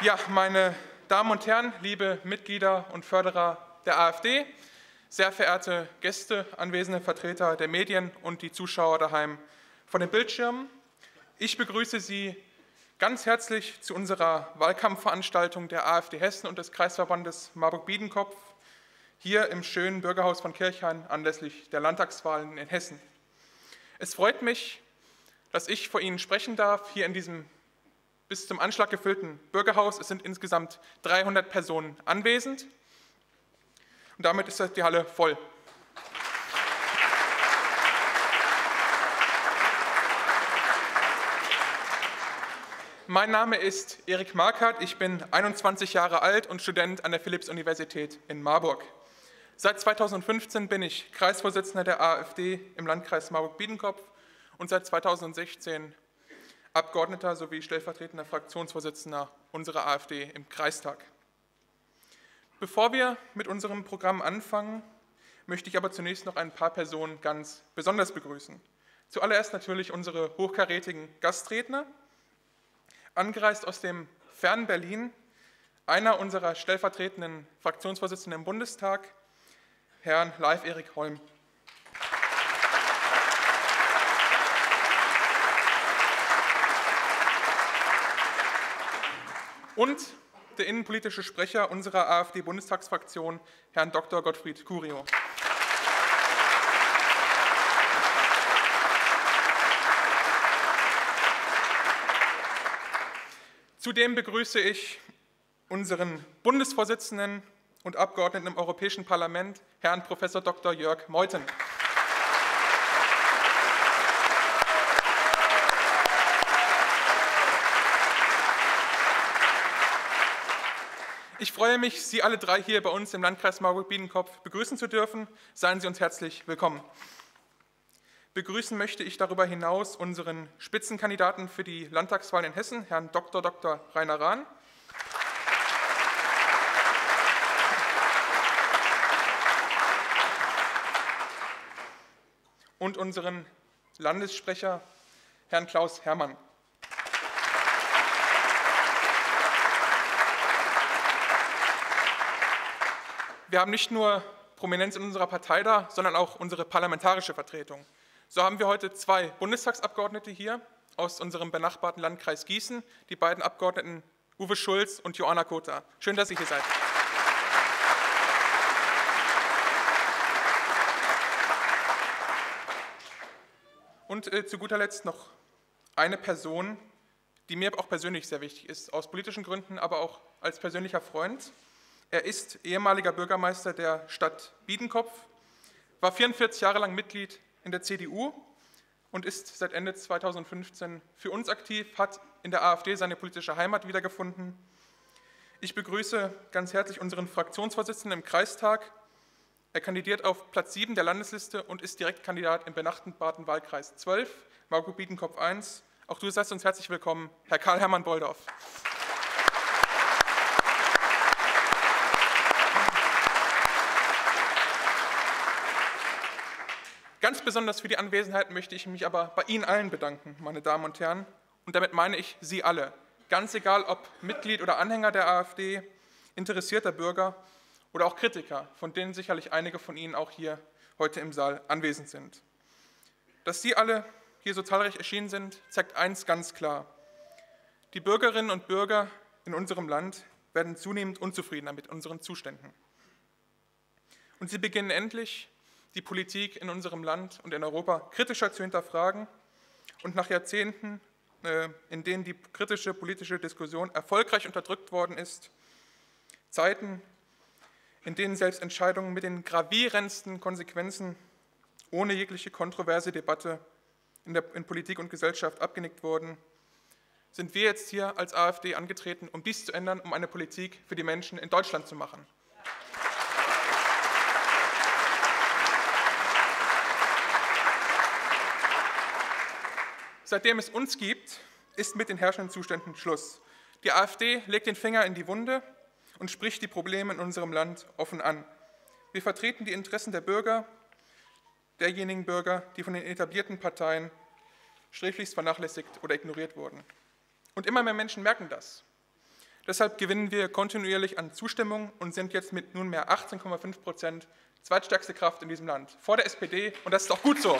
Ja, meine Damen und Herren, liebe Mitglieder und Förderer der AfD, sehr verehrte Gäste, anwesende Vertreter der Medien und die Zuschauer daheim vor den Bildschirmen. Ich begrüße Sie ganz herzlich zu unserer Wahlkampfveranstaltung der AfD Hessen und des Kreisverbandes Marburg-Biedenkopf hier im schönen Bürgerhaus von Kirchhain anlässlich der Landtagswahlen in Hessen. Es freut mich, dass ich vor Ihnen sprechen darf, hier in diesem bis zum Anschlag gefüllten Bürgerhaus. Es sind insgesamt 300 Personen anwesend und damit ist die Halle voll. Mein Name ist Erik Markert, ich bin 21 Jahre alt und Student an der Philipps-Universität in Marburg. Seit 2015 bin ich Kreisvorsitzender der AfD im Landkreis Marburg-Biedenkopf und seit 2016 Abgeordneter sowie stellvertretender Fraktionsvorsitzender unserer AfD im Kreistag. Bevor wir mit unserem Programm anfangen, möchte ich aber zunächst noch ein paar Personen ganz besonders begrüßen. Zuallererst natürlich unsere hochkarätigen Gastredner, angereist aus dem fernen Berlin, einer unserer stellvertretenden Fraktionsvorsitzenden im Bundestag, Herrn Leif-Erik Holm. Und der innenpolitische Sprecher unserer AfD-Bundestagsfraktion, Herrn Dr. Gottfried Curio. Zudem begrüße ich unseren Bundesvorsitzenden und Abgeordneten im Europäischen Parlament, Herrn Prof. Dr. Jörg Meuthen. Ich freue mich, Sie alle drei hier bei uns im Landkreis Marburg-Biedenkopf begrüßen zu dürfen. Seien Sie uns herzlich willkommen. Begrüßen möchte ich darüber hinaus unseren Spitzenkandidaten für die Landtagswahlen in Hessen, Herrn Dr. Rainer Rahn. Und unseren Landessprecher, Herrn Klaus Herrmann. Wir haben nicht nur Prominenz in unserer Partei da, sondern auch unsere parlamentarische Vertretung. So haben wir heute zwei Bundestagsabgeordnete hier aus unserem benachbarten Landkreis Gießen, die beiden Abgeordneten Uwe Schulz und Joanna Kota. Schön, dass ihr hier seid. Und zu guter Letzt noch eine Person, die mir auch persönlich sehr wichtig ist, aus politischen Gründen, aber auch als persönlicher Freund. Er ist ehemaliger Bürgermeister der Stadt Biedenkopf, war 44 Jahre lang Mitglied in der CDU und ist seit Ende 2015 für uns aktiv, hat in der AfD seine politische Heimat wiedergefunden. Ich begrüße ganz herzlich unseren Fraktionsvorsitzenden im Kreistag. Er kandidiert auf Platz 7 der Landesliste und ist Direktkandidat im benachbarten Wahlkreis 12, Marburg-Biedenkopf 1. Auch du seist uns herzlich willkommen, Herr Karl-Hermann Boldorf. Ganz besonders für die Anwesenheit möchte ich mich aber bei Ihnen allen bedanken, meine Damen und Herren. Und damit meine ich Sie alle. Ganz egal, ob Mitglied oder Anhänger der AfD, interessierter Bürger oder auch Kritiker, von denen sicherlich einige von Ihnen auch hier heute im Saal anwesend sind. Dass Sie alle hier so zahlreich erschienen sind, zeigt eins ganz klar. Die Bürgerinnen und Bürger in unserem Land werden zunehmend unzufriedener mit unseren Zuständen. Und sie beginnen endlich, die Politik in unserem Land und in Europa kritischer zu hinterfragen und nach Jahrzehnten, in denen die kritische politische Diskussion erfolgreich unterdrückt worden ist, Zeiten, in denen selbst Entscheidungen mit den gravierendsten Konsequenzen ohne jegliche kontroverse Debatte in Politik und Gesellschaft abgenickt wurden, sind wir jetzt hier als AfD angetreten, um dies zu ändern, um eine Politik für die Menschen in Deutschland zu machen. Seitdem es uns gibt, ist mit den herrschenden Zuständen Schluss. Die AfD legt den Finger in die Wunde und spricht die Probleme in unserem Land offen an. Wir vertreten die Interessen der Bürger, derjenigen Bürger, die von den etablierten Parteien sträflichst vernachlässigt oder ignoriert wurden. Und immer mehr Menschen merken das. Deshalb gewinnen wir kontinuierlich an Zustimmung und sind jetzt mit nunmehr 18,5% zweitstärkste Kraft in diesem Land, vor der SPD, und das ist auch gut so.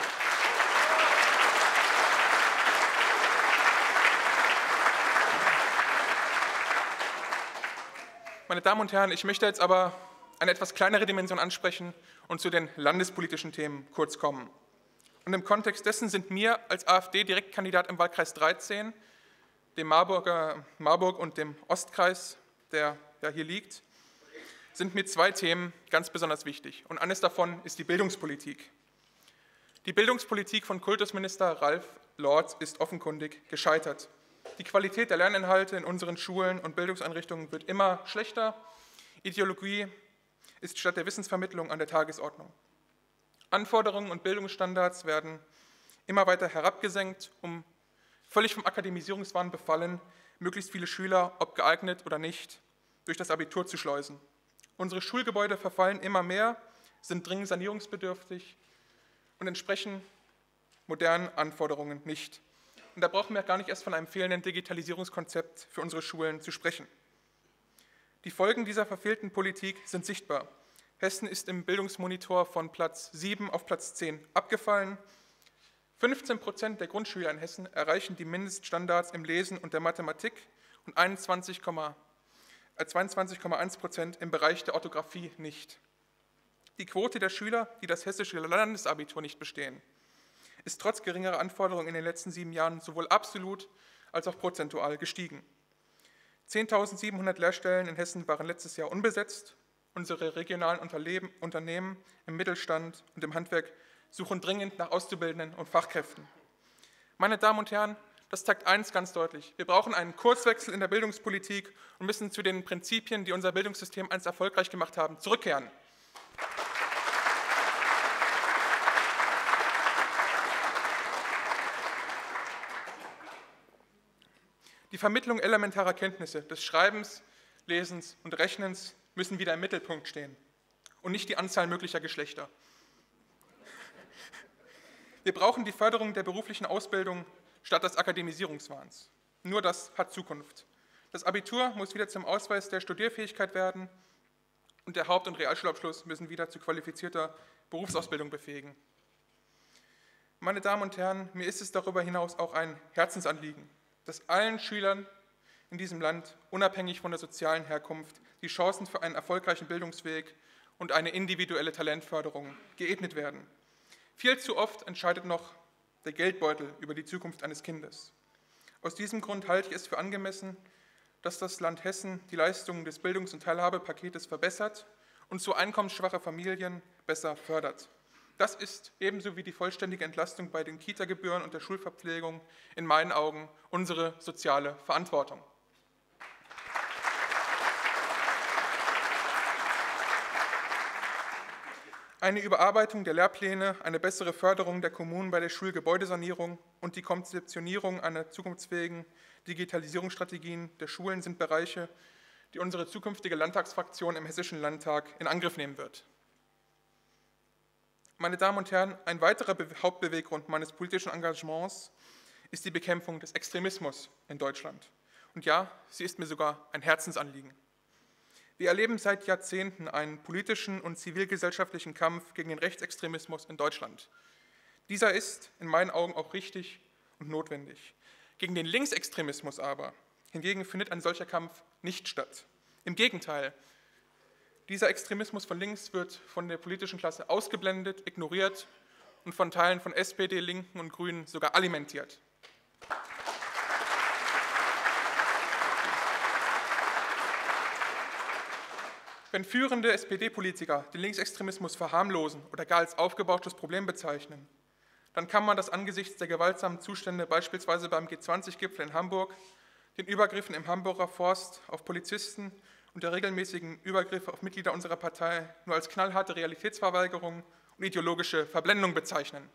Meine Damen und Herren, ich möchte jetzt aber eine etwas kleinere Dimension ansprechen und zu den landespolitischen Themen kurz kommen. Und im Kontext dessen sind mir als AfD-Direktkandidat im Wahlkreis 13, dem Marburg und dem Ostkreis, der ja hier liegt, sind mir zwei Themen ganz besonders wichtig. Und eines davon ist die Bildungspolitik. Die Bildungspolitik von Kultusminister Ralf Lorz ist offenkundig gescheitert. Die Qualität der Lerninhalte in unseren Schulen und Bildungseinrichtungen wird immer schlechter. Ideologie ist statt der Wissensvermittlung an der Tagesordnung. Anforderungen und Bildungsstandards werden immer weiter herabgesenkt, um völlig vom Akademisierungswahn befallen, möglichst viele Schüler, ob geeignet oder nicht, durch das Abitur zu schleusen. Unsere Schulgebäude verfallen immer mehr, sind dringend sanierungsbedürftig und entsprechen modernen Anforderungen nicht. Und da brauchen wir gar nicht erst von einem fehlenden Digitalisierungskonzept für unsere Schulen zu sprechen. Die Folgen dieser verfehlten Politik sind sichtbar. Hessen ist im Bildungsmonitor von Platz 7 auf Platz 10 abgefallen. 15% der Grundschüler in Hessen erreichen die Mindeststandards im Lesen und der Mathematik und 22,1% im Bereich der Orthographie nicht. Die Quote der Schüler, die das hessische Landesabitur nicht bestehen, ist trotz geringerer Anforderungen in den letzten 7 Jahren sowohl absolut als auch prozentual gestiegen. 10.700 Lehrstellen in Hessen waren letztes Jahr unbesetzt. Unsere regionalen Unternehmen im Mittelstand und im Handwerk suchen dringend nach Auszubildenden und Fachkräften. Meine Damen und Herren, das zeigt eines ganz deutlich. Wir brauchen einen Kurswechsel in der Bildungspolitik und müssen zu den Prinzipien, die unser Bildungssystem einst erfolgreich gemacht haben, zurückkehren. Die Vermittlung elementarer Kenntnisse des Schreibens, Lesens und Rechnens müssen wieder im Mittelpunkt stehen und nicht die Anzahl möglicher Geschlechter. Wir brauchen die Förderung der beruflichen Ausbildung statt des Akademisierungswahns. Nur das hat Zukunft. Das Abitur muss wieder zum Ausweis der Studierfähigkeit werden und der Haupt- und Realschulabschluss müssen wieder zu qualifizierter Berufsausbildung befähigen. Meine Damen und Herren, mir ist es darüber hinaus auch ein Herzensanliegen, dass allen Schülern in diesem Land, unabhängig von der sozialen Herkunft, die Chancen für einen erfolgreichen Bildungsweg und eine individuelle Talentförderung geebnet werden. Viel zu oft entscheidet noch der Geldbeutel über die Zukunft eines Kindes. Aus diesem Grund halte ich es für angemessen, dass das Land Hessen die Leistungen des Bildungs- und Teilhabepaketes verbessert und so einkommensschwache Familien besser fördert. Das ist ebenso wie die vollständige Entlastung bei den Kita-Gebühren und der Schulverpflegung in meinen Augen unsere soziale Verantwortung. Eine Überarbeitung der Lehrpläne, eine bessere Förderung der Kommunen bei der Schulgebäudesanierung und die Konzeptionierung einer zukunftsfähigen Digitalisierungsstrategien der Schulen sind Bereiche, die unsere zukünftige Landtagsfraktion im Hessischen Landtag in Angriff nehmen wird. Meine Damen und Herren, ein weiterer Hauptbeweggrund meines politischen Engagements ist die Bekämpfung des Extremismus in Deutschland. Und ja, sie ist mir sogar ein Herzensanliegen. Wir erleben seit Jahrzehnten einen politischen und zivilgesellschaftlichen Kampf gegen den Rechtsextremismus in Deutschland. Dieser ist in meinen Augen auch richtig und notwendig. Gegen den Linksextremismus aber hingegen findet ein solcher Kampf nicht statt. Im Gegenteil, dieser Extremismus von links wird von der politischen Klasse ausgeblendet, ignoriert und von Teilen von SPD, Linken und Grünen sogar alimentiert. Wenn führende SPD-Politiker den Linksextremismus verharmlosen oder gar als aufgebauschtes Problem bezeichnen, dann kann man das angesichts der gewaltsamen Zustände beispielsweise beim G20-Gipfel in Hamburg, den Übergriffen im Hamburger Forst auf Polizisten und der regelmäßigen Übergriffe auf Mitglieder unserer Partei nur als knallharte Realitätsverweigerung und ideologische Verblendung bezeichnen.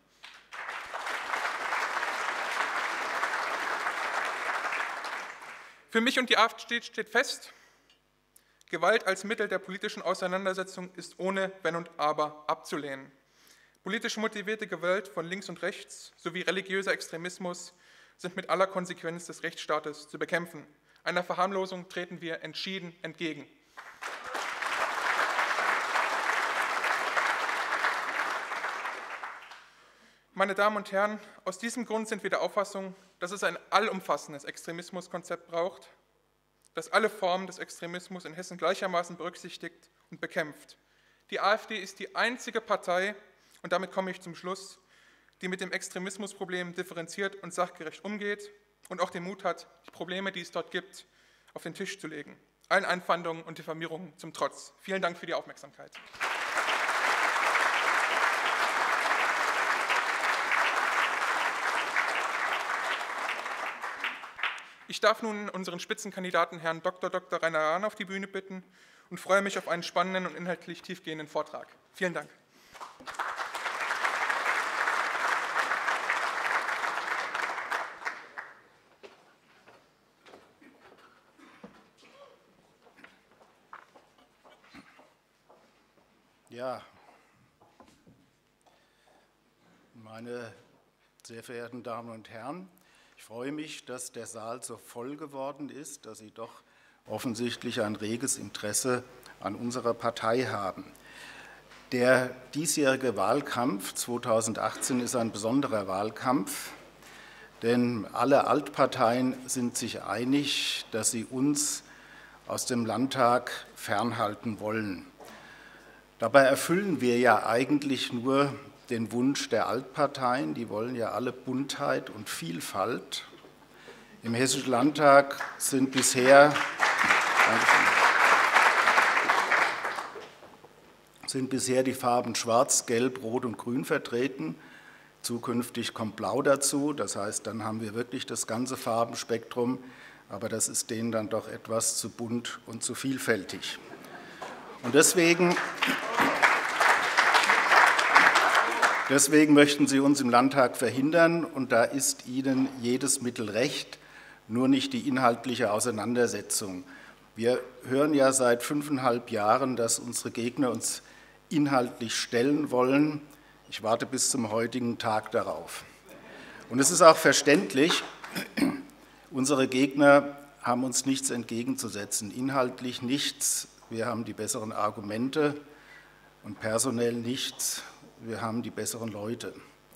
Für mich und die AfD steht fest, Gewalt als Mittel der politischen Auseinandersetzung ist ohne Wenn und Aber abzulehnen. Politisch motivierte Gewalt von links und rechts sowie religiöser Extremismus sind mit aller Konsequenz des Rechtsstaates zu bekämpfen. Einer Verharmlosung treten wir entschieden entgegen. Meine Damen und Herren, aus diesem Grund sind wir der Auffassung, dass es ein allumfassendes Extremismuskonzept braucht, das alle Formen des Extremismus in Hessen gleichermaßen berücksichtigt und bekämpft. Die AfD ist die einzige Partei, und damit komme ich zum Schluss, die mit dem Extremismusproblem differenziert und sachgerecht umgeht und auch den Mut hat, die Probleme, die es dort gibt, auf den Tisch zu legen. Allen Einfandungen und Diffamierungen zum Trotz. Vielen Dank für die Aufmerksamkeit. Ich darf nun unseren Spitzenkandidaten Herrn Dr. Rainer Rahn auf die Bühne bitten und freue mich auf einen spannenden und inhaltlich tiefgehenden Vortrag. Vielen Dank. Ja, meine sehr verehrten Damen und Herren, ich freue mich, dass der Saal so voll geworden ist, dass Sie doch offensichtlich ein reges Interesse an unserer Partei haben. Der diesjährige Wahlkampf 2018 ist ein besonderer Wahlkampf, denn alle Altparteien sind sich einig, dass sie uns aus dem Landtag fernhalten wollen. Dabei erfüllen wir ja eigentlich nur den Wunsch der Altparteien, die wollen ja alle Buntheit und Vielfalt. Im Hessischen Landtag sind bisher die Farben Schwarz, Gelb, Rot und Grün vertreten. Zukünftig kommt Blau dazu, das heißt, dann haben wir wirklich das ganze Farbenspektrum, aber das ist denen dann doch etwas zu bunt und zu vielfältig. Und deswegen möchten Sie uns im Landtag verhindern, und da ist Ihnen jedes Mittel recht, nur nicht die inhaltliche Auseinandersetzung. Wir hören ja seit 5,5 Jahren, dass unsere Gegner uns inhaltlich stellen wollen. Ich warte bis zum heutigen Tag darauf. Und es ist auch verständlich, unsere Gegner haben uns nichts entgegenzusetzen, inhaltlich nichts. Wir haben die besseren Argumente und personell nichts. Wir haben die besseren Leute.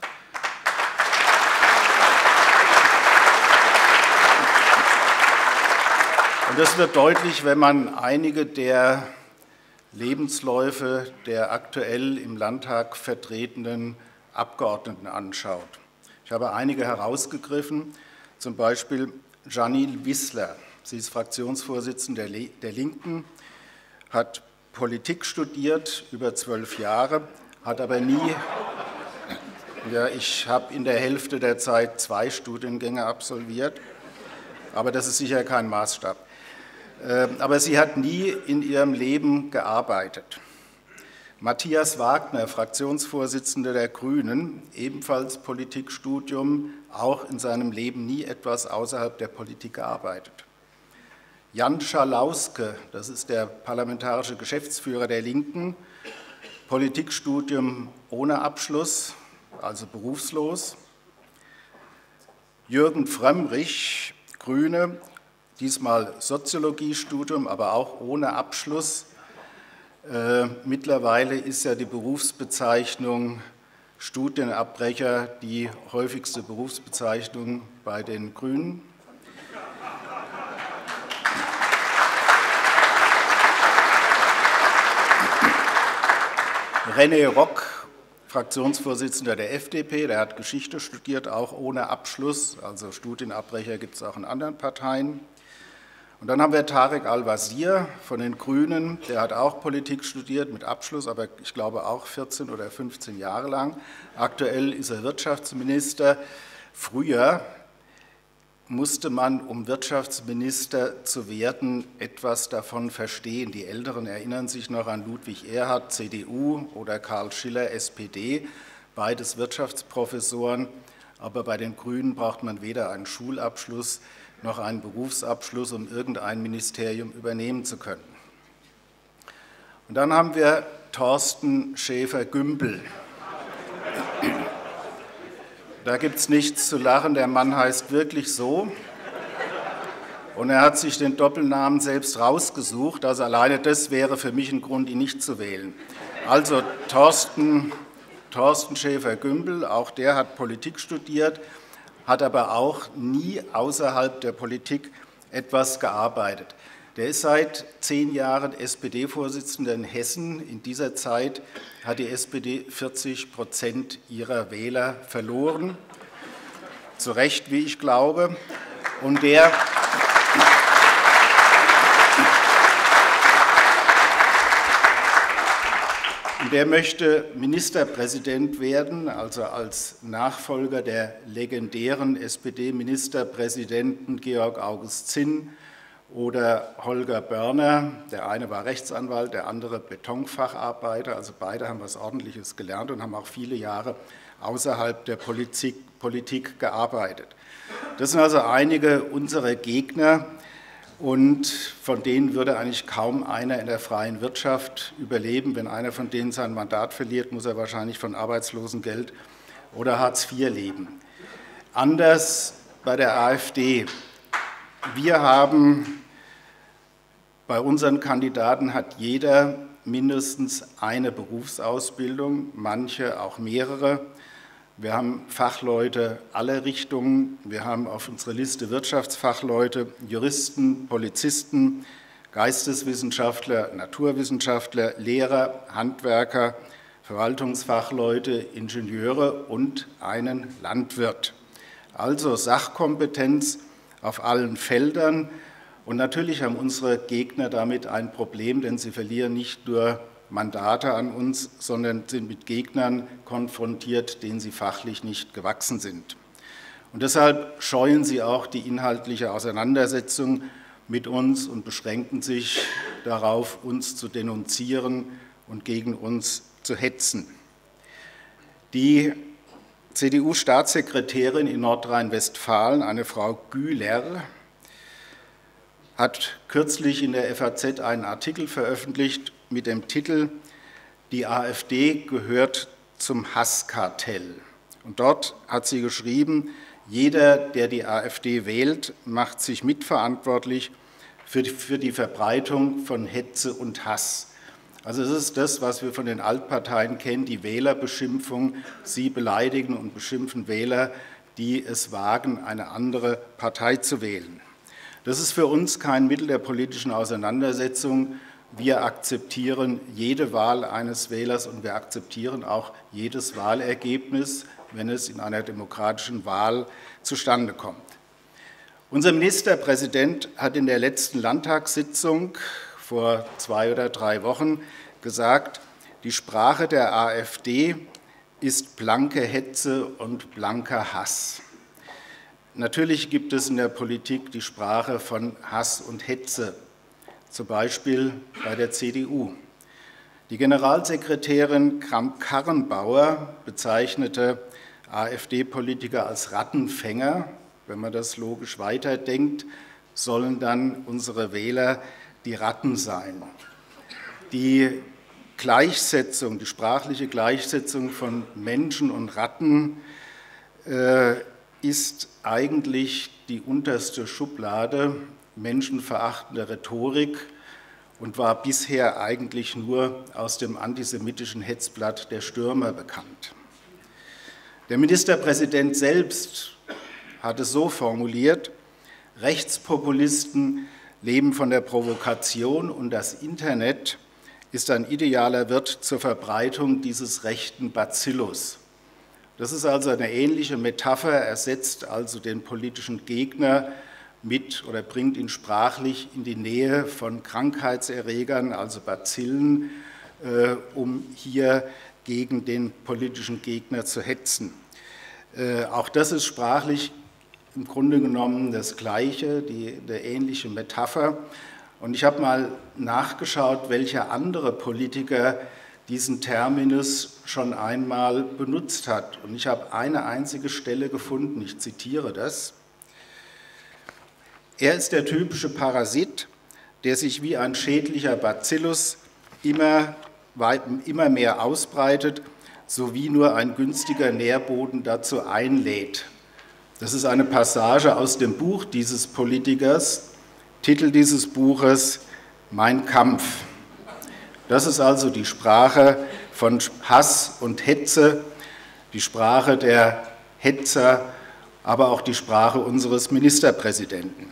Und das wird deutlich, wenn man einige der Lebensläufe der aktuell im Landtag vertretenen Abgeordneten anschaut. Ich habe einige herausgegriffen, zum Beispiel Janine Wissler. Sie ist Fraktionsvorsitzende der Linken, hat Politik studiert, über 12 Jahre, hat aber nie, ja, ich habe in der Hälfte der Zeit 2 Studiengänge absolviert, aber das ist sicher kein Maßstab. Aber sie hat nie in ihrem Leben gearbeitet. Matthias Wagner, Fraktionsvorsitzender der Grünen, ebenfalls Politikstudium, auch in seinem Leben nie etwas außerhalb der Politik gearbeitet. Jan Schalauske, das ist der parlamentarische Geschäftsführer der Linken, Politikstudium ohne Abschluss, also berufslos. Jürgen Frömmrich, Grüne, diesmal Soziologiestudium, aber auch ohne Abschluss. Mittlerweile ist ja die Berufsbezeichnung Studienabbrecher die häufigste Berufsbezeichnung bei den Grünen. René Rock, Fraktionsvorsitzender der FDP, der hat Geschichte studiert, auch ohne Abschluss, also Studienabbrecher gibt es auch in anderen Parteien. Und dann haben wir Tarek Al-Wazir von den Grünen, der hat auch Politik studiert mit Abschluss, aber ich glaube auch 14 oder 15 Jahre lang. Aktuell ist er Wirtschaftsminister. Früher musste man, um Wirtschaftsminister zu werden, etwas davon verstehen. Die Älteren erinnern sich noch an Ludwig Erhard, CDU, oder Karl Schiller, SPD, beides Wirtschaftsprofessoren. Aber bei den Grünen braucht man weder einen Schulabschluss noch einen Berufsabschluss, um irgendein Ministerium übernehmen zu können. Und dann haben wir Thorsten Schäfer-Gümbel. Da gibt es nichts zu lachen, der Mann heißt wirklich so. Und er hat sich den Doppelnamen selbst rausgesucht. Also alleine das wäre für mich ein Grund, ihn nicht zu wählen. Also Thorsten Schäfer-Gümbel, auch der hat Politik studiert, hat aber auch nie außerhalb der Politik etwas gearbeitet. Der ist seit 10 Jahren SPD-Vorsitzender in Hessen. In dieser Zeit hat die SPD 40% ihrer Wähler verloren. Zu Recht, wie ich glaube. Und der möchte Ministerpräsident werden, also als Nachfolger der legendären SPD-Ministerpräsidenten Georg August Zinn oder Holger Börner. Der eine war Rechtsanwalt, der andere Betonfacharbeiter, also beide haben was Ordentliches gelernt und haben auch viele Jahre außerhalb der Politik gearbeitet. Das sind also einige unserer Gegner, und von denen würde eigentlich kaum einer in der freien Wirtschaft überleben. Wenn einer von denen sein Mandat verliert, muss er wahrscheinlich von Arbeitslosengeld oder Hartz IV leben. Anders bei der AfD. Wir haben, bei unseren Kandidaten hat jeder mindestens eine Berufsausbildung, manche auch mehrere. Wir haben Fachleute aller Richtungen. Wir haben auf unserer Liste Wirtschaftsfachleute, Juristen, Polizisten, Geisteswissenschaftler, Naturwissenschaftler, Lehrer, Handwerker, Verwaltungsfachleute, Ingenieure und einen Landwirt. Also Sachkompetenz auf allen Feldern. Und natürlich haben unsere Gegner damit ein Problem, denn sie verlieren nicht nur Mandate an uns, sondern sind mit Gegnern konfrontiert, denen sie fachlich nicht gewachsen sind. Und deshalb scheuen sie auch die inhaltliche Auseinandersetzung mit uns und beschränken sich darauf, uns zu denunzieren und gegen uns zu hetzen. Die CDU-Staatssekretärin in Nordrhein-Westfalen, eine Frau Güler, hat kürzlich in der FAZ einen Artikel veröffentlicht mit dem Titel „Die AfD gehört zum Hasskartell". Und dort hat sie geschrieben, jeder, der die AfD wählt, macht sich mitverantwortlich für die Verbreitung von Hetze und Hass. Also es ist das, was wir von den Altparteien kennen, die Wählerbeschimpfung. Sie beleidigen und beschimpfen Wähler, die es wagen, eine andere Partei zu wählen. Das ist für uns kein Mittel der politischen Auseinandersetzung. Wir akzeptieren jede Wahl eines Wählers und wir akzeptieren auch jedes Wahlergebnis, wenn es in einer demokratischen Wahl zustande kommt. Unser Ministerpräsident hat in der letzten Landtagssitzung vor 2 oder 3 Wochen gesagt, die Sprache der AfD ist blanke Hetze und blanker Hass. Natürlich gibt es in der Politik die Sprache von Hass und Hetze, zum Beispiel bei der CDU. Die Generalsekretärin Kramp-Karrenbauer bezeichnete AfD-Politiker als Rattenfänger. Wenn man das logisch weiterdenkt, sollen dann unsere Wähler die Ratten sein. Die Gleichsetzung, die sprachliche Gleichsetzung von Menschen und Ratten ist eigentlich die unterste Schublade menschenverachtender Rhetorik und war bisher eigentlich nur aus dem antisemitischen Hetzblatt der Stürmer bekannt. Der Ministerpräsident selbst hat es so formuliert, Rechtspopulisten leben von der Provokation und das Internet ist ein idealer Wirt zur Verbreitung dieses rechten Bacillus. Das ist also eine ähnliche Metapher, er setzt also den politischen Gegner mit oder bringt ihn sprachlich in die Nähe von Krankheitserregern, also Bazillen, um hier gegen den politischen Gegner zu hetzen. Auch das ist sprachlich im Grunde genommen das Gleiche, eine ähnliche Metapher. Und ich habe mal nachgeschaut, welcher andere Politiker diesen Terminus schon einmal benutzt hat. Und ich habe eine einzige Stelle gefunden, ich zitiere das. Er ist der typische Parasit, der sich wie ein schädlicher Bacillus immer mehr ausbreitet, sowie nur ein günstiger Nährboden dazu einlädt. Das ist eine Passage aus dem Buch dieses Politikers, Titel dieses Buches: Mein Kampf. Das ist also die Sprache von Hass und Hetze, die Sprache der Hetzer, aber auch die Sprache unseres Ministerpräsidenten.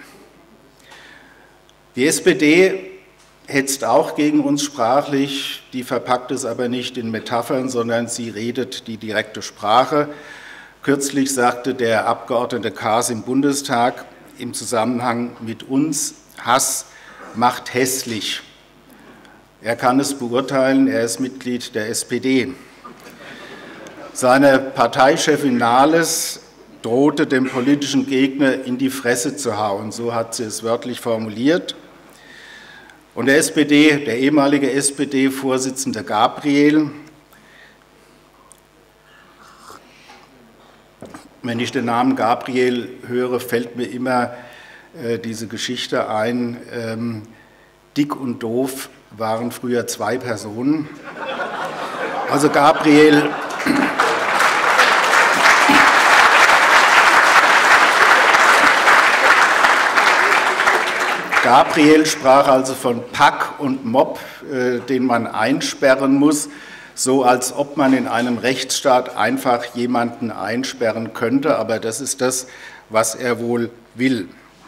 Die SPD hetzt auch gegen uns sprachlich, die verpackt es aber nicht in Metaphern, sondern sie redet die direkte Sprache. Kürzlich sagte der Abgeordnete Kaas im Bundestag im Zusammenhang mit uns: Hass macht hässlich. Er kann es beurteilen, er ist Mitglied der SPD. Seine Parteichefin Nahles drohte dem politischen Gegner in die Fresse zu hauen, so hat sie es wörtlich formuliert. Und der ehemalige SPD-Vorsitzende Gabriel, wenn ich den Namen Gabriel höre, fällt mir immer diese Geschichte ein: Dick und doof waren früher zwei Personen. Also Gabriel sprach also von Pack und Mob, den man einsperren muss, so als ob man in einem Rechtsstaat einfach jemanden einsperren könnte, aber das ist das, was er wohl will.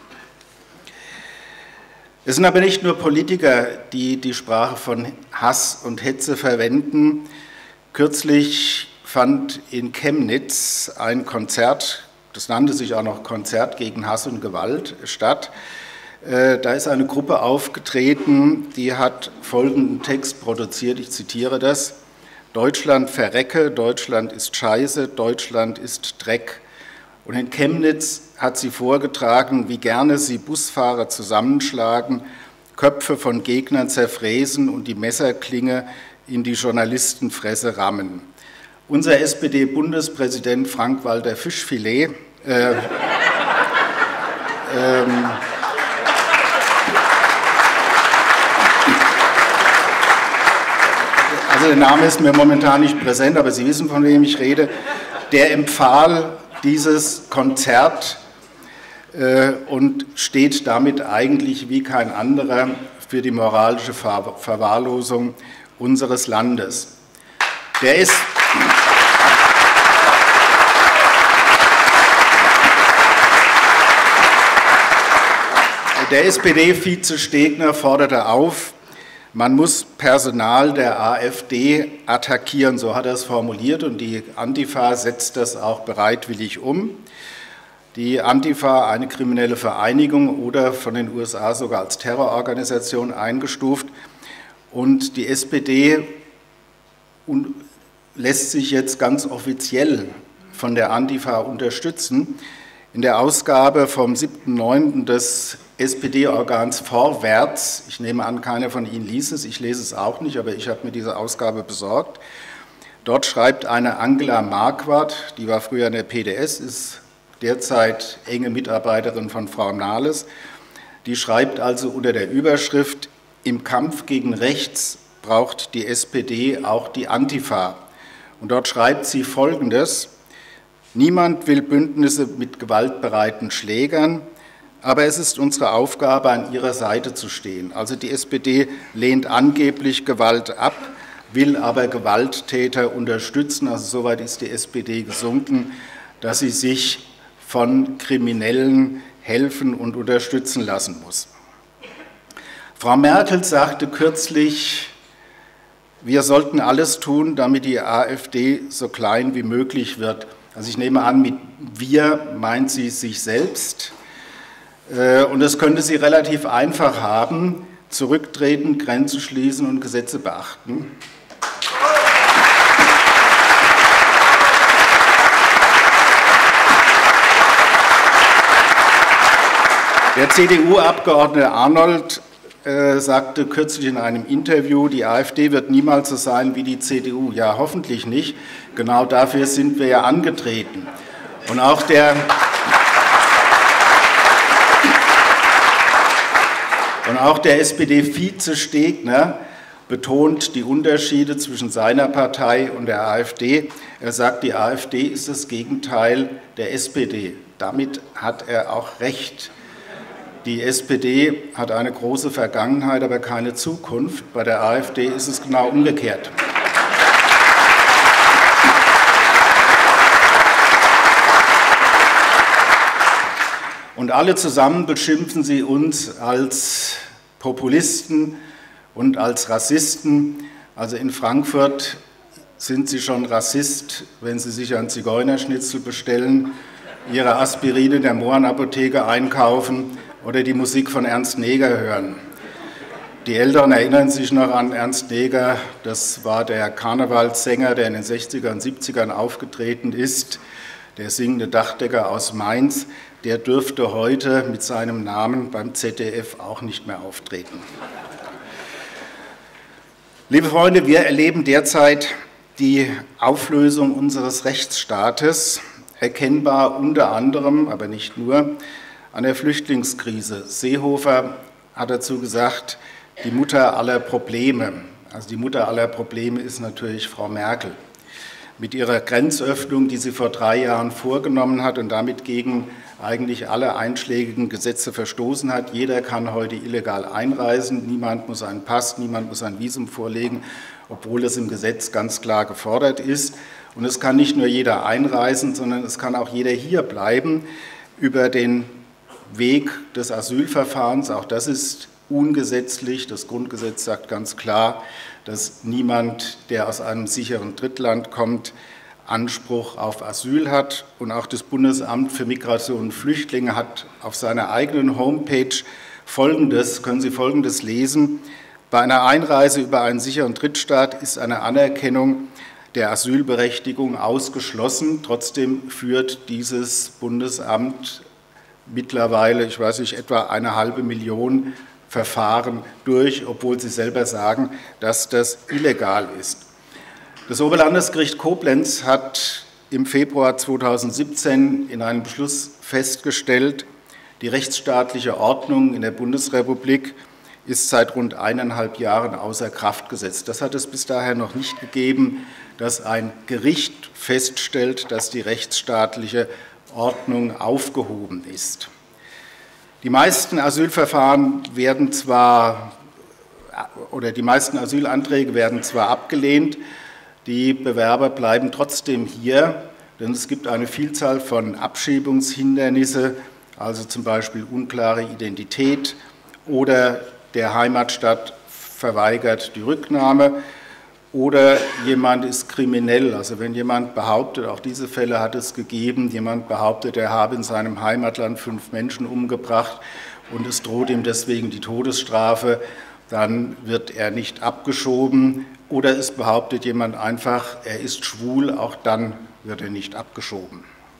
Es sind aber nicht nur Politiker, die die Sprache von Hass und Hetze verwenden. Kürzlich fand in Chemnitz ein Konzert, das nannte sich auch noch Konzert gegen Hass und Gewalt, statt. Da ist eine Gruppe aufgetreten, die hat folgenden Text produziert, ich zitiere das: Deutschland verrecke, Deutschland ist Scheiße, Deutschland ist Dreck. Und in Chemnitz hat sie vorgetragen, wie gerne sie Busfahrer zusammenschlagen, Köpfe von Gegnern zerfräsen und die Messerklinge in die Journalistenfresse rammen. Unser SPD-Bundespräsident Frank-Walter Fischfilet also der Name ist mir momentan nicht präsent, aber Sie wissen, von wem ich rede, der empfahl dieses Konzert und steht damit eigentlich wie kein anderer für die moralische Verwahrlosung unseres Landes. Der SPD-Vize Stegner forderte auf, man muss Personal der AfD attackieren, so hat er es formuliert, und die Antifa setzt das auch bereitwillig um. Die Antifa, eine kriminelle Vereinigung oder von den USA sogar als Terrororganisation eingestuft. Und die SPD lässt sich jetzt ganz offiziell von der Antifa unterstützen. In der Ausgabe vom 7.9. des SPD-Organs Vorwärts, ich nehme an, keiner von Ihnen liest es, ich lese es auch nicht, aber ich habe mir diese Ausgabe besorgt. Dort schreibt eine Angela Marquardt, die war früher in der PDS, ist derzeit enge Mitarbeiterin von Frau Nahles, die schreibt also unter der Überschrift: Im Kampf gegen rechts braucht die SPD auch die Antifa. Und dort schreibt sie Folgendes: Niemand will Bündnisse mit gewaltbereiten Schlägern, aber es ist unsere Aufgabe, an ihrer Seite zu stehen. Also die SPD lehnt angeblich Gewalt ab, will aber Gewalttäter unterstützen. Also soweit ist die SPD gesunken, dass sie sich von Kriminellen helfen und unterstützen lassen muss. Frau Merkel sagte kürzlich, wir sollten alles tun, damit die AfD so klein wie möglich wird. Also ich nehme an, mit wir meint sie sich selbst. Und das könnte sie relativ einfach haben: zurücktreten, Grenzen schließen und Gesetze beachten. Der CDU-Abgeordnete Arnold sagte kürzlich in einem Interview, die AfD wird niemals so sein wie die CDU. Ja, hoffentlich nicht. Genau dafür sind wir ja angetreten. Und auch der SPD-Vize Stegner betont die Unterschiede zwischen seiner Partei und der AfD. Er sagt, die AfD ist das Gegenteil der SPD. Damit hat er auch recht. Die SPD hat eine große Vergangenheit, aber keine Zukunft. Bei der AfD ist es genau umgekehrt. Und alle zusammen beschimpfen sie uns als Populisten und als Rassisten. Also in Frankfurt sind sie schon Rassist, wenn sie sich ein Zigeunerschnitzel bestellen, ihre Aspirin in der Mohrenapotheke einkaufen oder die Musik von Ernst Neger hören. Die Älteren erinnern sich noch an Ernst Neger, das war der Karnevalssänger, der in den 60er und 70ern aufgetreten ist, der singende Dachdecker aus Mainz. Der dürfte heute mit seinem Namen beim ZDF auch nicht mehr auftreten. Liebe Freunde, wir erleben derzeit die Auflösung unseres Rechtsstaates, erkennbar unter anderem, aber nicht nur, an der Flüchtlingskrise. Seehofer hat dazu gesagt, die Mutter aller Probleme. Also die Mutter aller Probleme ist natürlich Frau Merkel. Mit ihrer Grenzöffnung, die sie vor 3 Jahren vorgenommen hat und damit gegen eigentlich alle einschlägigen Gesetze verstoßen hat. Jeder kann heute illegal einreisen, niemand muss einen Pass, niemand muss ein Visum vorlegen, obwohl das im Gesetz ganz klar gefordert ist. Und es kann nicht nur jeder einreisen, sondern es kann auch jeder hier bleiben über den Weg des Asylverfahrens. Auch das ist ungesetzlich. Das Grundgesetz sagt ganz klar, dass niemand, der aus einem sicheren Drittland kommt, Anspruch auf Asyl hat. Und auch das Bundesamt für Migration und Flüchtlinge hat auf seiner eigenen Homepage können Sie Folgendes lesen: Bei einer Einreise über einen sicheren Drittstaat ist eine Anerkennung der Asylberechtigung ausgeschlossen. Trotzdem führt dieses Bundesamt mittlerweile, ich weiß nicht, etwa 1,5 Million Verfahren durch, obwohl sie selber sagen, dass das illegal ist. Das Oberlandesgericht Koblenz hat im Februar 2017 in einem Beschluss festgestellt, die rechtsstaatliche Ordnung in der Bundesrepublik ist seit rund 1,5 Jahren außer Kraft gesetzt. Das hat es bis dahin noch nicht gegeben, dass ein Gericht feststellt, dass die rechtsstaatliche Ordnung aufgehoben ist. Die meisten Asylverfahren werden die meisten Asylanträge werden zwar abgelehnt, die Bewerber bleiben trotzdem hier, denn es gibt eine Vielzahl von Abschiebungshindernisse, also zum Beispiel unklare Identität oder der Heimatstaat verweigert die Rücknahme oder jemand ist kriminell. Also wenn jemand behauptet, auch diese Fälle hat es gegeben, jemand behauptet, er habe in seinem Heimatland 5 Menschen umgebracht und es droht ihm deswegen die Todesstrafe, dann wird er nicht abgeschoben. Oder es behauptet jemand einfach, er ist schwul, auch dann wird er nicht abgeschoben.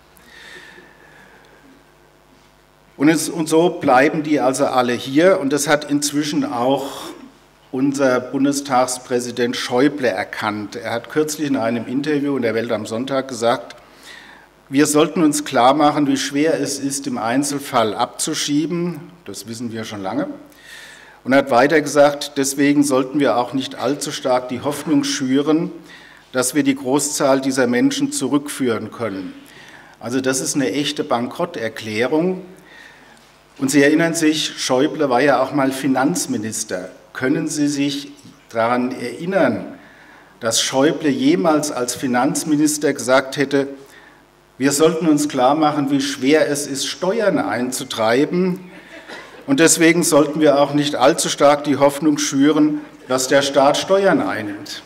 Und so bleiben die also alle hier. Und das hat inzwischen auch unser Bundestagspräsident Schäuble erkannt. Er hat kürzlich in einem Interview in der Welt am Sonntag gesagt, wir sollten uns klar machen, wie schwer es ist, im Einzelfall abzuschieben. Das wissen wir schon lange. Und er hat weiter gesagt, deswegen sollten wir auch nicht allzu stark die Hoffnung schüren, dass wir die Großzahl dieser Menschen zurückführen können. Also das ist eine echte Bankrotterklärung. Und Sie erinnern sich, Schäuble war ja auch mal Finanzminister. Können Sie sich daran erinnern, dass Schäuble jemals als Finanzminister gesagt hätte, wir sollten uns klar machen, wie schwer es ist, Steuern einzutreiben? Und deswegen sollten wir auch nicht allzu stark die Hoffnung schüren, dass der Staat Steuern einnimmt.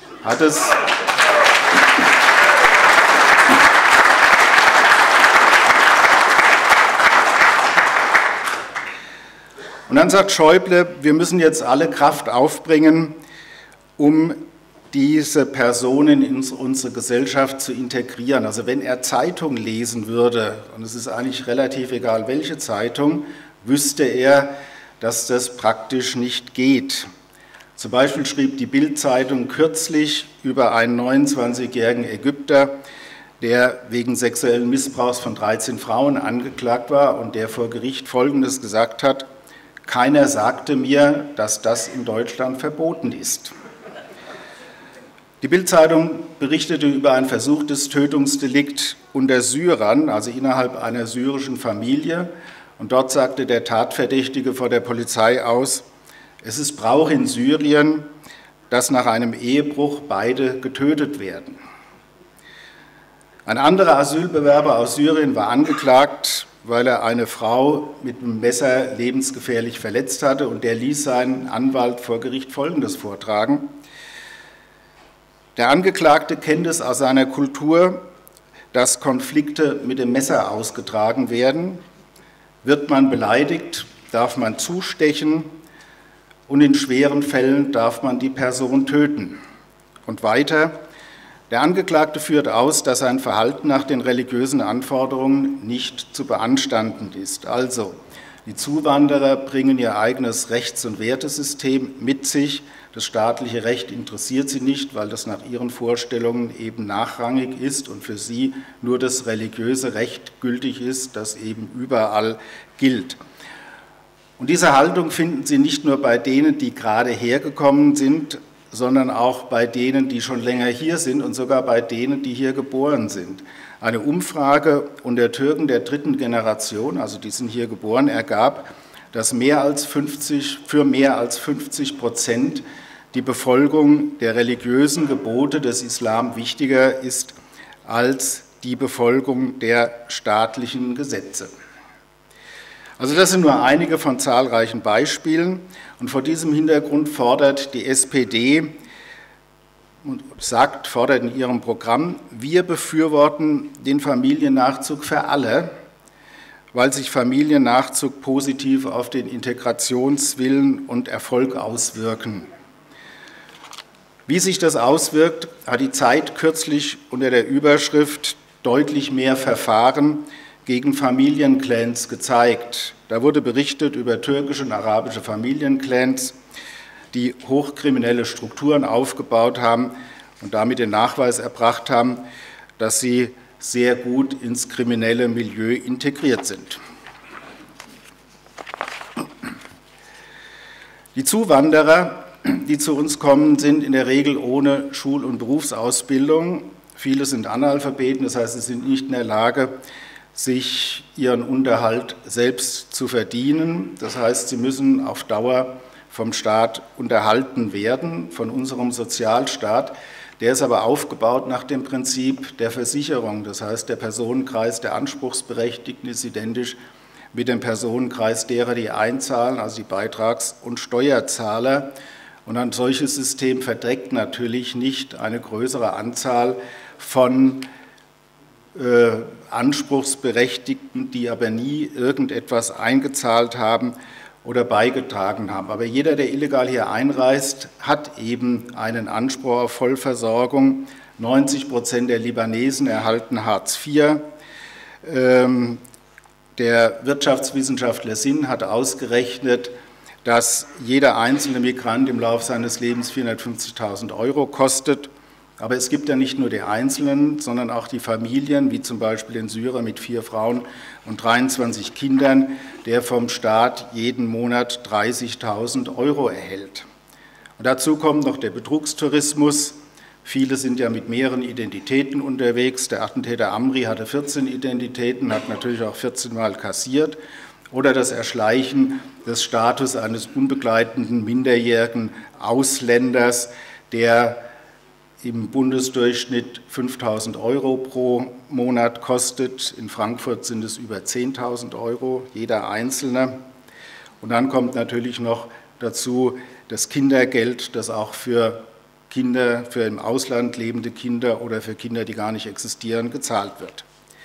Und dann sagt Schäuble, wir müssen jetzt alle Kraft aufbringen, um diese Personen in unsere Gesellschaft zu integrieren. Also wenn er Zeitung lesen würde, und es ist eigentlich relativ egal, welche Zeitung, wüsste er, dass das praktisch nicht geht. Zum Beispiel schrieb die Bild-Zeitung kürzlich über einen 29-jährigen Ägypter, der wegen sexuellen Missbrauchs von 13 Frauen angeklagt war und der vor Gericht Folgendes gesagt hat: Keiner sagte mir, dass das in Deutschland verboten ist. Die Bild-Zeitung berichtete über ein versuchtes Tötungsdelikt unter Syrern, also innerhalb einer syrischen Familie. Und dort sagte der Tatverdächtige vor der Polizei aus: Es ist Brauch in Syrien, dass nach einem Ehebruch beide getötet werden. Ein anderer Asylbewerber aus Syrien war angeklagt, weil er eine Frau mit einem Messer lebensgefährlich verletzt hatte, und der ließ seinen Anwalt vor Gericht Folgendes vortragen: Der Angeklagte kennt es aus seiner Kultur, dass Konflikte mit dem Messer ausgetragen werden. Wird man beleidigt, darf man zustechen, und in schweren Fällen darf man die Person töten. Und weiter: Der Angeklagte führt aus, dass sein Verhalten nach den religiösen Anforderungen nicht zu beanstanden ist. Also, die Zuwanderer bringen ihr eigenes Rechts- und Wertesystem mit sich. Das staatliche Recht interessiert sie nicht, weil das nach ihren Vorstellungen eben nachrangig ist und für sie nur das religiöse Recht gültig ist, das eben überall gilt. Und diese Haltung finden Sie nicht nur bei denen, die gerade hergekommen sind, sondern auch bei denen, die schon länger hier sind und sogar bei denen, die hier geboren sind. Eine Umfrage unter Türken der 3. Generation, also die sind hier geboren, ergab, dass für mehr als 50% die Befolgung der religiösen Gebote des Islam wichtiger ist als die Befolgung der staatlichen Gesetze. Also das sind nur einige von zahlreichen Beispielen, und vor diesem Hintergrund fordert die SPD und fordert in ihrem Programm: Wir befürworten den Familiennachzug für alle, weil sich Familiennachzug positiv auf den Integrationswillen und Erfolg auswirken. Wie sich das auswirkt, hat die Zeit kürzlich unter der Überschrift „Deutlich mehr Verfahren gegen Familienclans“ gezeigt. Da wurde berichtet über türkische und arabische Familienclans, die hochkriminelle Strukturen aufgebaut haben und damit den Nachweis erbracht haben, dass sie sehr gut ins kriminelle Milieu integriert sind. Die Zuwanderer, die zu uns kommen, sind in der Regel ohne Schul- und Berufsausbildung. Viele sind Analphabeten, das heißt, sie sind nicht in der Lage, sich ihren Unterhalt selbst zu verdienen. Das heißt, sie müssen auf Dauer vom Staat unterhalten werden, von unserem Sozialstaat. Der ist aber aufgebaut nach dem Prinzip der Versicherung. Das heißt, der Personenkreis der Anspruchsberechtigten ist identisch mit dem Personenkreis derer, die einzahlen, also die Beitrags- und Steuerzahler. Und ein solches System verdeckt natürlich nicht eine größere Anzahl von Anspruchsberechtigten, die aber nie irgendetwas eingezahlt haben oder beigetragen haben. Aber jeder, der illegal hier einreist, hat eben einen Anspruch auf Vollversorgung. 90% der Libanesen erhalten Hartz IV. Der Wirtschaftswissenschaftler Sinn hat ausgerechnet, dass jeder einzelne Migrant im Laufe seines Lebens 450.000 € kostet. Aber es gibt ja nicht nur die Einzelnen, sondern auch die Familien, wie zum Beispiel den Syrer mit 4 Frauen und 23 Kindern, der vom Staat jeden Monat 30.000 € erhält. Und dazu kommt noch der Betrugstourismus. Viele sind ja mit mehreren Identitäten unterwegs. Der Attentäter Amri hatte 14 Identitäten, hat natürlich auch 14 Mal kassiert. Oder das Erschleichen des Status eines unbegleiteten minderjährigen Ausländers, der im Bundesdurchschnitt 5.000 € pro Monat kostet. In Frankfurt sind es über 10.000 € jeder Einzelne. Und dann kommt natürlich noch dazu das Kindergeld, das auch für Kinder, für im Ausland lebende Kinder oder für Kinder, die gar nicht existieren, gezahlt wird.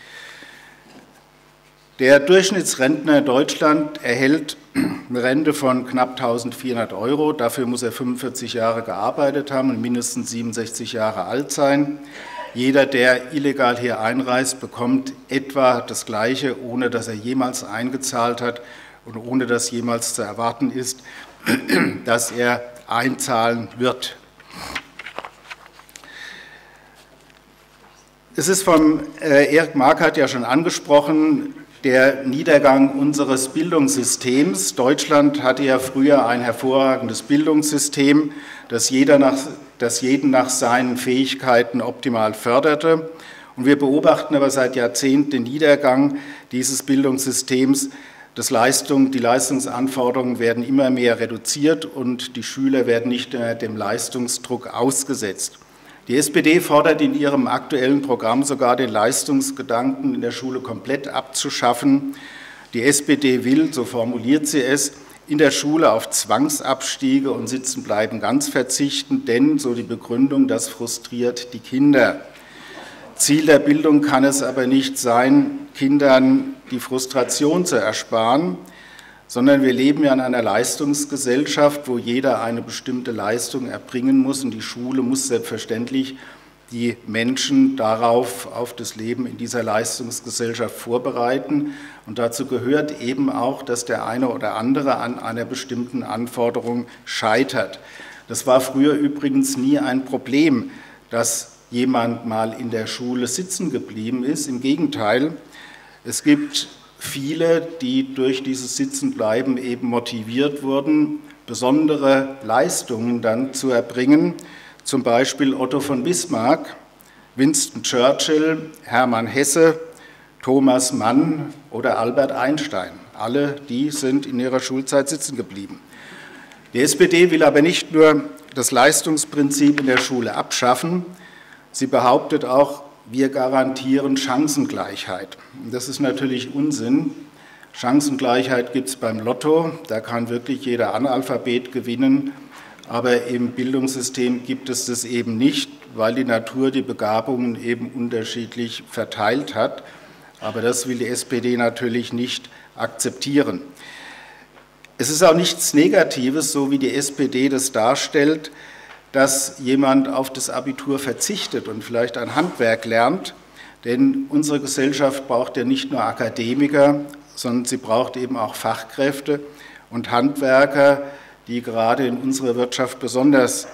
Der Durchschnittsrentner in Deutschland erhält eine Rente von knapp 1.400 €. Dafür muss er 45 Jahre gearbeitet haben und mindestens 67 Jahre alt sein. Jeder, der illegal hier einreist, bekommt etwa das Gleiche, ohne dass er jemals eingezahlt hat und ohne dass jemals zu erwarten ist, dass er einzahlen wird. Es ist vom Erik Markert ja schon angesprochen, der Niedergang unseres Bildungssystems. Deutschland hatte ja früher ein hervorragendes Bildungssystem, das jeden nach seinen Fähigkeiten optimal förderte. Und wir beobachten aber seit Jahrzehnten den Niedergang dieses Bildungssystems, Die Leistungsanforderungen werden immer mehr reduziert und die Schüler werden nicht mehr dem Leistungsdruck ausgesetzt. Die SPD fordert in ihrem aktuellen Programm sogar, den Leistungsgedanken in der Schule komplett abzuschaffen. Die SPD will, so formuliert sie es, in der Schule auf Zwangsabstiege und Sitzenbleiben ganz verzichten, denn, so die Begründung, das frustriert die Kinder. Ziel der Bildung kann es aber nicht sein, Kindern die Frustration zu ersparen, sondern wir leben ja in einer Leistungsgesellschaft, wo jeder eine bestimmte Leistung erbringen muss, und die Schule muss selbstverständlich die Menschen darauf, auf das Leben in dieser Leistungsgesellschaft vorbereiten. Und dazu gehört eben auch, dass der eine oder andere an einer bestimmten Anforderung scheitert. Das war früher übrigens nie ein Problem, dass jemand mal in der Schule sitzen geblieben ist. Im Gegenteil, es gibt viele, die durch dieses Sitzenbleiben eben motiviert wurden, besondere Leistungen dann zu erbringen. Zum Beispiel Otto von Bismarck, Winston Churchill, Hermann Hesse, Thomas Mann oder Albert Einstein. Alle die sind in ihrer Schulzeit sitzen geblieben. Die SPD will aber nicht nur das Leistungsprinzip in der Schule abschaffen, sie behauptet auch, wir garantieren Chancengleichheit. Das ist natürlich Unsinn. Chancengleichheit gibt es beim Lotto, da kann wirklich jeder Analphabet gewinnen, aber im Bildungssystem gibt es das eben nicht, weil die Natur die Begabungen eben unterschiedlich verteilt hat. Aber das will die SPD natürlich nicht akzeptieren. Es ist auch nichts Negatives, so wie die SPD das darstellt, dass jemand auf das Abitur verzichtet und vielleicht ein Handwerk lernt, denn unsere Gesellschaft braucht ja nicht nur Akademiker, sondern sie braucht eben auch Fachkräfte und Handwerker, die gerade in unserer Wirtschaft besonders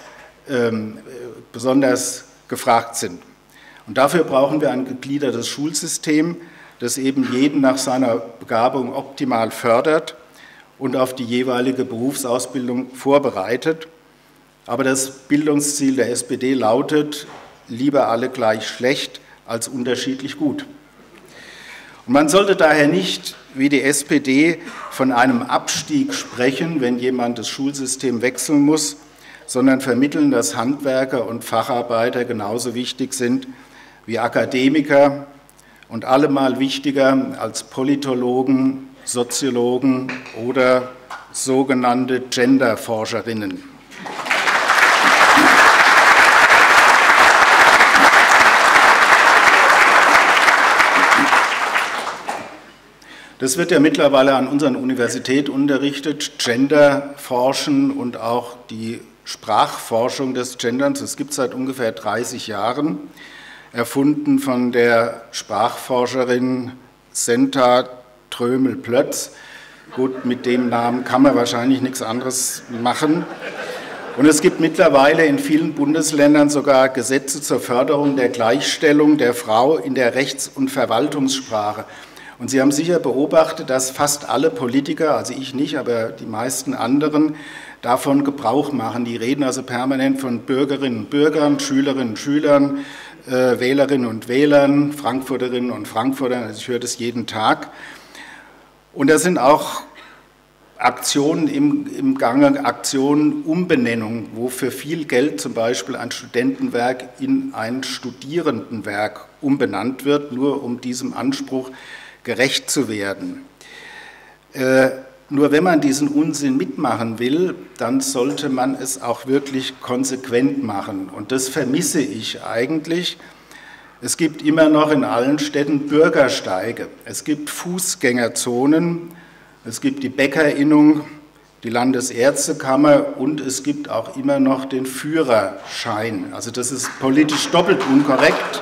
gefragt sind. Und dafür brauchen wir ein gegliedertes Schulsystem, das eben jeden nach seiner Begabung optimal fördert und auf die jeweilige Berufsausbildung vorbereitet. Aber das Bildungsziel der SPD lautet, lieber alle gleich schlecht als unterschiedlich gut. Und man sollte daher nicht, wie die SPD, von einem Abstieg sprechen, wenn jemand das Schulsystem wechseln muss, sondern vermitteln, dass Handwerker und Facharbeiter genauso wichtig sind wie Akademiker und allemal wichtiger als Politologen, Soziologen oder sogenannte Genderforscherinnen. Das wird ja mittlerweile an unseren Universitäten unterrichtet, Genderforschen und auch die Sprachforschung des Genderns. Das gibt es seit ungefähr 30 Jahren, erfunden von der Sprachforscherin Senta Trömel-Plötz. Gut, mit dem Namen kann man wahrscheinlich nichts anderes machen. Und es gibt mittlerweile in vielen Bundesländern sogar Gesetze zur Förderung der Gleichstellung der Frau in der Rechts- und Verwaltungssprache. Und Sie haben sicher beobachtet, dass fast alle Politiker, also ich nicht, aber die meisten anderen, davon Gebrauch machen. Die reden also permanent von Bürgerinnen und Bürgern, Schülerinnen und Schülern, Wählerinnen und Wählern, Frankfurterinnen und Frankfurtern. Also ich höre das jeden Tag. Und da sind auch Aktionen im Gange, Aktionen Umbenennung, wo für viel Geld zum Beispiel ein Studentenwerk in ein Studierendenwerk umbenannt wird, nur um diesem Anspruch gerecht zu werden. Nur wenn man diesen Unsinn mitmachen will, dann sollte man es auch wirklich konsequent machen. Und das vermisse ich eigentlich. Es gibt immer noch in allen Städten Bürgersteige, es gibt Fußgängerzonen, es gibt die Bäckerinnung, die Landesärztekammer und es gibt auch immer noch den Führerschein. Also das ist politisch doppelt unkorrekt.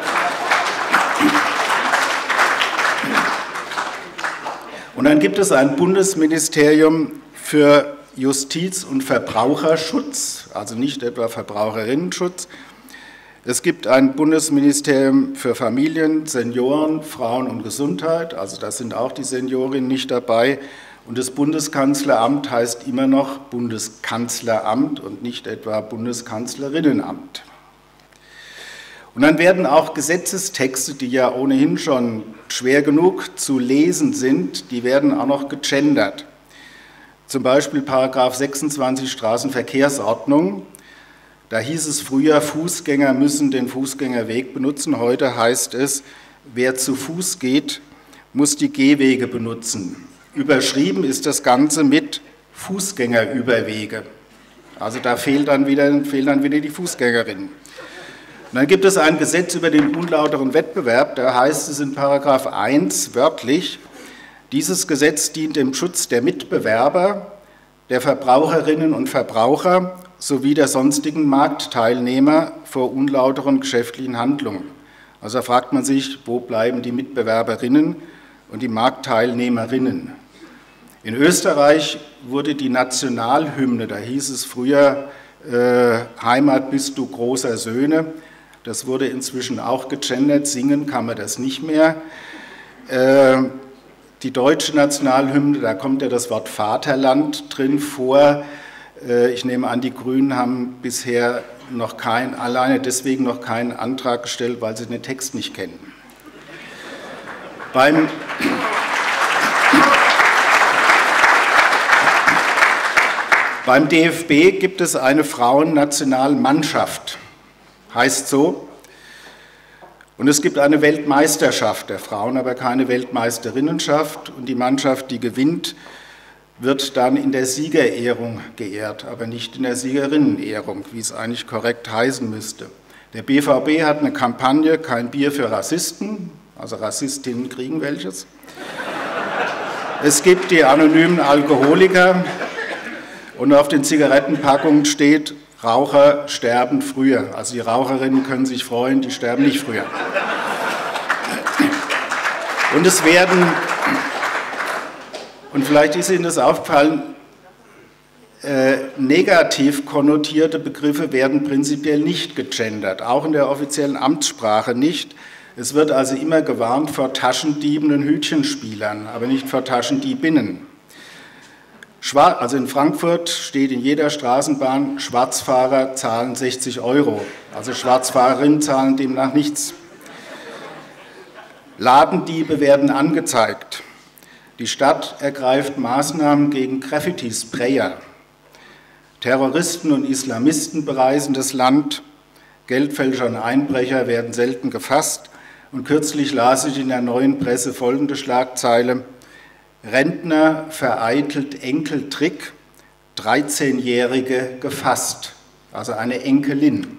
Und dann gibt es ein Bundesministerium für Justiz und Verbraucherschutz, also nicht etwa Verbraucherinnenschutz. Es gibt ein Bundesministerium für Familien, Senioren, Frauen und Gesundheit, also da sind auch die Seniorinnen nicht dabei. Und das Bundeskanzleramt heißt immer noch Bundeskanzleramt und nicht etwa Bundeskanzlerinnenamt. Und dann werden auch Gesetzestexte, die ja ohnehin schon schwer genug zu lesen sind, die werden auch noch gegendert. Zum Beispiel Paragraph 26 Straßenverkehrsordnung. Da hieß es früher, Fußgänger müssen den Fußgängerweg benutzen. Heute heißt es, wer zu Fuß geht, muss die Gehwege benutzen. Überschrieben ist das Ganze mit Fußgängerüberwege. Also da fehlen dann wieder die Fußgängerinnen. Und dann gibt es ein Gesetz über den unlauteren Wettbewerb, da heißt es in Paragraph 1 wörtlich, dieses Gesetz dient dem Schutz der Mitbewerber, der Verbraucherinnen und Verbraucher sowie der sonstigen Marktteilnehmer vor unlauteren geschäftlichen Handlungen. Also da fragt man sich, wo bleiben die Mitbewerberinnen und die Marktteilnehmerinnen? In Österreich wurde die Nationalhymne, da hieß es früher, Heimat bist du großer Söhne, das wurde inzwischen auch gegendert, singen kann man das nicht mehr. Die deutsche Nationalhymne, da kommt ja das Wort Vaterland drin vor. Ich nehme an, die Grünen haben bisher alleine deswegen noch keinen Antrag gestellt, weil sie den Text nicht kennen. Beim DFB gibt es eine Frauennationalmannschaft, heißt so. Und es gibt eine Weltmeisterschaft der Frauen, aber keine Weltmeisterinnenschaft. Und die Mannschaft, die gewinnt, wird dann in der Siegerehrung geehrt, aber nicht in der Siegerinnenehrung, wie es eigentlich korrekt heißen müsste. Der BVB hat eine Kampagne, kein Bier für Rassisten, also Rassistinnen kriegen welches. Es gibt die anonymen Alkoholiker. Und auf den Zigarettenpackungen steht, Raucher sterben früher. Also die Raucherinnen können sich freuen, die sterben nicht früher. Und vielleicht ist Ihnen das aufgefallen, negativ konnotierte Begriffe werden prinzipiell nicht gegendert, auch in der offiziellen Amtssprache nicht. Es wird also immer gewarnt vor Taschendieben und Hütchenspielern, aber nicht vor Taschendiebinnen. Also in Frankfurt steht in jeder Straßenbahn, Schwarzfahrer zahlen 60 €. Also Schwarzfahrerinnen zahlen demnach nichts. Ladendiebe werden angezeigt. Die Stadt ergreift Maßnahmen gegen Graffiti-Sprayer. Terroristen und Islamisten bereisen das Land. Geldfälscher und Einbrecher werden selten gefasst. Und kürzlich las ich in der Neuen Presse folgende Schlagzeile: Rentner vereitelt Enkeltrick, 13-Jährige gefasst, also eine Enkelin.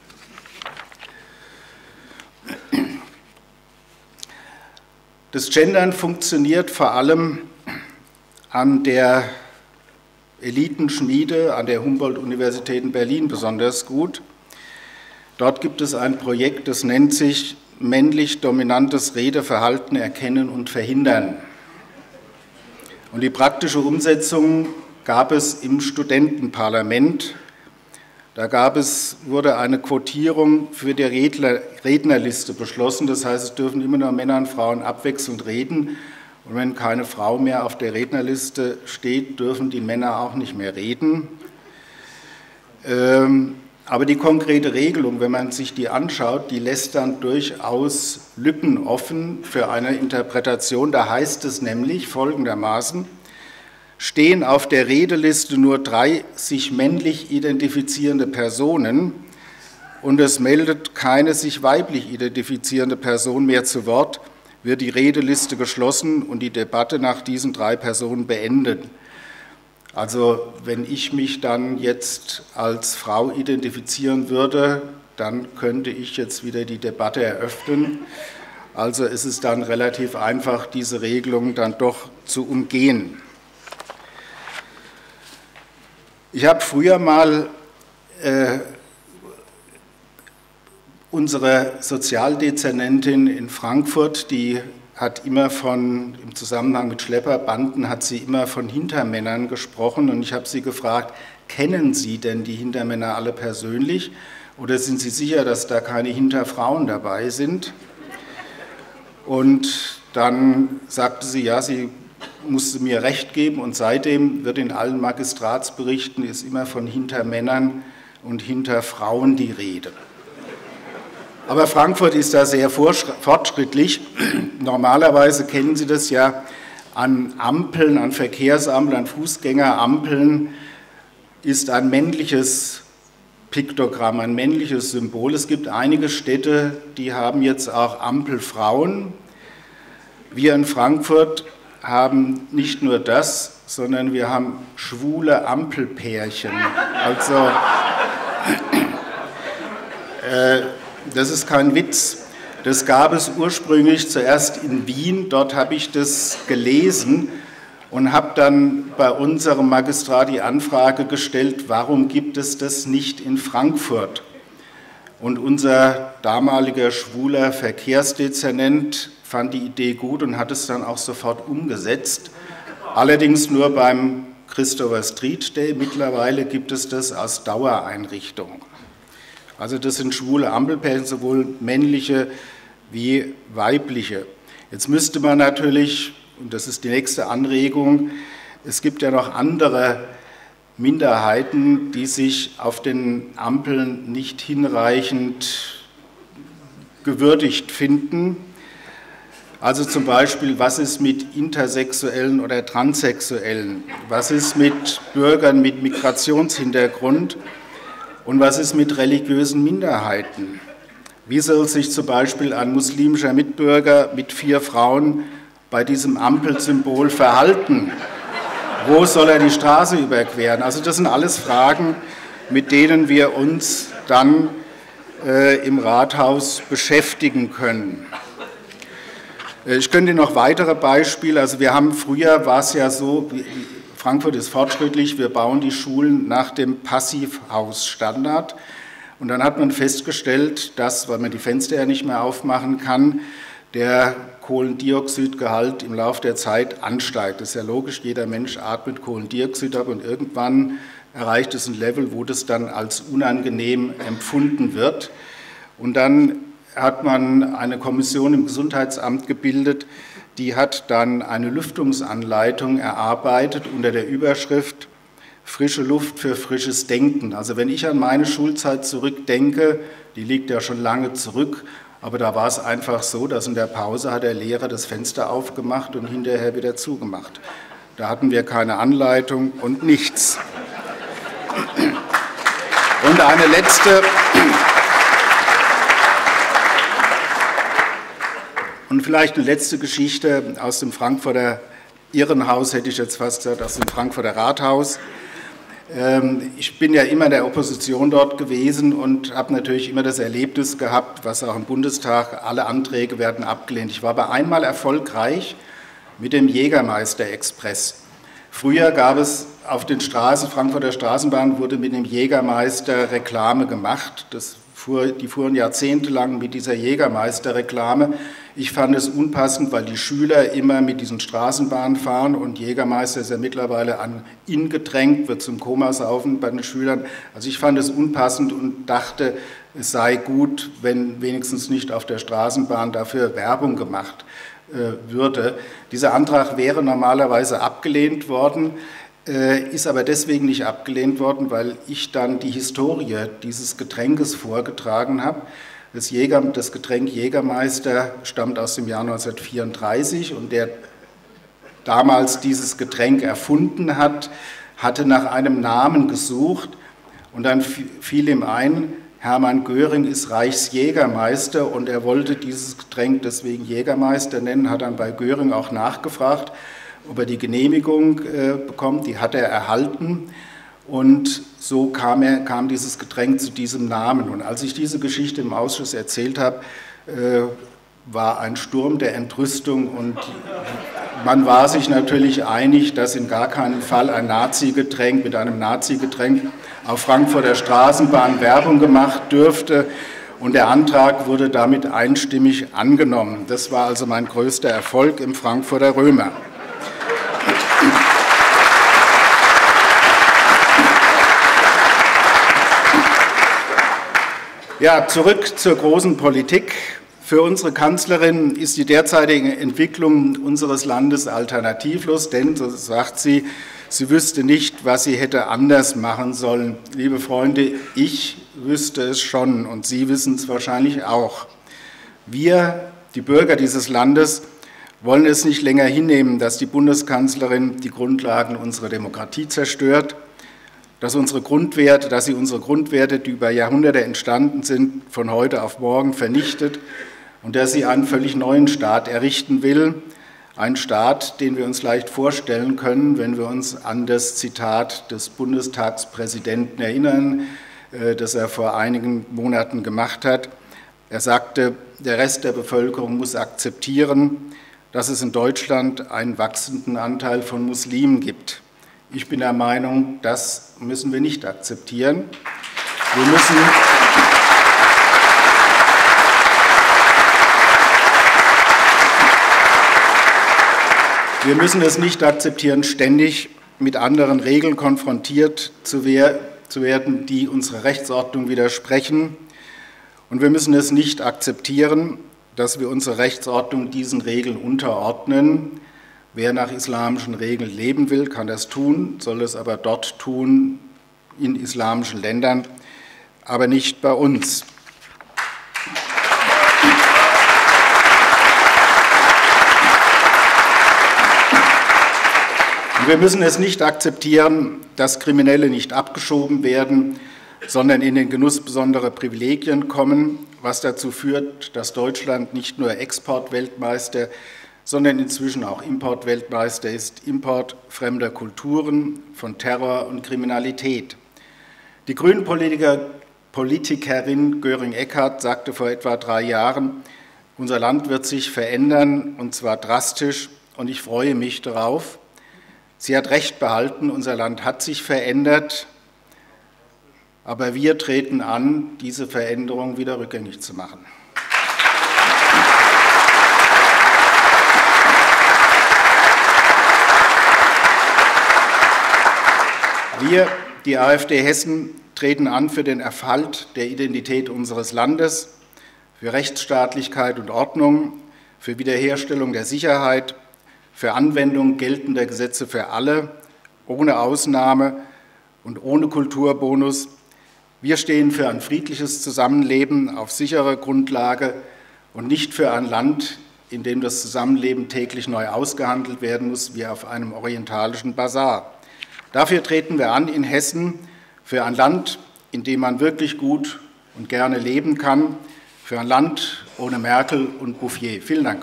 Das Gendern funktioniert vor allem an der Elitenschmiede, an der Humboldt-Universität in Berlin besonders gut. Dort gibt es ein Projekt, das nennt sich männlich dominantes Redeverhalten erkennen und verhindern. Und die praktische Umsetzung gab es im Studentenparlament. Da wurde eine Quotierung für die Rednerliste beschlossen. Das heißt, es dürfen immer nur Männer und Frauen abwechselnd reden. Und wenn keine Frau mehr auf der Rednerliste steht, dürfen die Männer auch nicht mehr reden. Aber die konkrete Regelung, wenn man sich die anschaut, die lässt dann durchaus Lücken offen für eine Interpretation. Da heißt es nämlich folgendermaßen: Stehen auf der Redeliste nur 3 sich männlich identifizierende Personen und es meldet keine sich weiblich identifizierende Person mehr zu Wort, wird die Redeliste geschlossen und die Debatte nach diesen 3 Personen beendet. Also wenn ich mich dann jetzt als Frau identifizieren würde, dann könnte ich jetzt wieder die Debatte eröffnen. Also ist es dann relativ einfach, diese Regelung dann doch zu umgehen. Ich habe früher mal unsere Sozialdezernentin in Frankfurt, die hat immer im Zusammenhang mit Schlepperbanden, hat sie immer von Hintermännern gesprochen und ich habe sie gefragt, kennen Sie denn die Hintermänner alle persönlich oder sind Sie sicher, dass da keine Hinterfrauen dabei sind? Und dann sagte sie, ja, sie musste mir recht geben und seitdem wird in allen Magistratsberichten ist immer von Hintermännern und Hinterfrauen die Rede. Aber Frankfurt ist da sehr fortschrittlich. Normalerweise kennen Sie das ja an Ampeln, an Verkehrsampeln, an Fußgängerampeln ist ein männliches Piktogramm, ein männliches Symbol. Es gibt einige Städte, die haben jetzt auch Ampelfrauen. Wir in Frankfurt haben nicht nur das, sondern wir haben schwule Ampelpärchen. Also, das ist kein Witz. Das gab es ursprünglich zuerst in Wien, dort habe ich das gelesen und habe dann bei unserem Magistrat die Anfrage gestellt, warum gibt es das nicht in Frankfurt? Und unser damaliger schwuler Verkehrsdezernent fand die Idee gut und hat es dann auch sofort umgesetzt. Allerdings nur beim Christopher Street Day. Mittlerweile gibt es das als Dauereinrichtung. Also das sind schwule Ampelpärchen, sowohl männliche wie weibliche. Jetzt müsste man natürlich, und das ist die nächste Anregung, es gibt ja noch andere Minderheiten, die sich auf den Ampeln nicht hinreichend gewürdigt finden. Also zum Beispiel, was ist mit Intersexuellen oder Transsexuellen? Was ist mit Bürgern mit Migrationshintergrund? Und was ist mit religiösen Minderheiten? Wie soll sich zum Beispiel ein muslimischer Mitbürger mit 4 Frauen bei diesem Ampelsymbol verhalten? Wo soll er die Straße überqueren? Also das sind alles Fragen, mit denen wir uns dann im Rathaus beschäftigen können. Ich könnte noch weitere Beispiele, also wir haben früher, war es ja so, Frankfurt ist fortschrittlich, wir bauen die Schulen nach dem Passivhausstandard und dann hat man festgestellt, dass, weil man die Fenster ja nicht mehr aufmachen kann, der Kohlendioxidgehalt im Laufe der Zeit ansteigt. Das ist ja logisch, jeder Mensch atmet Kohlendioxid ab und irgendwann erreicht es ein Level, wo das dann als unangenehm empfunden wird. Und dann hat man eine Kommission im Gesundheitsamt gebildet, die hat dann eine Lüftungsanleitung erarbeitet unter der Überschrift Frische Luft für frisches Denken. Also wenn ich an meine Schulzeit zurückdenke, die liegt ja schon lange zurück, aber da war es einfach so, dass in der Pause hat der Lehrer das Fenster aufgemacht und hinterher wieder zugemacht. Da hatten wir keine Anleitung und nichts. Und eine letzte... Und vielleicht eine letzte Geschichte aus dem Frankfurter Irrenhaus, hätte ich jetzt fast gesagt, aus dem Frankfurter Rathaus. Ich bin ja immer in der Opposition dort gewesen und habe natürlich immer das Erlebnis gehabt, was auch im Bundestag, alle Anträge werden abgelehnt. Ich war aber einmal erfolgreich mit dem Jägermeister-Express. Früher gab es auf den Straßen, Frankfurter Straßenbahn wurde mit dem Jägermeister Reklame gemacht. Die fuhren jahrzehntelang mit dieser Jägermeister-Reklame. Ich fand es unpassend, weil die Schüler immer mit diesen Straßenbahnen fahren und Jägermeister ist ja mittlerweile an Ingetränk, wird zum Komasaufen bei den Schülern. Also ich fand es unpassend und dachte, es sei gut, wenn wenigstens nicht auf der Straßenbahn dafür Werbung gemacht würde. Dieser Antrag wäre normalerweise abgelehnt worden, ist aber deswegen nicht abgelehnt worden, weil ich dann die Historie dieses Getränkes vorgetragen habe. Das Getränk Jägermeister stammt aus dem Jahr 1934 und der damals dieses Getränk erfunden hat, hatte nach einem Namen gesucht und dann fiel ihm ein, Hermann Göring ist Reichsjägermeister und er wollte dieses Getränk deswegen Jägermeister nennen, hat dann bei Göring auch nachgefragt, ob er die Genehmigung bekommt, die hat er erhalten und so kam dieses Getränk zu diesem Namen. Und als ich diese Geschichte im Ausschuss erzählt habe, war ein Sturm der Entrüstung und man war sich natürlich einig, dass in gar keinem Fall ein Nazi-Getränk mit einem Nazi-Getränk auf Frankfurter Straßenbahn Werbung gemacht dürfte und der Antrag wurde damit einstimmig angenommen. Das war also mein größter Erfolg im Frankfurter Römer. Ja, zurück zur großen Politik. Für unsere Kanzlerin ist die derzeitige Entwicklung unseres Landes alternativlos, denn, so sagt sie, sie wüsste nicht, was sie hätte anders machen sollen. Liebe Freunde, ich wüsste es schon und Sie wissen es wahrscheinlich auch. Wir, die Bürger dieses Landes, wollen es nicht länger hinnehmen, dass die Bundeskanzlerin die Grundlagen unserer Demokratie zerstört, dass sie unsere Grundwerte, die über Jahrhunderte entstanden sind, von heute auf morgen vernichtet und dass sie einen völlig neuen Staat errichten will, einen Staat, den wir uns leicht vorstellen können, wenn wir uns an das Zitat des Bundestagspräsidenten erinnern, das er vor einigen Monaten gemacht hat. Er sagte, der Rest der Bevölkerung muss akzeptieren, dass es in Deutschland einen wachsenden Anteil von Muslimen gibt. Ich bin der Meinung, das müssen wir nicht akzeptieren. Wir müssen es nicht akzeptieren, ständig mit anderen Regeln konfrontiert zu werden, die unserer Rechtsordnung widersprechen. Und wir müssen es nicht akzeptieren, dass wir unsere Rechtsordnung diesen Regeln unterordnen. Wer nach islamischen Regeln leben will, kann das tun, soll es aber dort tun, in islamischen Ländern, aber nicht bei uns. Und wir müssen es nicht akzeptieren, dass Kriminelle nicht abgeschoben werden, sondern in den Genuss besonderer Privilegien kommen, was dazu führt, dass Deutschland nicht nur Exportweltmeister, sondern inzwischen auch Importweltmeister ist, Import fremder Kulturen, von Terror und Kriminalität. Die Grünen-Politikerin Göring-Eckardt sagte vor etwa 3 Jahren, unser Land wird sich verändern, und zwar drastisch, und ich freue mich darauf. Sie hat recht behalten, unser Land hat sich verändert, aber wir treten an, diese Veränderung wieder rückgängig zu machen. Wir, die AfD Hessen, treten an für den Erhalt der Identität unseres Landes, für Rechtsstaatlichkeit und Ordnung, für Wiederherstellung der Sicherheit, für Anwendung geltender Gesetze für alle, ohne Ausnahme und ohne Kulturbonus. Wir stehen für ein friedliches Zusammenleben auf sicherer Grundlage und nicht für ein Land, in dem das Zusammenleben täglich neu ausgehandelt werden muss, wie auf einem orientalischen Basar. Dafür treten wir an in Hessen, für ein Land, in dem man wirklich gut und gerne leben kann, für ein Land ohne Merkel und Bouffier. Vielen Dank.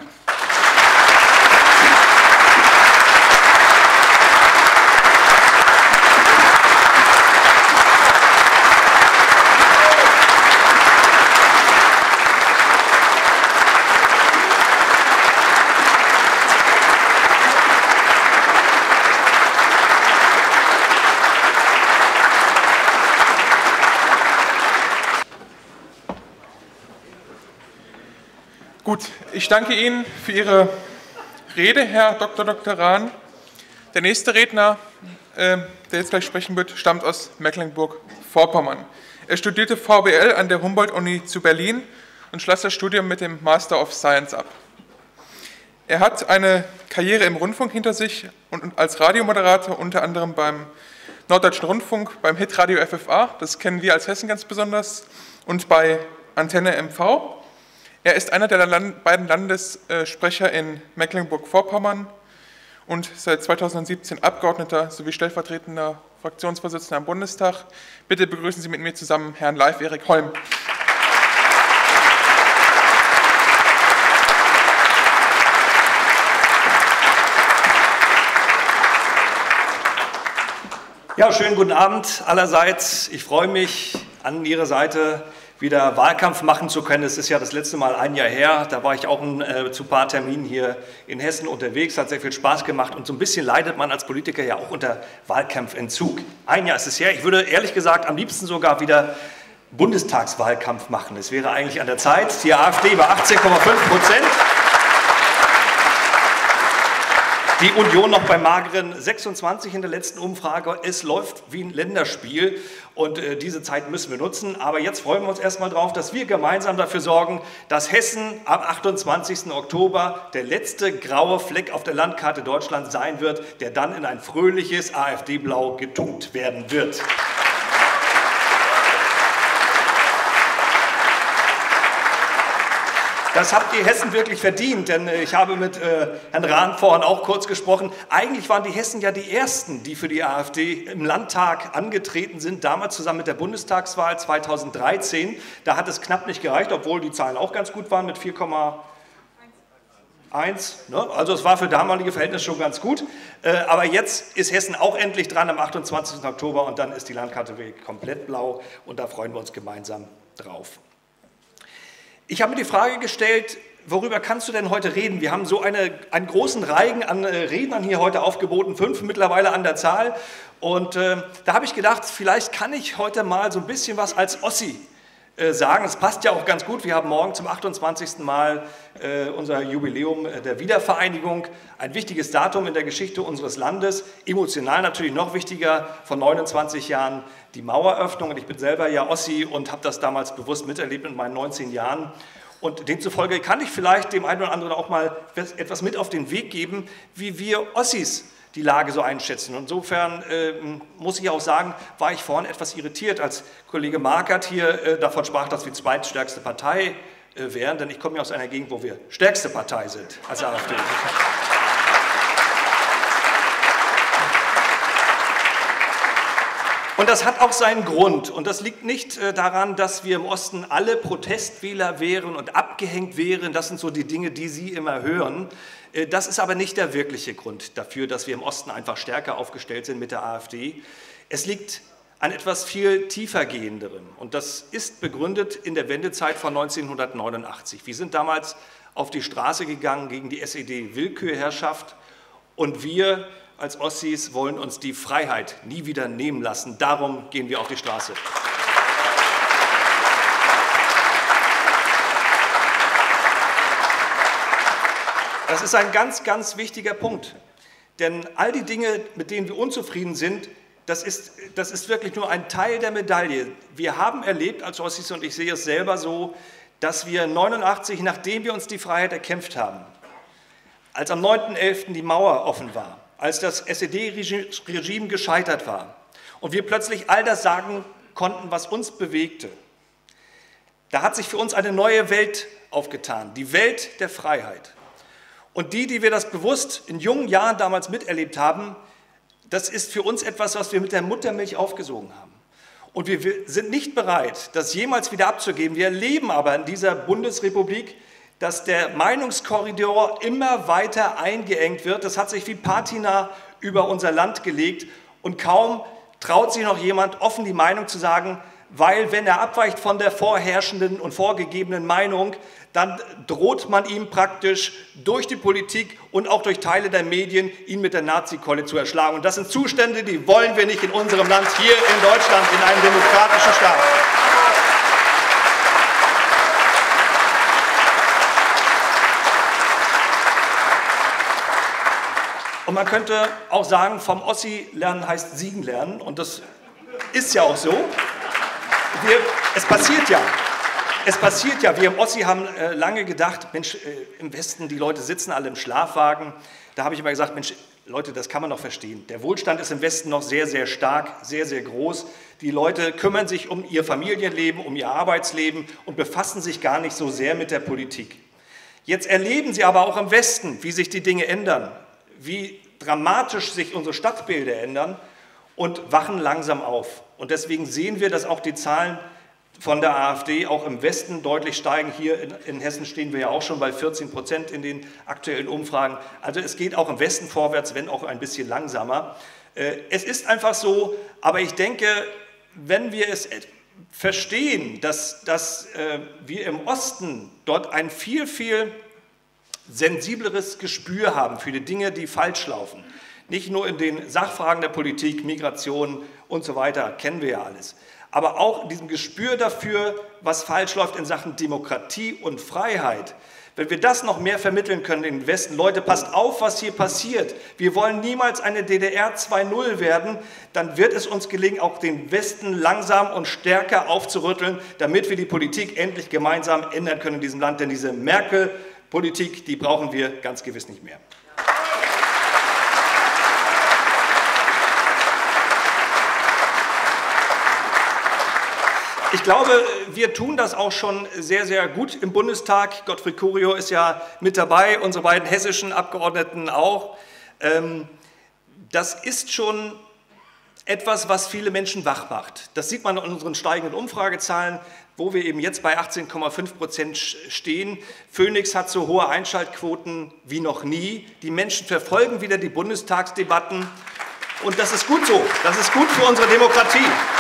Gut, ich danke Ihnen für Ihre Rede, Herr Dr. Rahn. Der nächste Redner, der jetzt gleich sprechen wird, stammt aus Mecklenburg-Vorpommern. Er studierte VWL an der Humboldt-Uni zu Berlin und schloss das Studium mit dem Master of Science ab. Er hat eine Karriere im Rundfunk hinter sich und als Radiomoderator unter anderem beim Norddeutschen Rundfunk, beim Hitradio FFA, das kennen wir als Hessen ganz besonders, und bei Antenne MV. Er ist einer der beiden Landessprecher in Mecklenburg-Vorpommern und seit 2017 Abgeordneter sowie stellvertretender Fraktionsvorsitzender im Bundestag. Bitte begrüßen Sie mit mir zusammen Herrn Leif Erik Holm. Ja, schönen guten Abend allerseits. Ich freue mich, an Ihrer Seite wieder Wahlkampf machen zu können. Es ist ja das letzte Mal ein Jahr her, da war ich auch zu ein paar Terminen hier in Hessen unterwegs, hat sehr viel Spaß gemacht und so ein bisschen leidet man als Politiker ja auch unter Wahlkampfentzug. Ein Jahr ist es her, ich würde ehrlich gesagt am liebsten sogar wieder Bundestagswahlkampf machen. Es wäre eigentlich an der Zeit, die AfD bei 18,5%. Die Union noch bei mageren 26 in der letzten Umfrage. Es läuft wie ein Länderspiel und diese Zeit müssen wir nutzen. Aber jetzt freuen wir uns erstmal drauf, dass wir gemeinsam dafür sorgen, dass Hessen am 28. Oktober der letzte graue Fleck auf der Landkarte Deutschlands sein wird, der dann in ein fröhliches AfD-Blau getunkt werden wird. Das habt ihr Hessen wirklich verdient, denn ich habe mit Herrn Rahn vorhin auch kurz gesprochen. Eigentlich waren die Hessen ja die Ersten, die für die AfD im Landtag angetreten sind, damals zusammen mit der Bundestagswahl 2013. Da hat es knapp nicht gereicht, obwohl die Zahlen auch ganz gut waren mit 4,1. Ne? Also es war für damalige Verhältnisse schon ganz gut. Aber jetzt ist Hessen auch endlich dran am 28. Oktober und dann ist die Landkarte wirklich komplett blau und da freuen wir uns gemeinsam drauf. Ich habe mir die Frage gestellt, worüber kannst du denn heute reden? Wir haben so einen großen Reigen an Rednern hier heute aufgeboten, 5 mittlerweile an der Zahl. Und da habe ich gedacht, vielleicht kann ich heute mal so ein bisschen was als Ossi sagen. Es passt ja auch ganz gut. Wir haben morgen zum 28. Mal unser Jubiläum der Wiedervereinigung. Ein wichtiges Datum in der Geschichte unseres Landes. Emotional natürlich noch wichtiger, vor 29 Jahren die Maueröffnung. Und ich bin selber ja Ossi und habe das damals bewusst miterlebt mit meinen 19 Jahren. Und demzufolge kann ich vielleicht dem einen oder anderen auch mal etwas mit auf den Weg geben, wie wir Ossis die Lage so einschätzen. Insofern muss ich auch sagen, war ich vorhin etwas irritiert, als Kollege Markert hier davon sprach, dass wir die zweitstärkste Partei wären, denn ich komme ja aus einer Gegend, wo wir stärkste Partei sind als AfD. Und das hat auch seinen Grund. Und das liegt nicht daran, dass wir im Osten alle Protestwähler wären und abgehängt wären. Das sind so die Dinge, die Sie immer hören. Das ist aber nicht der wirkliche Grund dafür, dass wir im Osten einfach stärker aufgestellt sind mit der AfD. Es liegt an etwas viel tiefergehenderem. Und das ist begründet in der Wendezeit von 1989. Wir sind damals auf die Straße gegangen gegen die SED-Willkürherrschaft und wir als Ossis wollen uns die Freiheit nie wieder nehmen lassen. Darum gehen wir auf die Straße. Das ist ein ganz, ganz wichtiger Punkt. Denn all die Dinge, mit denen wir unzufrieden sind, das ist wirklich nur ein Teil der Medaille. Wir haben erlebt als Ossis, und ich sehe es selber so, dass wir 89, nachdem wir uns die Freiheit erkämpft haben, als am 9.11. die Mauer offen war, als das SED-Regime gescheitert war und wir plötzlich all das sagen konnten, was uns bewegte, da hat sich für uns eine neue Welt aufgetan, die Welt der Freiheit. Und die wir das bewusst in jungen Jahren damals miterlebt haben, das ist für uns etwas, was wir mit der Muttermilch aufgesogen haben. Und wir sind nicht bereit, das jemals wieder abzugeben. Wir erleben aber in dieser Bundesrepublik, dass der Meinungskorridor immer weiter eingeengt wird. Das hat sich wie Patina über unser Land gelegt und kaum traut sich noch jemand offen die Meinung zu sagen, weil wenn er abweicht von der vorherrschenden und vorgegebenen Meinung, dann droht man ihm praktisch durch die Politik und auch durch Teile der Medien, ihn mit der Nazi-Keule zu erschlagen. Und das sind Zustände, die wollen wir nicht in unserem Land, hier in Deutschland, in einem demokratischen Staat. Und man könnte auch sagen, vom Ossi lernen heißt siegen lernen. Und das ist ja auch so. Es passiert ja. Wir im Ossi haben lange gedacht, Mensch, im Westen, die Leute sitzen alle im Schlafwagen. Da habe ich immer gesagt, Mensch, Leute, das kann man doch verstehen. Der Wohlstand ist im Westen noch sehr, sehr stark, sehr, sehr groß. Die Leute kümmern sich um ihr Familienleben, um ihr Arbeitsleben und befassen sich gar nicht so sehr mit der Politik. Jetzt erleben sie aber auch im Westen, wie sich die Dinge ändern, wie dramatisch sich unsere Stadtbilder ändern und wachen langsam auf. Und deswegen sehen wir, dass auch die Zahlen von der AfD auch im Westen deutlich steigen. Hier in Hessen stehen wir ja auch schon bei 14% in den aktuellen Umfragen. Also es geht auch im Westen vorwärts, wenn auch ein bisschen langsamer. Es ist einfach so, aber ich denke, wenn wir es verstehen, dass wir im Osten dort ein viel, viel sensibleres Gespür haben für die Dinge, die falsch laufen. Nicht nur in den Sachfragen der Politik, Migration und so weiter, kennen wir ja alles. aber auch in diesem Gespür dafür, was falsch läuft in Sachen Demokratie und Freiheit. Wenn wir das noch mehr vermitteln können in den Westen, Leute, passt auf, was hier passiert. Wir wollen niemals eine DDR 2.0 werden, dann wird es uns gelingen, auch den Westen langsam und stärker aufzurütteln, damit wir die Politik endlich gemeinsam ändern können in diesem Land. Denn diese Merkel-Politik, die brauchen wir ganz gewiss nicht mehr. Ich glaube, wir tun das auch schon sehr, sehr gut im Bundestag. Gottfried Curio ist ja mit dabei, unsere beiden hessischen Abgeordneten auch. Das ist schon etwas, was viele Menschen wach macht. Das sieht man in unseren steigenden Umfragezahlen, wo wir eben jetzt bei 18,5% stehen. Phoenix hat so hohe Einschaltquoten wie noch nie. Die Menschen verfolgen wieder die Bundestagsdebatten. Und das ist gut so. Das ist gut für unsere Demokratie.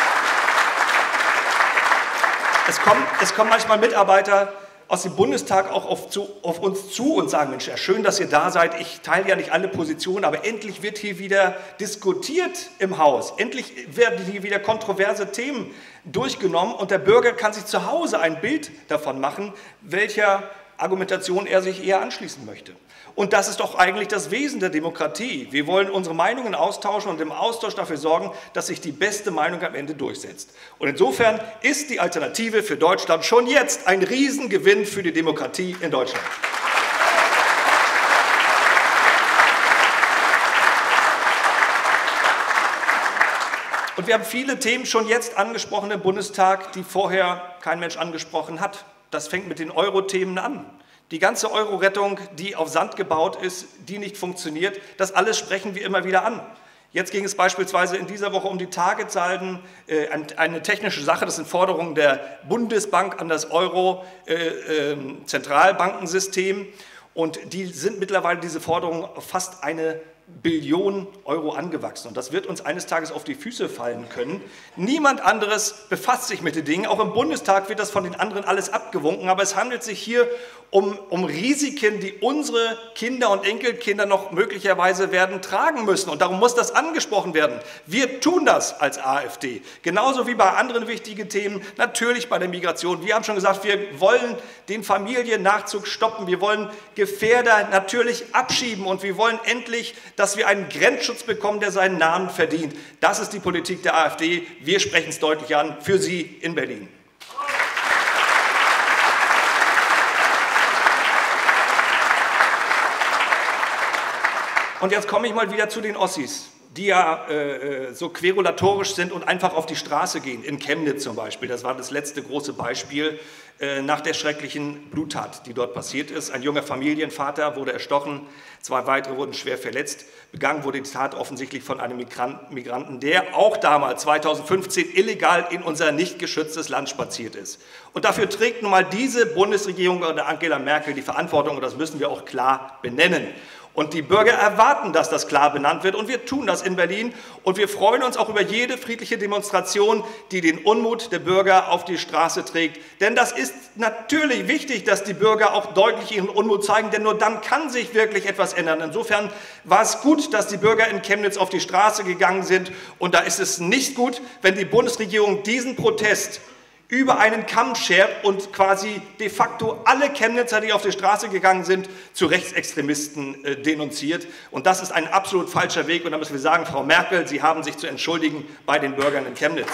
Es kommen manchmal Mitarbeiter aus dem Bundestag auch auf uns zu und sagen, Mensch, ja, schön, dass ihr da seid. Ich teile ja nicht alle Positionen, aber endlich wird hier wieder diskutiert im Haus. Endlich werden hier wieder kontroverse Themen durchgenommen und der Bürger kann sich zu Hause ein Bild davon machen, welcher Argumentation er sich eher anschließen möchte. Und das ist doch eigentlich das Wesen der Demokratie. Wir wollen unsere Meinungen austauschen und im Austausch dafür sorgen, dass sich die beste Meinung am Ende durchsetzt. Und insofern ist die Alternative für Deutschland schon jetzt ein Riesengewinn für die Demokratie in Deutschland. Und wir haben viele Themen schon jetzt angesprochen im Bundestag, die vorher kein Mensch angesprochen hat. Das fängt mit den Euro-Themen an. Die ganze Euro-Rettung, die auf Sand gebaut ist, die nicht funktioniert, das alles sprechen wir immer wieder an. Jetzt ging es beispielsweise in dieser Woche um die Targetsalden, eine technische Sache, das sind Forderungen der Bundesbank an das Euro-Zentralbankensystem und die sind mittlerweile, diese Forderungen, auf fast 1 Billion Euro angewachsen. Und das wird uns eines Tages auf die Füße fallen können. Niemand anderes befasst sich mit den Dingen. Auch im Bundestag wird das von den anderen alles abgewunken. Aber es handelt sich hier um Risiken, die unsere Kinder und Enkelkinder noch möglicherweise werden tragen müssen. Und darum muss das angesprochen werden. Wir tun das als AfD. Genauso wie bei anderen wichtigen Themen, natürlich bei der Migration. Wir haben schon gesagt, wir wollen den Familiennachzug stoppen. Wir wollen Gefährder natürlich abschieben. Und wir wollen endlich, dass wir einen Grenzschutz bekommen, der seinen Namen verdient. Das ist die Politik der AfD. Wir sprechen es deutlich an für Sie in Berlin. Und jetzt komme ich mal wieder zu den Ossis, die ja so querulatorisch sind und einfach auf die Straße gehen, in Chemnitz zum Beispiel. Das war das letzte große Beispiel nach der schrecklichen Bluttat, die dort passiert ist. Ein junger Familienvater wurde erstochen, 2 weitere wurden schwer verletzt. Begangen wurde die Tat offensichtlich von einem Migranten, der auch damals, 2015, illegal in unser nicht geschütztes Land spaziert ist. Und dafür trägt nun mal diese Bundesregierung unter Angela Merkel die Verantwortung und das müssen wir auch klar benennen. Und die Bürger erwarten, dass das klar benannt wird. Und wir tun das in Berlin. Und wir freuen uns auch über jede friedliche Demonstration, die den Unmut der Bürger auf die Straße trägt. Denn das ist natürlich wichtig, dass die Bürger auch deutlich ihren Unmut zeigen. Denn nur dann kann sich wirklich etwas ändern. Insofern war es gut, dass die Bürger in Chemnitz auf die Straße gegangen sind. Und da ist es nicht gut, wenn die Bundesregierung diesen Protest über einen Kamm schert und quasi de facto alle Chemnitzer, die auf die Straße gegangen sind, zu Rechtsextremisten denunziert. Und das ist ein absolut falscher Weg. Und da müssen wir sagen, Frau Merkel, Sie haben sich zu entschuldigen bei den Bürgern in Chemnitz.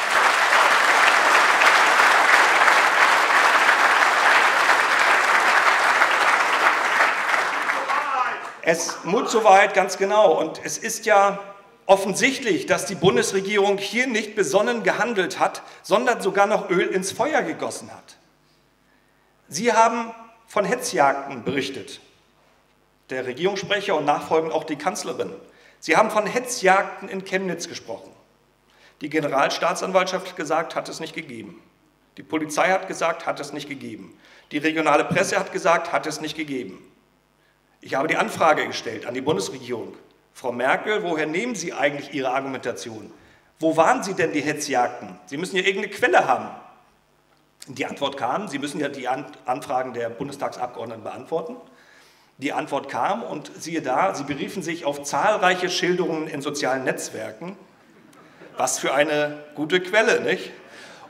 Es muss soweit, ganz genau. Und es ist ja offensichtlich, dass die Bundesregierung hier nicht besonnen gehandelt hat, sondern sogar noch Öl ins Feuer gegossen hat. Sie haben von Hetzjagden berichtet, der Regierungssprecher und nachfolgend auch die Kanzlerin. Sie haben von Hetzjagden in Chemnitz gesprochen. Die Generalstaatsanwaltschaft hat gesagt, hat es nicht gegeben. Die Polizei hat gesagt, hat es nicht gegeben. Die regionale Presse hat gesagt, hat es nicht gegeben. Ich habe die Anfrage gestellt an die Bundesregierung. Frau Merkel, woher nehmen Sie eigentlich Ihre Argumentation? Wo waren Sie denn die Hetzjagden? Sie müssen ja irgendeine Quelle haben. Die Antwort kam, Sie müssen ja die Anfragen der Bundestagsabgeordneten beantworten. Die Antwort kam und siehe da, Sie beriefen sich auf zahlreiche Schilderungen in sozialen Netzwerken. Was für eine gute Quelle, nicht?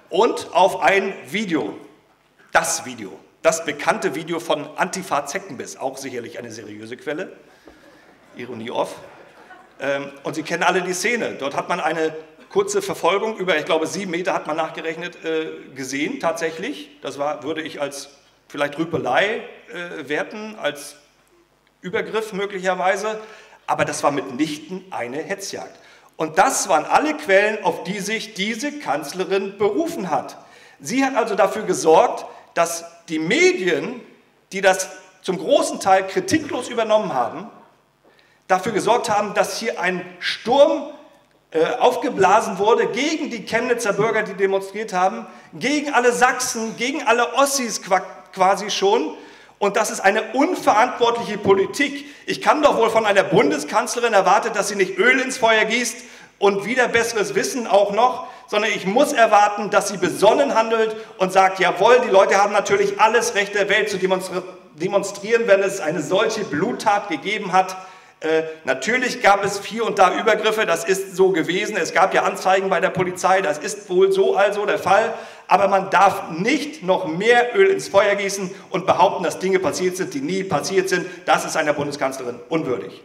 und auf ein Video, das bekannte Video von Antifa Zeckenbiss, auch sicherlich eine seriöse Quelle, Ironie off. Und Sie kennen alle die Szene. Dort hat man eine kurze Verfolgung über, ich glaube, 7 Meter hat man nachgerechnet, gesehen tatsächlich. Das würde ich als vielleicht Rüpelei werten, als Übergriff möglicherweise, aber das war mitnichten eine Hetzjagd. Und das waren alle Quellen, auf die sich diese Kanzlerin berufen hat. Sie hat also dafür gesorgt, dass die Medien, die das zum großen Teil kritiklos übernommen haben, dafür gesorgt haben, dass hier ein Sturm aufgeblasen wurde gegen die Chemnitzer Bürger, die demonstriert haben, gegen alle Sachsen, gegen alle Ossis quasi schon. Und das ist eine unverantwortliche Politik. Ich kann doch wohl von einer Bundeskanzlerin erwarten, dass sie nicht Öl ins Feuer gießt und wieder besseres Wissen auch noch, sondern ich muss erwarten, dass sie besonnen handelt und sagt, jawohl, die Leute haben natürlich alles Recht der Welt zu demonstrieren, wenn es eine solche Bluttat gegeben hat. Natürlich gab es hier und da Übergriffe, das ist so gewesen. Es gab ja Anzeigen bei der Polizei, das ist wohl so also der Fall. Aber man darf nicht noch mehr Öl ins Feuer gießen und behaupten, dass Dinge passiert sind, die nie passiert sind. Das ist einer Bundeskanzlerin unwürdig.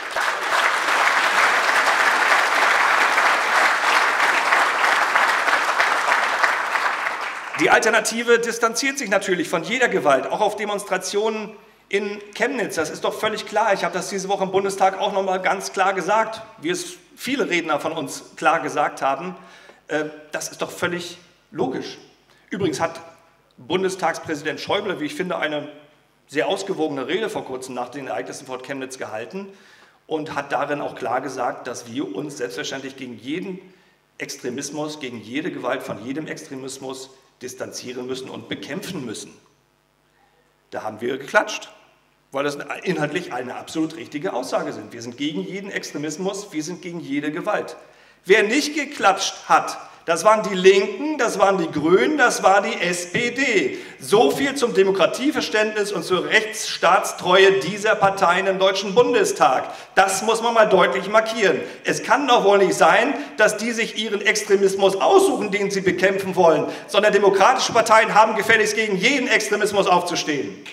Die Alternative distanziert sich natürlich von jeder Gewalt, auch auf Demonstrationen in Chemnitz. Das ist doch völlig klar. Ich habe das diese Woche im Bundestag auch noch mal ganz klar gesagt, wie es viele Redner von uns klar gesagt haben. Das ist doch völlig logisch. Übrigens hat Bundestagspräsident Schäuble, wie ich finde, eine sehr ausgewogene Rede vor kurzem nach den Ereignissen vor Chemnitz gehalten und hat darin auch klar gesagt, dass wir uns selbstverständlich gegen jeden Extremismus, gegen jede Gewalt von jedem Extremismus distanzieren müssen und bekämpfen müssen. Da haben wir geklatscht, weil das inhaltlich eine absolut richtige Aussage sind. Wir sind gegen jeden Extremismus, wir sind gegen jede Gewalt. Wer nicht geklatscht hat, das waren die Linken, das waren die Grünen, das war die SPD. So viel zum Demokratieverständnis und zur Rechtsstaatstreue dieser Parteien im Deutschen Bundestag. Das muss man mal deutlich markieren. Es kann doch wohl nicht sein, dass die sich ihren Extremismus aussuchen, den sie bekämpfen wollen, sondern demokratische Parteien haben gefälligst gegen jeden Extremismus aufzustehen.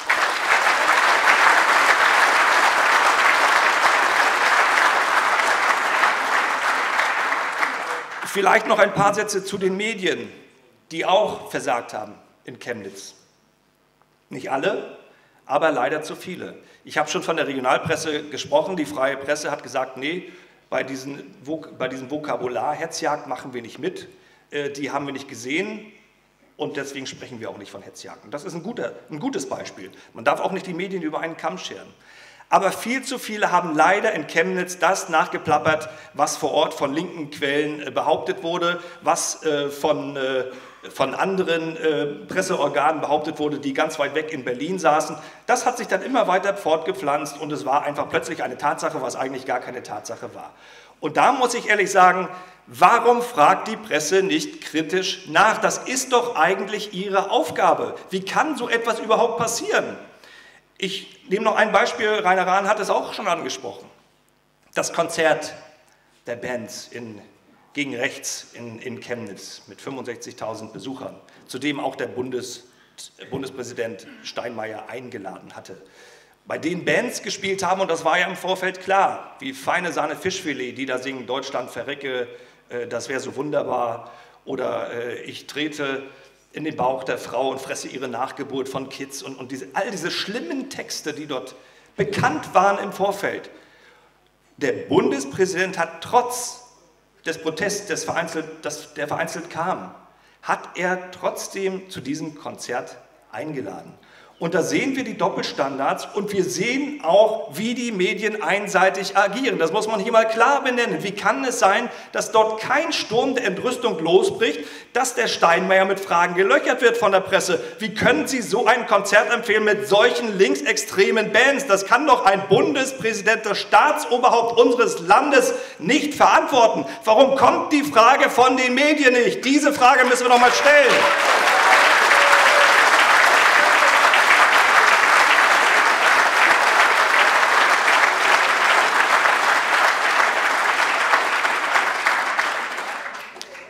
Vielleicht noch ein paar Sätze zu den Medien, die auch versagt haben in Chemnitz. Nicht alle, aber leider zu viele. Ich habe schon von der Regionalpresse gesprochen. Die freie Presse hat gesagt, nee, bei diesem Vokabular Hetzjagd machen wir nicht mit. Die haben wir nicht gesehen und deswegen sprechen wir auch nicht von Hetzjagden. Das ist ein gutes Beispiel. Man darf auch nicht die Medien über einen Kamm scheren. Aber viel zu viele haben leider in Chemnitz das nachgeplappert, was vor Ort von linken Quellen behauptet wurde, was von anderen Presseorganen behauptet wurde, die ganz weit weg in Berlin saßen. Das hat sich dann immer weiter fortgepflanzt und es war einfach plötzlich eine Tatsache, was eigentlich gar keine Tatsache war. Und da muss ich ehrlich sagen, warum fragt die Presse nicht kritisch nach? Das ist doch eigentlich ihre Aufgabe. Wie kann so etwas überhaupt passieren? Ich nehme noch ein Beispiel, Rainer Rahn hat es auch schon angesprochen. Das Konzert der Bands gegen rechts in Chemnitz mit 65.000 Besuchern, zu dem auch der Bundespräsident Steinmeier eingeladen hatte. Bei denen Bands gespielt haben, und das war ja im Vorfeld klar, wie Feine Sahne Fischfilet, die da singen, Deutschland verrecke, das wäre so wunderbar, oder ich trete in den Bauch der Frau und fresse ihre Nachgeburt von Kids und all diese schlimmen Texte, die dort bekannt waren im Vorfeld. Der Bundespräsident hat trotz des Protests, der vereinzelt kam, hat er trotzdem zu diesem Konzert eingeladen. Und da sehen wir die Doppelstandards und wir sehen auch, wie die Medien einseitig agieren. Das muss man hier mal klar benennen. Wie kann es sein, dass dort kein Sturm der Entrüstung losbricht, dass der Steinmeier mit Fragen gelöchert wird von der Presse? Wie können Sie so ein Konzert empfehlen mit solchen linksextremen Bands? Das kann doch ein Bundespräsident, das Staatsoberhaupt unseres Landes nicht verantworten. Warum kommt die Frage von den Medien nicht? Diese Frage müssen wir noch mal stellen.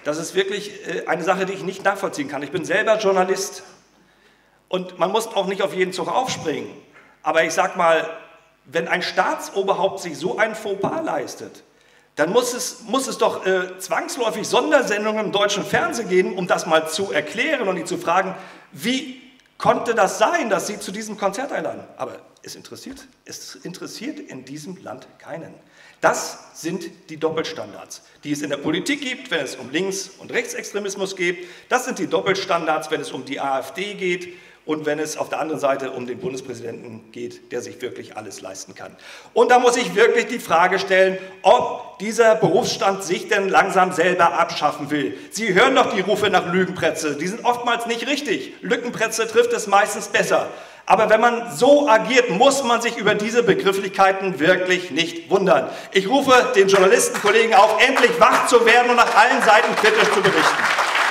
Das ist wirklich eine Sache, die ich nicht nachvollziehen kann. Ich bin selber Journalist und man muss auch nicht auf jeden Zug aufspringen. Aber ich sag mal, wenn ein Staatsoberhaupt sich so ein Fauxpas leistet, dann muss es doch zwangsläufig Sondersendungen im deutschen Fernsehen geben, um das mal zu erklären und die zu fragen, wie konnte das sein, dass Sie zu diesem Konzert einladen? Aber es interessiert in diesem Land keinen. Das sind die Doppelstandards, die es in der Politik gibt, wenn es um Links- und Rechtsextremismus geht. Das sind die Doppelstandards, wenn es um die AfD geht und wenn es auf der anderen Seite um den Bundespräsidenten geht, der sich wirklich alles leisten kann. Und da muss ich wirklich die Frage stellen, ob dieser Berufsstand sich denn langsam selber abschaffen will. Sie hören doch die Rufe nach Lügenpresse, die sind oftmals nicht richtig. Lückenpresse trifft es meistens besser. Aber wenn man so agiert, muss man sich über diese Begrifflichkeiten wirklich nicht wundern. Ich rufe den Journalistenkollegen auf, endlich wach zu werden und nach allen Seiten kritisch zu berichten.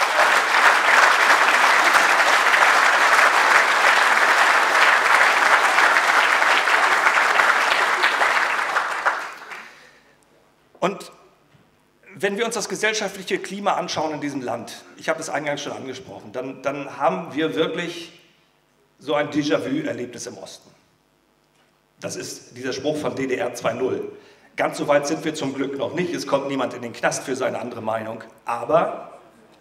Und wenn wir uns das gesellschaftliche Klima anschauen in diesem Land, ich habe es eingangs schon angesprochen, dann haben wir wirklich so ein Déjà-vu-Erlebnis im Osten. Das ist dieser Spruch von DDR 2.0. Ganz so weit sind wir zum Glück noch nicht. Es kommt niemand in den Knast für seine andere Meinung. Aber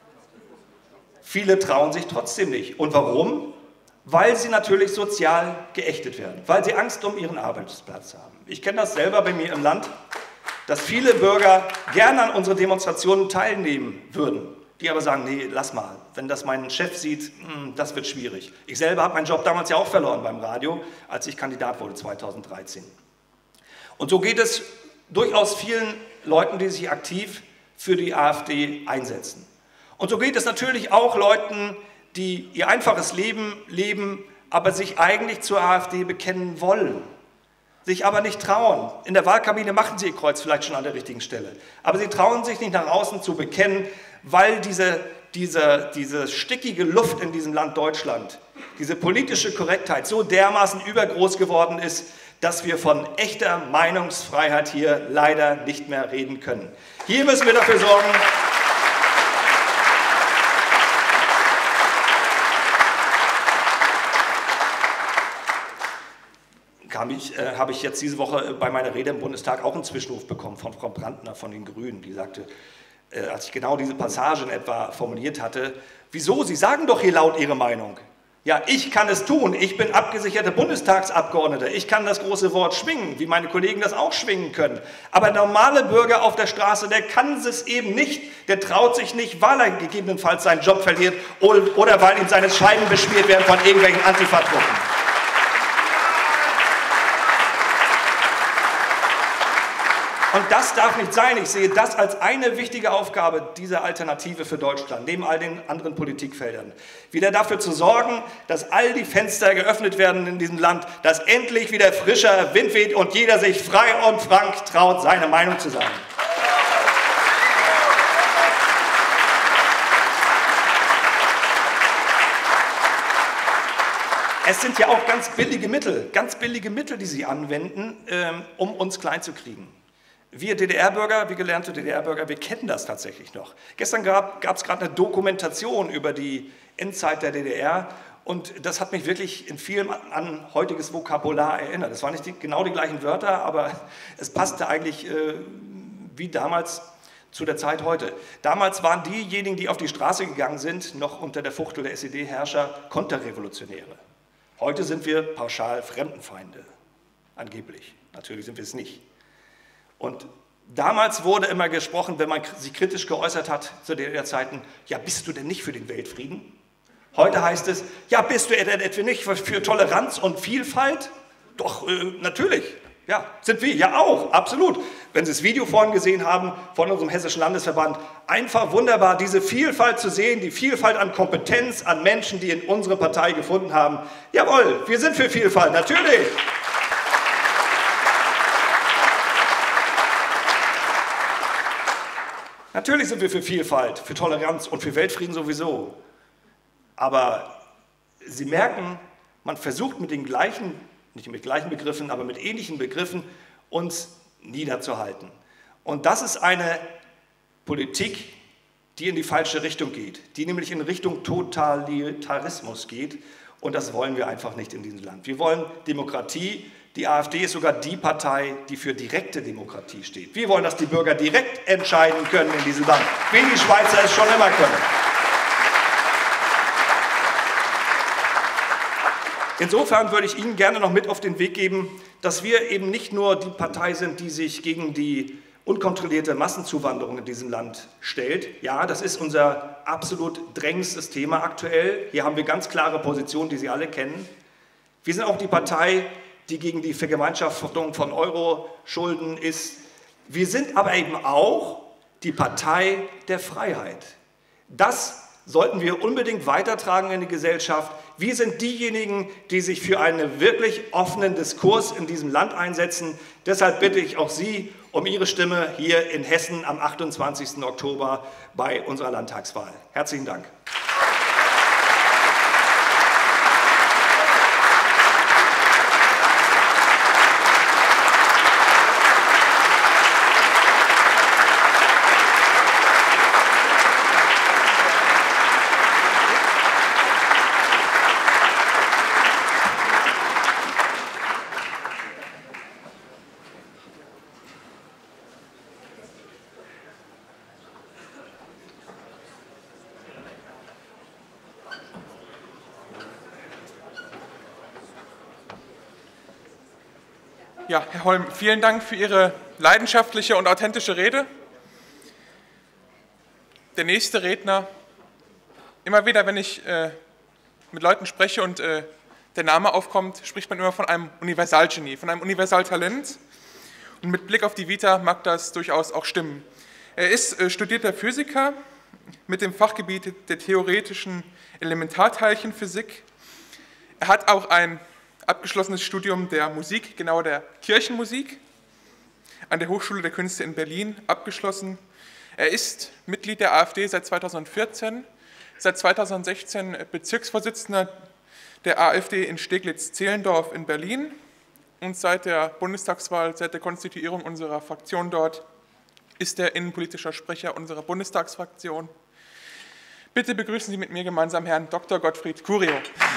viele trauen sich trotzdem nicht. Und warum? Weil sie natürlich sozial geächtet werden. Weil sie Angst um ihren Arbeitsplatz haben. Ich kenne das selber bei mir im Land, dass viele Bürger gerne an unseren Demonstrationen teilnehmen würden, die aber sagen, nee, lass mal, wenn das mein Chef sieht, das wird schwierig. Ich selber habe meinen Job damals ja auch verloren beim Radio, als ich Kandidat wurde 2013. Und so geht es durchaus vielen Leuten, die sich aktiv für die AfD einsetzen. Und so geht es natürlich auch Leuten, die ihr einfaches Leben leben, aber sich eigentlich zur AfD bekennen wollen, sich aber nicht trauen. In der Wahlkabine machen sie ihr Kreuz vielleicht schon an der richtigen Stelle, aber sie trauen sich nicht nach außen zu bekennen, weil diese stickige Luft in diesem Land Deutschland, diese politische Korrektheit so dermaßen übergroß geworden ist, dass wir von echter Meinungsfreiheit hier leider nicht mehr reden können. Hier müssen wir dafür sorgen, habe ich jetzt diese Woche bei meiner Rede im Bundestag auch einen Zwischenruf bekommen von Frau Brandner von den Grünen, die sagte, als ich genau diese Passage in etwa formuliert hatte, wieso, Sie sagen doch hier laut Ihre Meinung. Ja, ich kann es tun, ich bin abgesicherte Bundestagsabgeordnete, ich kann das große Wort schwingen, wie meine Kollegen das auch schwingen können. Aber der normale Bürger auf der Straße, der kann es eben nicht, der traut sich nicht, weil er gegebenenfalls seinen Job verliert oder weil ihm seine Scheiben beschmiert werden von irgendwelchen Antifa-Truppen. Und das darf nicht sein. Ich sehe das als eine wichtige Aufgabe dieser Alternative für Deutschland, neben all den anderen Politikfeldern. Wieder dafür zu sorgen, dass all die Fenster geöffnet werden in diesem Land, dass endlich wieder frischer Wind weht und jeder sich frei und frank traut, seine Meinung zu sagen. Es sind ja auch ganz billige Mittel, die Sie anwenden, um uns klein zu kriegen. Wir DDR-Bürger, wir gelernte DDR-Bürger, wir kennen das tatsächlich noch. Gestern gab es gerade eine Dokumentation über die Endzeit der DDR und das hat mich wirklich in vielem an heutiges Vokabular erinnert. Es waren nicht genau die gleichen Wörter, aber es passte eigentlich wie damals zu der Zeit heute. Damals waren diejenigen, die auf die Straße gegangen sind, noch unter der Fuchtel der SED-Herrscher Konterrevolutionäre. Heute sind wir pauschal Fremdenfeinde, angeblich. Natürlich sind wir es nicht. Und damals wurde immer gesprochen, wenn man sich kritisch geäußert hat zu DDR-Zeiten, ja, bist du denn nicht für den Weltfrieden? Heute heißt es, ja, bist du denn etwa nicht für Toleranz und Vielfalt? Doch, natürlich, ja, sind wir, ja auch, absolut. Wenn Sie das Video vorhin gesehen haben von unserem Hessischen Landesverband, einfach wunderbar, diese Vielfalt zu sehen, die Vielfalt an Kompetenz, an Menschen, die in unsere Partei gefunden haben. Jawohl, wir sind für Vielfalt, natürlich. Natürlich sind wir für Vielfalt, für Toleranz und für Weltfrieden sowieso. Aber Sie merken, man versucht mit den gleichen, nicht mit gleichen Begriffen, aber mit ähnlichen Begriffen uns niederzuhalten. Und das ist eine Politik, die in die falsche Richtung geht, die nämlich in Richtung Totalitarismus geht. Und das wollen wir einfach nicht in diesem Land. Wir wollen Demokratie. Die AfD ist sogar die Partei, die für direkte Demokratie steht. Wir wollen, dass die Bürger direkt entscheiden können in diesem Land, wie die Schweizer es schon immer können. Insofern würde ich Ihnen gerne noch mit auf den Weg geben, dass wir eben nicht nur die Partei sind, die sich gegen die unkontrollierte Massenzuwanderung in diesem Land stellt. Ja, das ist unser absolut drängendstes Thema aktuell. Hier haben wir ganz klare Positionen, die Sie alle kennen. Wir sind auch die Partei, die gegen die Vergemeinschaftung von Euro-Schulden ist. Wir sind aber eben auch die Partei der Freiheit. Das sollten wir unbedingt weitertragen in die Gesellschaft. Wir sind diejenigen, die sich für einen wirklich offenen Diskurs in diesem Land einsetzen. Deshalb bitte ich auch Sie um Ihre Stimme hier in Hessen am 28. Oktober bei unserer Landtagswahl. Herzlichen Dank. Ja, Herr Holm, vielen Dank für Ihre leidenschaftliche und authentische Rede. Der nächste Redner, immer wieder, wenn ich mit Leuten spreche und der Name aufkommt, spricht man immer von einem Universalgenie, von einem Universaltalent. Und mit Blick auf die Vita mag das durchaus auch stimmen. Er ist studierter Physiker mit dem Fachgebiet der theoretischen Elementarteilchenphysik. Er hat auch ein abgeschlossenes Studium der Musik, genauer der Kirchenmusik, an der Hochschule der Künste in Berlin abgeschlossen. Er ist Mitglied der AfD seit 2014, seit 2016 Bezirksvorsitzender der AfD in Steglitz-Zehlendorf in Berlin und seit der Bundestagswahl, seit der Konstituierung unserer Fraktion dort, ist er innenpolitischer Sprecher unserer Bundestagsfraktion. Bitte begrüßen Sie mit mir gemeinsam Herrn Dr. Gottfried Curio.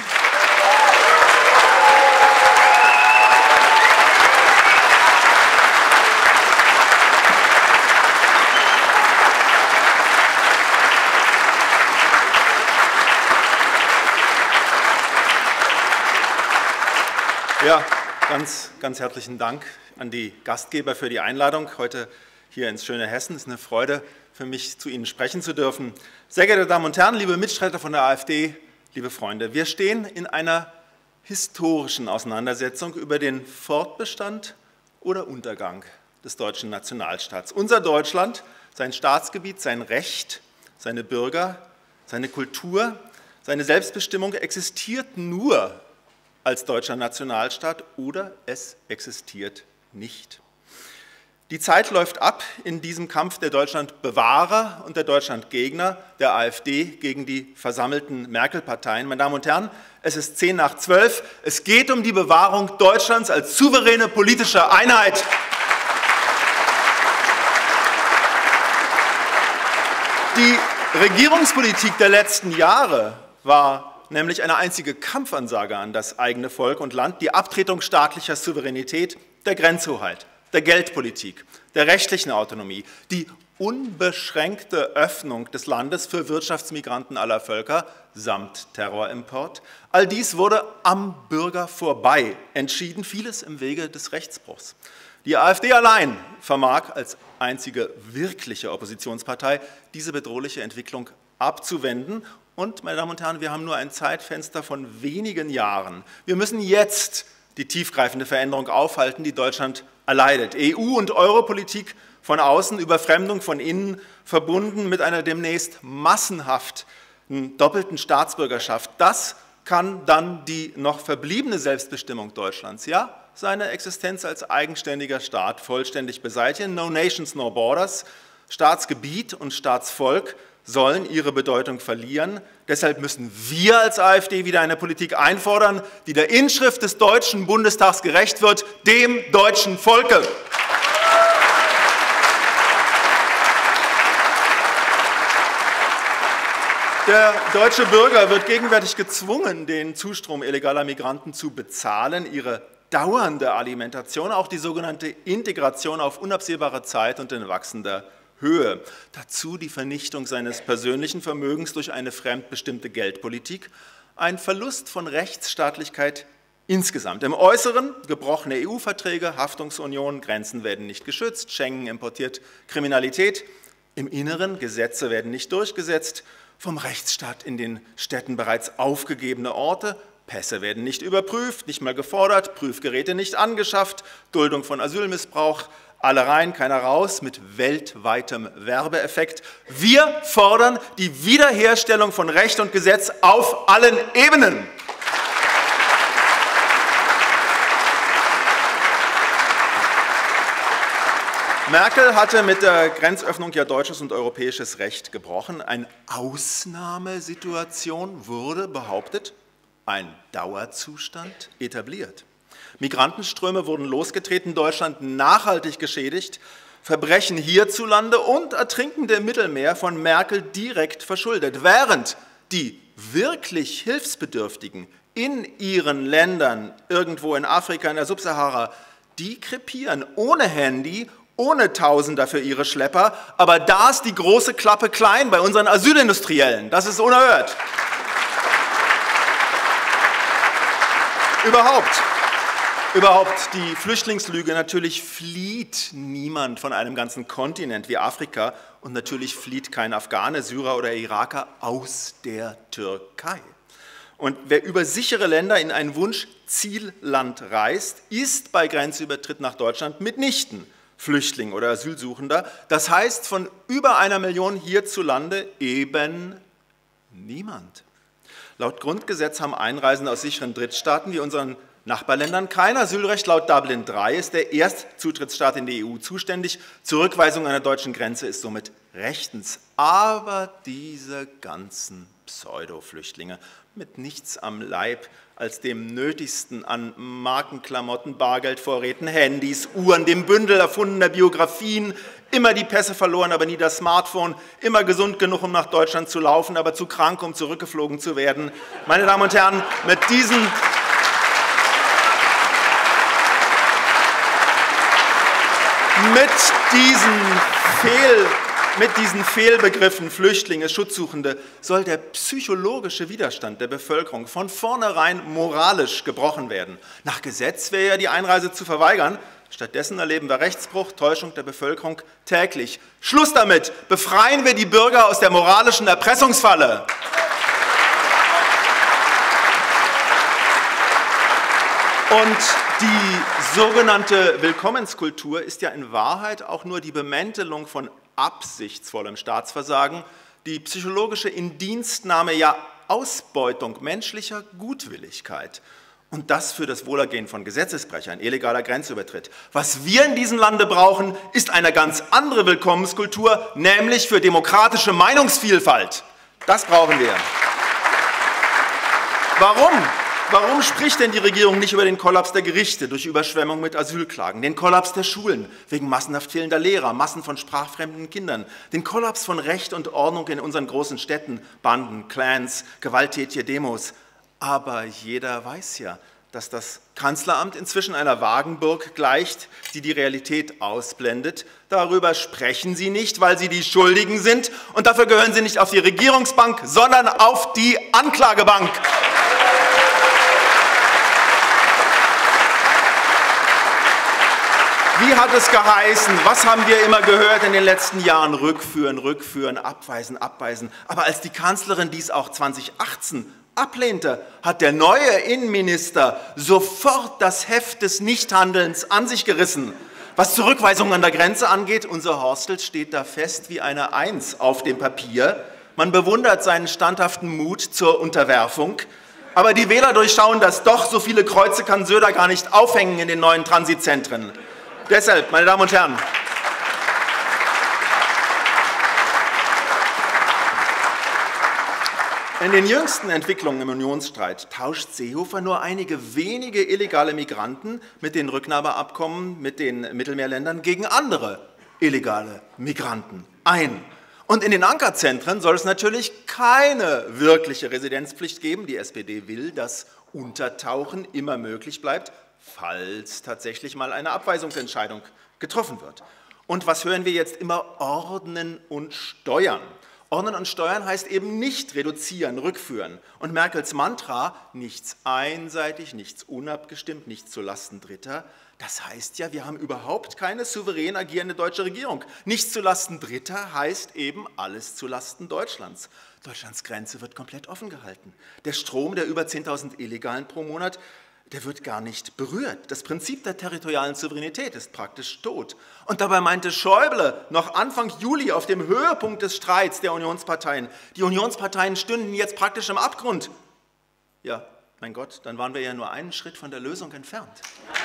Ja, ganz herzlichen Dank an die Gastgeber für die Einladung heute hier ins schöne Hessen. Es ist eine Freude für mich, zu Ihnen sprechen zu dürfen. Sehr geehrte Damen und Herren, liebe Mitstreiter von der AfD, liebe Freunde, wir stehen in einer historischen Auseinandersetzung über den Fortbestand oder Untergang des deutschen Nationalstaats. Unser Deutschland, sein Staatsgebiet, sein Recht, seine Bürger, seine Kultur, seine Selbstbestimmung existiert nur als deutscher Nationalstaat oder es existiert nicht. Die Zeit läuft ab in diesem Kampf der Deutschlandbewahrer und der Deutschlandgegner, der AfD gegen die versammelten Merkel-Parteien. Meine Damen und Herren, es ist 10:12. Es geht um die Bewahrung Deutschlands als souveräne politische Einheit. Die Regierungspolitik der letzten Jahre war nämlich eine einzige Kampfansage an das eigene Volk und Land, die Abtretung staatlicher Souveränität, der Grenzhoheit, der Geldpolitik, der rechtlichen Autonomie, die unbeschränkte Öffnung des Landes für Wirtschaftsmigranten aller Völker samt Terrorimport. All dies wurde am Bürger vorbei entschieden, vieles im Wege des Rechtsbruchs. Die AfD allein vermag als einzige wirkliche Oppositionspartei diese bedrohliche Entwicklung abzuwenden. Und, meine Damen und Herren, wir haben nur ein Zeitfenster von wenigen Jahren. Wir müssen jetzt die tiefgreifende Veränderung aufhalten, die Deutschland erleidet. EU- und Europolitik von außen, Überfremdung von innen, verbunden mit einer demnächst massenhaften doppelten Staatsbürgerschaft. Das kann dann die noch verbliebene Selbstbestimmung Deutschlands, ja, seine Existenz als eigenständiger Staat vollständig beseitigen. No nations, no borders. Staatsgebiet und Staatsvolk sollen ihre Bedeutung verlieren. Deshalb müssen wir als AfD wieder eine Politik einfordern, die der Inschrift des Deutschen Bundestags gerecht wird, dem deutschen Volke. Der deutsche Bürger wird gegenwärtig gezwungen, den Zustrom illegaler Migranten zu bezahlen, ihre dauernde Alimentation, auch die sogenannte Integration auf unabsehbare Zeit und in wachsender Höhe. Dazu die Vernichtung seines persönlichen Vermögens durch eine fremdbestimmte Geldpolitik, ein Verlust von Rechtsstaatlichkeit insgesamt. Im Äußeren gebrochene EU-Verträge, Haftungsunion, Grenzen werden nicht geschützt, Schengen importiert Kriminalität. Im Inneren Gesetze werden nicht durchgesetzt, vom Rechtsstaat in den Städten bereits aufgegebene Orte, Pässe werden nicht überprüft, nicht mal gefordert, Prüfgeräte nicht angeschafft, Duldung von Asylmissbrauch, alle rein, keiner raus, mit weltweitem Werbeeffekt. Wir fordern die Wiederherstellung von Recht und Gesetz auf allen Ebenen. Merkel hatte mit der Grenzöffnung ja deutsches und europäisches Recht gebrochen. Eine Ausnahmesituation wurde behauptet, ein Dauerzustand etabliert. Migrantenströme wurden losgetreten, Deutschland nachhaltig geschädigt, Verbrechen hierzulande und Ertrinkende im Mittelmeer von Merkel direkt verschuldet, während die wirklich Hilfsbedürftigen in ihren Ländern, irgendwo in Afrika, in der Subsahara, die krepieren ohne Handy, ohne Tausender für ihre Schlepper, aber da ist die große Klappe klein bei unseren Asylindustriellen. Das ist unerhört. Überhaupt die Flüchtlingslüge, natürlich flieht niemand von einem ganzen Kontinent wie Afrika und natürlich flieht kein Afghane, Syrer oder Iraker aus der Türkei. Und wer über sichere Länder in ein Wunschzielland reist, ist bei Grenzübertritt nach Deutschland mitnichten Flüchtling oder Asylsuchender. Das heißt, von über 1 Million hierzulande eben niemand. Laut Grundgesetz haben Einreisende aus sicheren Drittstaaten wie unseren Nachbarländern kein Asylrecht. Laut Dublin III ist der Erstzutrittsstaat in die EU zuständig. Zurückweisung an der deutschen Grenze ist somit rechtens. Aber diese ganzen Pseudo-Flüchtlinge mit nichts am Leib als dem Nötigsten an Markenklamotten, Bargeldvorräten, Handys, Uhren, dem Bündel erfundener Biografien, immer die Pässe verloren, aber nie das Smartphone, immer gesund genug, um nach Deutschland zu laufen, aber zu krank, um zurückgeflogen zu werden. Meine Damen und Herren, mit diesen Fehlbegriffen Flüchtlinge, Schutzsuchende soll der psychologische Widerstand der Bevölkerung von vornherein moralisch gebrochen werden. Nach Gesetz wäre ja die Einreise zu verweigern. Stattdessen erleben wir Rechtsbruch, Täuschung der Bevölkerung täglich. Schluss damit! Befreien wir die Bürger aus der moralischen Erpressungsfalle! Und die sogenannte Willkommenskultur ist ja in Wahrheit auch nur die Bemäntelung von absichtsvollem Staatsversagen, die psychologische Indienstnahme, ja Ausbeutung menschlicher Gutwilligkeit. Und das für das Wohlergehen von Gesetzesbrechern, illegaler Grenzübertritt. Was wir in diesem Lande brauchen, ist eine ganz andere Willkommenskultur, nämlich für demokratische Meinungsvielfalt. Das brauchen wir. Warum? Warum spricht denn die Regierung nicht über den Kollaps der Gerichte durch Überschwemmung mit Asylklagen, den Kollaps der Schulen wegen massenhaft fehlender Lehrer, Massen von sprachfremden Kindern, den Kollaps von Recht und Ordnung in unseren großen Städten, Banden, Clans, gewalttätige Demos? Aber jeder weiß ja, dass das Kanzleramt inzwischen einer Wagenburg gleicht, die die Realität ausblendet. Darüber sprechen Sie nicht, weil Sie die Schuldigen sind, und dafür gehören Sie nicht auf die Regierungsbank, sondern auf die Anklagebank. Wie hat es geheißen? Was haben wir immer gehört in den letzten Jahren? Rückführen, rückführen, abweisen, abweisen. Aber als die Kanzlerin dies auch 2018 ablehnte, hat der neue Innenminister sofort das Heft des Nichthandelns an sich gerissen. Was Zurückweisungen an der Grenze angeht, unser Horstl steht da fest wie eine Eins auf dem Papier. Man bewundert seinen standhaften Mut zur Unterwerfung. Aber die Wähler durchschauen das doch, so viele Kreuze kann Söder gar nicht aufhängen in den neuen Transitzentren. Deshalb, meine Damen und Herren, in den jüngsten Entwicklungen im Unionsstreit tauscht Seehofer nur einige wenige illegale Migranten mit den Rücknahmeabkommen mit den Mittelmeerländern gegen andere illegale Migranten ein. Und in den Ankerzentren soll es natürlich keine wirkliche Residenzpflicht geben. Die SPD will, dass Untertauchen immer möglich bleibt, falls tatsächlich mal eine Abweisungsentscheidung getroffen wird. Und was hören wir jetzt immer? Ordnen und Steuern. Ordnen und Steuern heißt eben nicht reduzieren, rückführen. Und Merkels Mantra, nichts einseitig, nichts unabgestimmt, nichts zulasten Dritter, das heißt ja, wir haben überhaupt keine souverän agierende deutsche Regierung. Nichts zulasten Dritter heißt eben alles zulasten Deutschlands. Deutschlands Grenze wird komplett offen gehalten. Der Strom der über 10.000 Illegalen pro Monat, der wird gar nicht berührt. Das Prinzip der territorialen Souveränität ist praktisch tot. Und dabei meinte Schäuble noch Anfang Juli auf dem Höhepunkt des Streits der Unionsparteien, die Unionsparteien stünden jetzt praktisch im Abgrund. Ja, mein Gott, dann waren wir ja nur einen Schritt von der Lösung entfernt.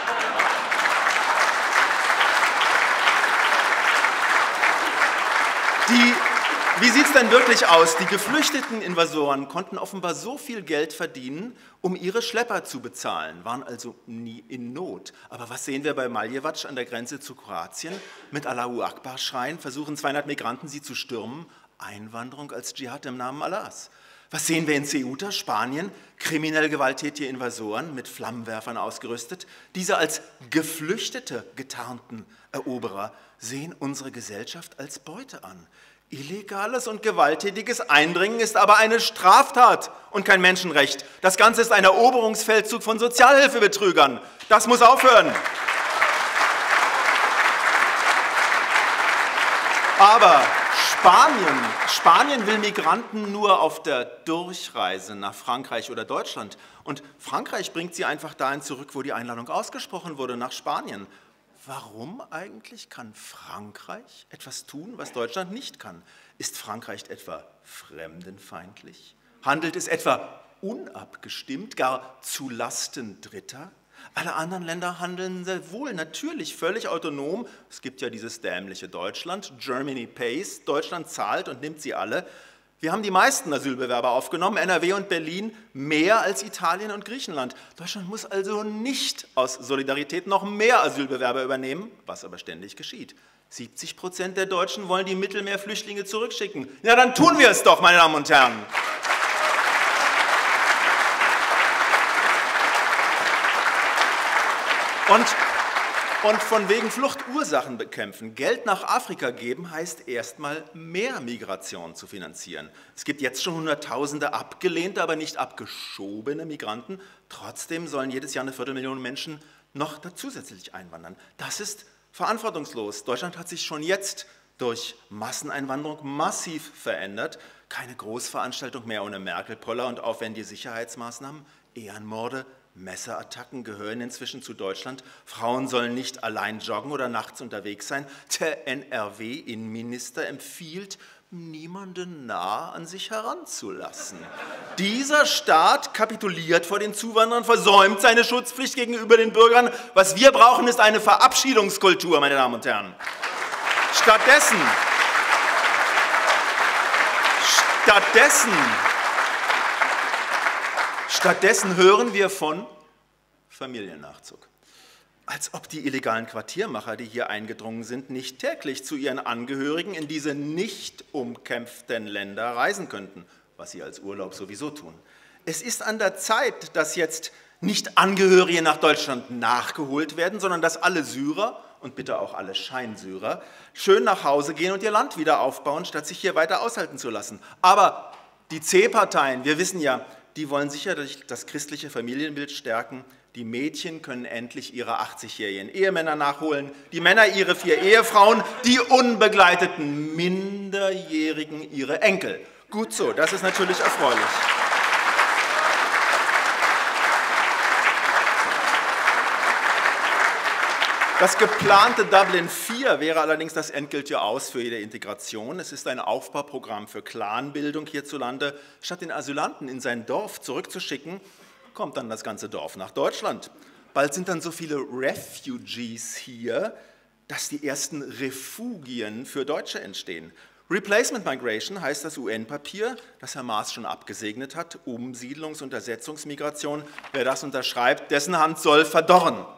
Wie sieht es denn wirklich aus? Die geflüchteten Invasoren konnten offenbar so viel Geld verdienen, um ihre Schlepper zu bezahlen, waren also nie in Not. Aber was sehen wir bei Maljevac an der Grenze zu Kroatien? Mit Allahu Akbar-Schreien versuchen 200 Migranten sie zu stürmen. Einwanderung als Dschihad im Namen Allahs. Was sehen wir in Ceuta, Spanien? Kriminell gewalttätige Invasoren mit Flammenwerfern ausgerüstet. Diese als Geflüchtete getarnten Eroberer sehen unsere Gesellschaft als Beute an. Illegales und gewalttätiges Eindringen ist aber eine Straftat und kein Menschenrecht. Das Ganze ist ein Eroberungsfeldzug von Sozialhilfebetrügern. Das muss aufhören. Aber Spanien will Migranten nur auf der Durchreise nach Frankreich oder Deutschland. Und Frankreich bringt sie einfach dahin zurück, wo die Einladung ausgesprochen wurde, nach Spanien. Warum eigentlich kann Frankreich etwas tun, was Deutschland nicht kann? Ist Frankreich etwa fremdenfeindlich? Handelt es etwa unabgestimmt, gar zu Lasten Dritter? Alle anderen Länder handeln sehr wohl, natürlich völlig autonom. Es gibt ja dieses dämliche Deutschland, Germany pays, Deutschland zahlt und nimmt sie alle. Wir haben die meisten Asylbewerber aufgenommen, NRW und Berlin, mehr als Italien und Griechenland. Deutschland muss also nicht aus Solidarität noch mehr Asylbewerber übernehmen, was aber ständig geschieht. 70% der Deutschen wollen die Mittelmeerflüchtlinge zurückschicken. Ja, dann tun wir es doch, meine Damen und Herren. Und von wegen Fluchtursachen bekämpfen. Geld nach Afrika geben heißt erstmal mehr Migration zu finanzieren. Es gibt jetzt schon Hunderttausende abgelehnte, aber nicht abgeschobene Migranten. Trotzdem sollen jedes Jahr 250.000 Menschen noch zusätzlich einwandern. Das ist verantwortungslos. Deutschland hat sich schon jetzt durch Masseneinwanderung massiv verändert. Keine Großveranstaltung mehr ohne Merkel-Poller und aufwendige Sicherheitsmaßnahmen, Ehrenmorde, Messerattacken gehören inzwischen zu Deutschland. Frauen sollen nicht allein joggen oder nachts unterwegs sein. Der NRW-Innenminister empfiehlt, niemanden nah an sich heranzulassen. Dieser Staat kapituliert vor den Zuwanderern, versäumt seine Schutzpflicht gegenüber den Bürgern. Was wir brauchen, ist eine Verabschiedungskultur, meine Damen und Herren. Stattdessen hören wir von Familiennachzug. Als ob die illegalen Quartiermacher, die hier eingedrungen sind, nicht täglich zu ihren Angehörigen in diese nicht umkämpften Länder reisen könnten, was sie als Urlaub sowieso tun. Es ist an der Zeit, dass jetzt nicht Angehörige nach Deutschland nachgeholt werden, sondern dass alle Syrer und bitte auch alle Scheinsyrer schön nach Hause gehen und ihr Land wieder aufbauen, statt sich hier weiter aushalten zu lassen. Aber die C-Parteien, wir wissen ja, die wollen sicherlich das christliche Familienbild stärken. Die Mädchen können endlich ihre 80-jährigen Ehemänner nachholen, die Männer ihre 4 Ehefrauen, die unbegleiteten Minderjährigen ihre Enkel. Gut so, das ist natürlich erfreulich. Das geplante Dublin IV wäre allerdings das endgültige Aus für jede Integration. Es ist ein Aufbauprogramm für Clanbildung hierzulande. Statt den Asylanten in sein Dorf zurückzuschicken, kommt dann das ganze Dorf nach Deutschland. Bald sind dann so viele Refugees hier, dass die ersten Refugien für Deutsche entstehen. Replacement Migration heißt das UN-Papier, das Herr Maas schon abgesegnet hat, Umsiedlungs- und Ersetzungsmigration. Wer das unterschreibt, dessen Hand soll verdorren.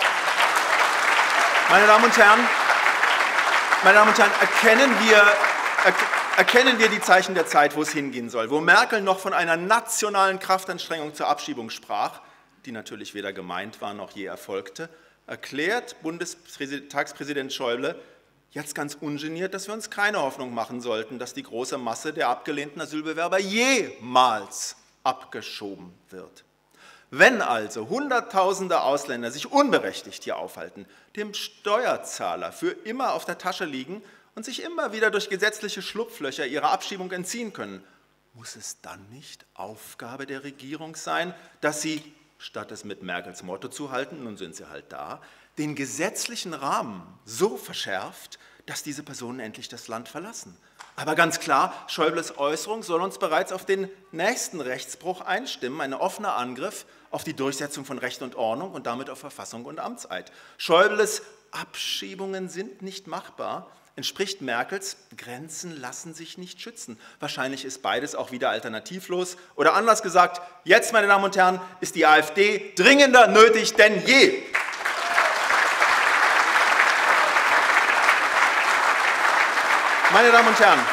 Meine Damen und Herren, erkennen erkennen wir die Zeichen der Zeit, wo es hingehen soll. Wo Merkel noch von einer nationalen Kraftanstrengung zur Abschiebung sprach, die natürlich weder gemeint war noch je erfolgte, erklärt Bundestagspräsident Schäuble jetzt ganz ungeniert, dass wir uns keine Hoffnung machen sollten, dass die große Masse der abgelehnten Asylbewerber jemals abgeschoben wird. Wenn also Hunderttausende Ausländer sich unberechtigt hier aufhalten, dem Steuerzahler für immer auf der Tasche liegen und sich immer wieder durch gesetzliche Schlupflöcher ihrer Abschiebung entziehen können, muss es dann nicht Aufgabe der Regierung sein, dass sie, statt es mit Merkels Motto zu halten, nun sind sie halt da, den gesetzlichen Rahmen so verschärft, dass diese Personen endlich das Land verlassen. Aber ganz klar, Schäubles Äußerung soll uns bereits auf den nächsten Rechtsbruch einstimmen, ein offener Angriff auf die Durchsetzung von Recht und Ordnung und damit auf Verfassung und Amtseid. Schäubles Abschiebungen sind nicht machbar, entspricht Merkels, Grenzen lassen sich nicht schützen. Wahrscheinlich ist beides auch wieder alternativlos. Oder anders gesagt, jetzt, meine Damen und Herren, ist die AfD dringender nötig denn je. Meine Damen und Herren,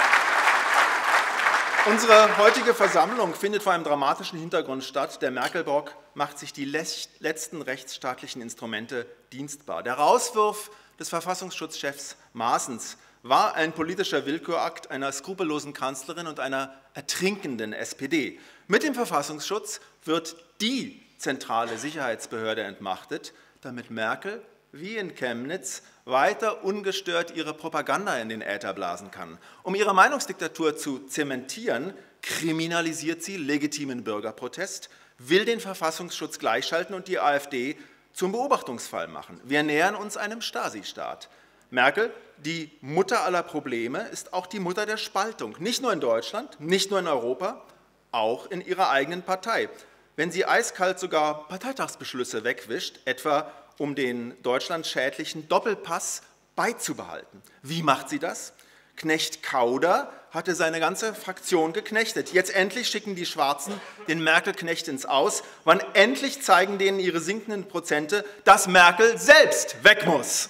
unsere heutige Versammlung findet vor einem dramatischen Hintergrund statt. Der Merkel-Bock macht sich die letzten rechtsstaatlichen Instrumente dienstbar. Der Rauswurf des Verfassungsschutzchefs Maaßens war ein politischer Willkürakt einer skrupellosen Kanzlerin und einer ertrinkenden SPD. Mit dem Verfassungsschutz wird die zentrale Sicherheitsbehörde entmachtet, damit Merkel wie in Chemnitz weiter ungestört ihre Propaganda in den Äther blasen kann. Um ihre Meinungsdiktatur zu zementieren, kriminalisiert sie legitimen Bürgerprotest, will den Verfassungsschutz gleichschalten und die AfD zum Beobachtungsfall machen. Wir nähern uns einem Stasi-Staat. Merkel, die Mutter aller Probleme, ist auch die Mutter der Spaltung. Nicht nur in Deutschland, nicht nur in Europa, auch in ihrer eigenen Partei. Wenn sie eiskalt sogar Parteitagsbeschlüsse wegwischt, etwa um den deutschlandschädlichen Doppelpass beizubehalten. Wie macht sie das? Knecht Kauder hatte seine ganze Fraktion geknechtet. Jetzt endlich schicken die Schwarzen den Merkel-Knecht ins Aus. Wann endlich zeigen denen ihre sinkenden Prozente, dass Merkel selbst weg muss.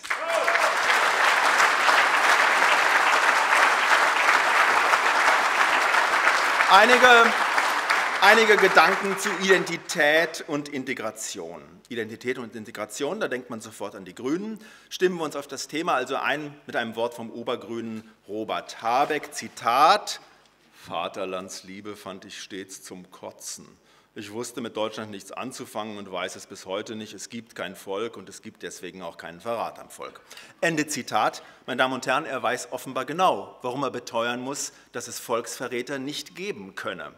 Einige Gedanken zu Identität und Integration. Identität und Integration, da denkt man sofort an die Grünen. Stimmen wir uns auf das Thema also ein mit einem Wort vom Obergrünen Robert Habeck. Zitat: Vaterlandsliebe fand ich stets zum Kotzen. Ich wusste mit Deutschland nichts anzufangen und weiß es bis heute nicht. Es gibt kein Volk und es gibt deswegen auch keinen Verrat am Volk. Ende Zitat. Meine Damen und Herren, er weiß offenbar genau, warum er beteuern muss, dass es Volksverräter nicht geben könne.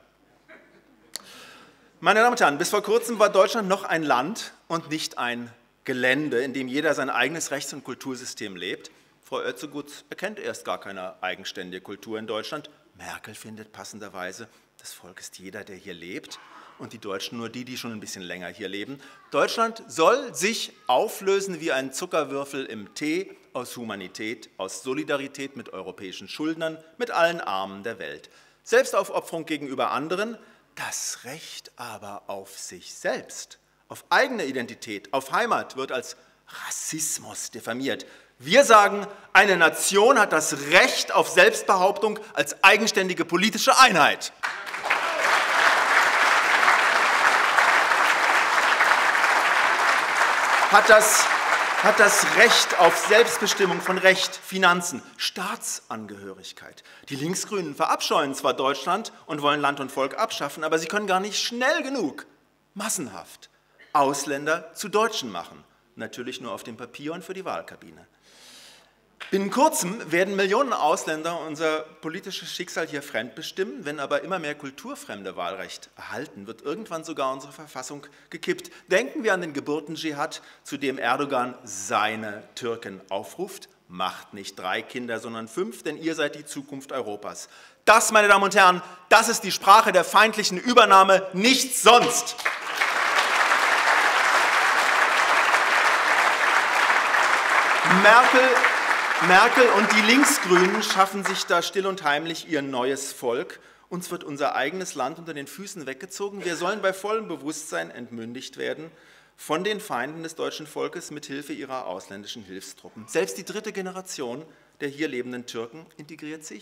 Meine Damen und Herren, bis vor kurzem war Deutschland noch ein Land und nicht ein Gelände, in dem jeder sein eigenes Rechts- und Kultursystem lebt. Frau Oetzegut erkennt erst gar keine eigenständige Kultur in Deutschland. Merkel findet passenderweise, das Volk ist jeder, der hier lebt, und die Deutschen nur die, die schon ein bisschen länger hier leben. Deutschland soll sich auflösen wie ein Zuckerwürfel im Tee aus Humanität, aus Solidarität mit europäischen Schuldnern, mit allen Armen der Welt. Selbstaufopferung gegenüber anderen, das Recht aber auf sich selbst, auf eigene Identität, auf Heimat wird als Rassismus diffamiert. Wir sagen, eine Nation hat das Recht auf Selbstbehauptung als eigenständige politische Einheit. Hat das Recht auf Selbstbestimmung von Recht, Finanzen, Staatsangehörigkeit. Die Linksgrünen verabscheuen zwar Deutschland und wollen Land und Volk abschaffen, aber sie können gar nicht schnell genug, massenhaft, Ausländer zu Deutschen machen. Natürlich nur auf dem Papier und für die Wahlkabine. Binnen kurzem werden Millionen Ausländer unser politisches Schicksal hier fremdbestimmen. Wenn aber immer mehr Kulturfremde Wahlrecht erhalten, wird irgendwann sogar unsere Verfassung gekippt. Denken wir an den Geburtendschihad, zu dem Erdogan seine Türken aufruft. Macht nicht 3 Kinder, sondern 5, denn ihr seid die Zukunft Europas. Das, meine Damen und Herren, das ist die Sprache der feindlichen Übernahme, nichts sonst. Merkel und die Linksgrünen schaffen sich da still und heimlich ihr neues Volk. Uns wird unser eigenes Land unter den Füßen weggezogen. Wir sollen bei vollem Bewusstsein entmündigt werden von den Feinden des deutschen Volkes mit Hilfe ihrer ausländischen Hilfstruppen. Selbst die 3. Generation der hier lebenden Türken integriert sich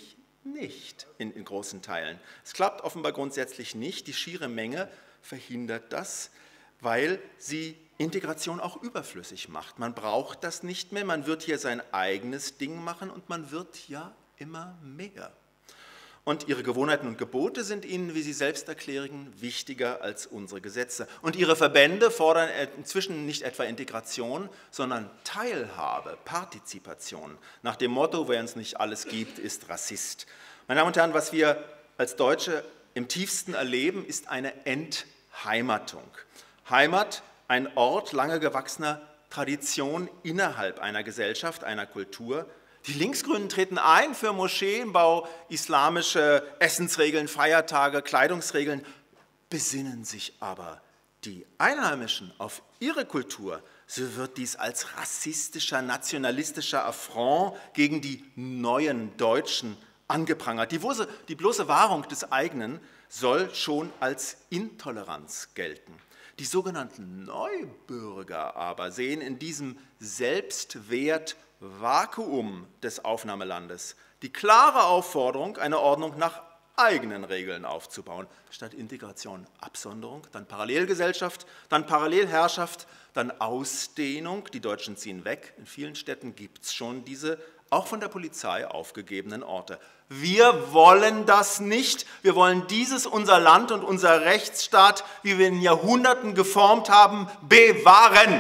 nicht in großen Teilen. Es klappt offenbar grundsätzlich nicht. Die schiere Menge verhindert das, weil sie Integration auch überflüssig macht. Man braucht das nicht mehr, man wird hier sein eigenes Ding machen und man wird ja immer mehr. Und ihre Gewohnheiten und Gebote sind ihnen, wie sie selbst erklären, wichtiger als unsere Gesetze. Und ihre Verbände fordern inzwischen nicht etwa Integration, sondern Teilhabe, Partizipation. Nach dem Motto, wer uns nicht alles gibt, ist Rassist. Meine Damen und Herren, was wir als Deutsche im tiefsten erleben, ist eine Entheimatung. Heimat, ein Ort lange gewachsener Tradition innerhalb einer Gesellschaft, einer Kultur. Die Linksgrünen treten ein für Moscheenbau, islamische Essensregeln, Feiertage, Kleidungsregeln, besinnen sich aber die Einheimischen auf ihre Kultur, so wird dies als rassistischer, nationalistischer Affront gegen die neuen Deutschen angeprangert. Die bloße Wahrung des eigenen soll schon als Intoleranz gelten. Die sogenannten Neubürger aber sehen in diesem Selbstwertvakuum des Aufnahmelandes die klare Aufforderung, eine Ordnung nach eigenen Regeln aufzubauen, statt Integration Absonderung, dann Parallelgesellschaft, dann Parallelherrschaft, dann Ausdehnung. Die Deutschen ziehen weg. In vielen Städten gibt es schon diese auch von der Polizei aufgegebenen Orte. Wir wollen das nicht. Wir wollen dieses, unser Land und unser Rechtsstaat, wie wir in Jahrhunderten geformt haben, bewahren.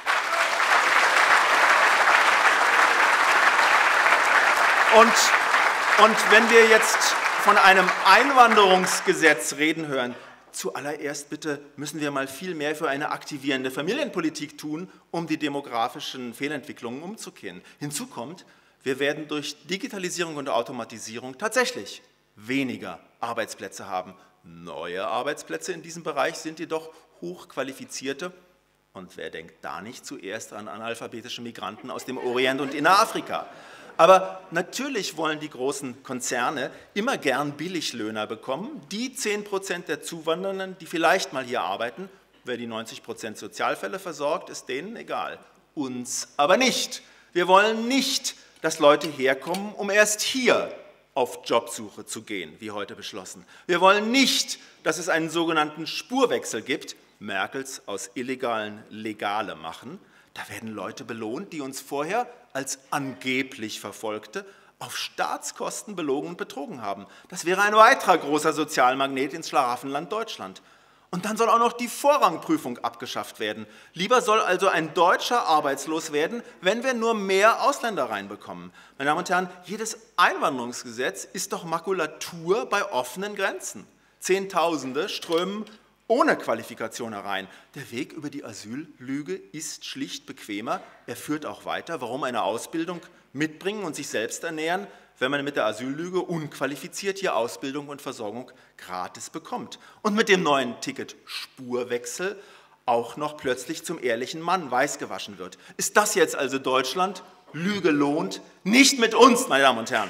Und wenn wir jetzt von einem Einwanderungsgesetz reden hören, zuallererst bitte müssen wir mal viel mehr für eine aktivierende Familienpolitik tun, um die demografischen Fehlentwicklungen umzukehren. Hinzu kommt, wir werden durch Digitalisierung und Automatisierung tatsächlich weniger Arbeitsplätze haben. Neue Arbeitsplätze in diesem Bereich sind jedoch hochqualifizierte. Und wer denkt da nicht zuerst an analphabetische Migranten aus dem Orient und Innerafrika? Aber natürlich wollen die großen Konzerne immer gern Billiglöhner bekommen. Die 10% der Zuwandernden, die vielleicht mal hier arbeiten, wer die 90% Sozialfälle versorgt, ist denen egal. Uns aber nicht. Wir wollen nicht, dass Leute herkommen, um erst hier auf Jobsuche zu gehen, wie heute beschlossen. Wir wollen nicht, dass es einen sogenannten Spurwechsel gibt, Merkels aus Illegalen Legale machen. Da werden Leute belohnt, die uns vorher als angeblich Verfolgte auf Staatskosten belogen und betrogen haben. Das wäre ein weiterer großer Sozialmagnet ins Schlaraffenland Deutschland. Und dann soll auch noch die Vorrangprüfung abgeschafft werden. Lieber soll also ein Deutscher arbeitslos werden, wenn wir nur mehr Ausländer reinbekommen. Meine Damen und Herren, jedes Einwanderungsgesetz ist doch Makulatur bei offenen Grenzen. Zehntausende strömen ohne Qualifikation herein. Der Weg über die Asyllüge ist schlicht bequemer. Er führt auch weiter. Warum eine Ausbildung mitbringen und sich selbst ernähren, wenn man mit der Asyllüge unqualifiziert hier Ausbildung und Versorgung gratis bekommt? Und mit dem neuen Ticket Spurwechsel auch noch plötzlich zum ehrlichen Mann weiß gewaschen wird. Ist das jetzt also Deutschland? Lüge lohnt? Nicht mit uns, meine Damen und Herren.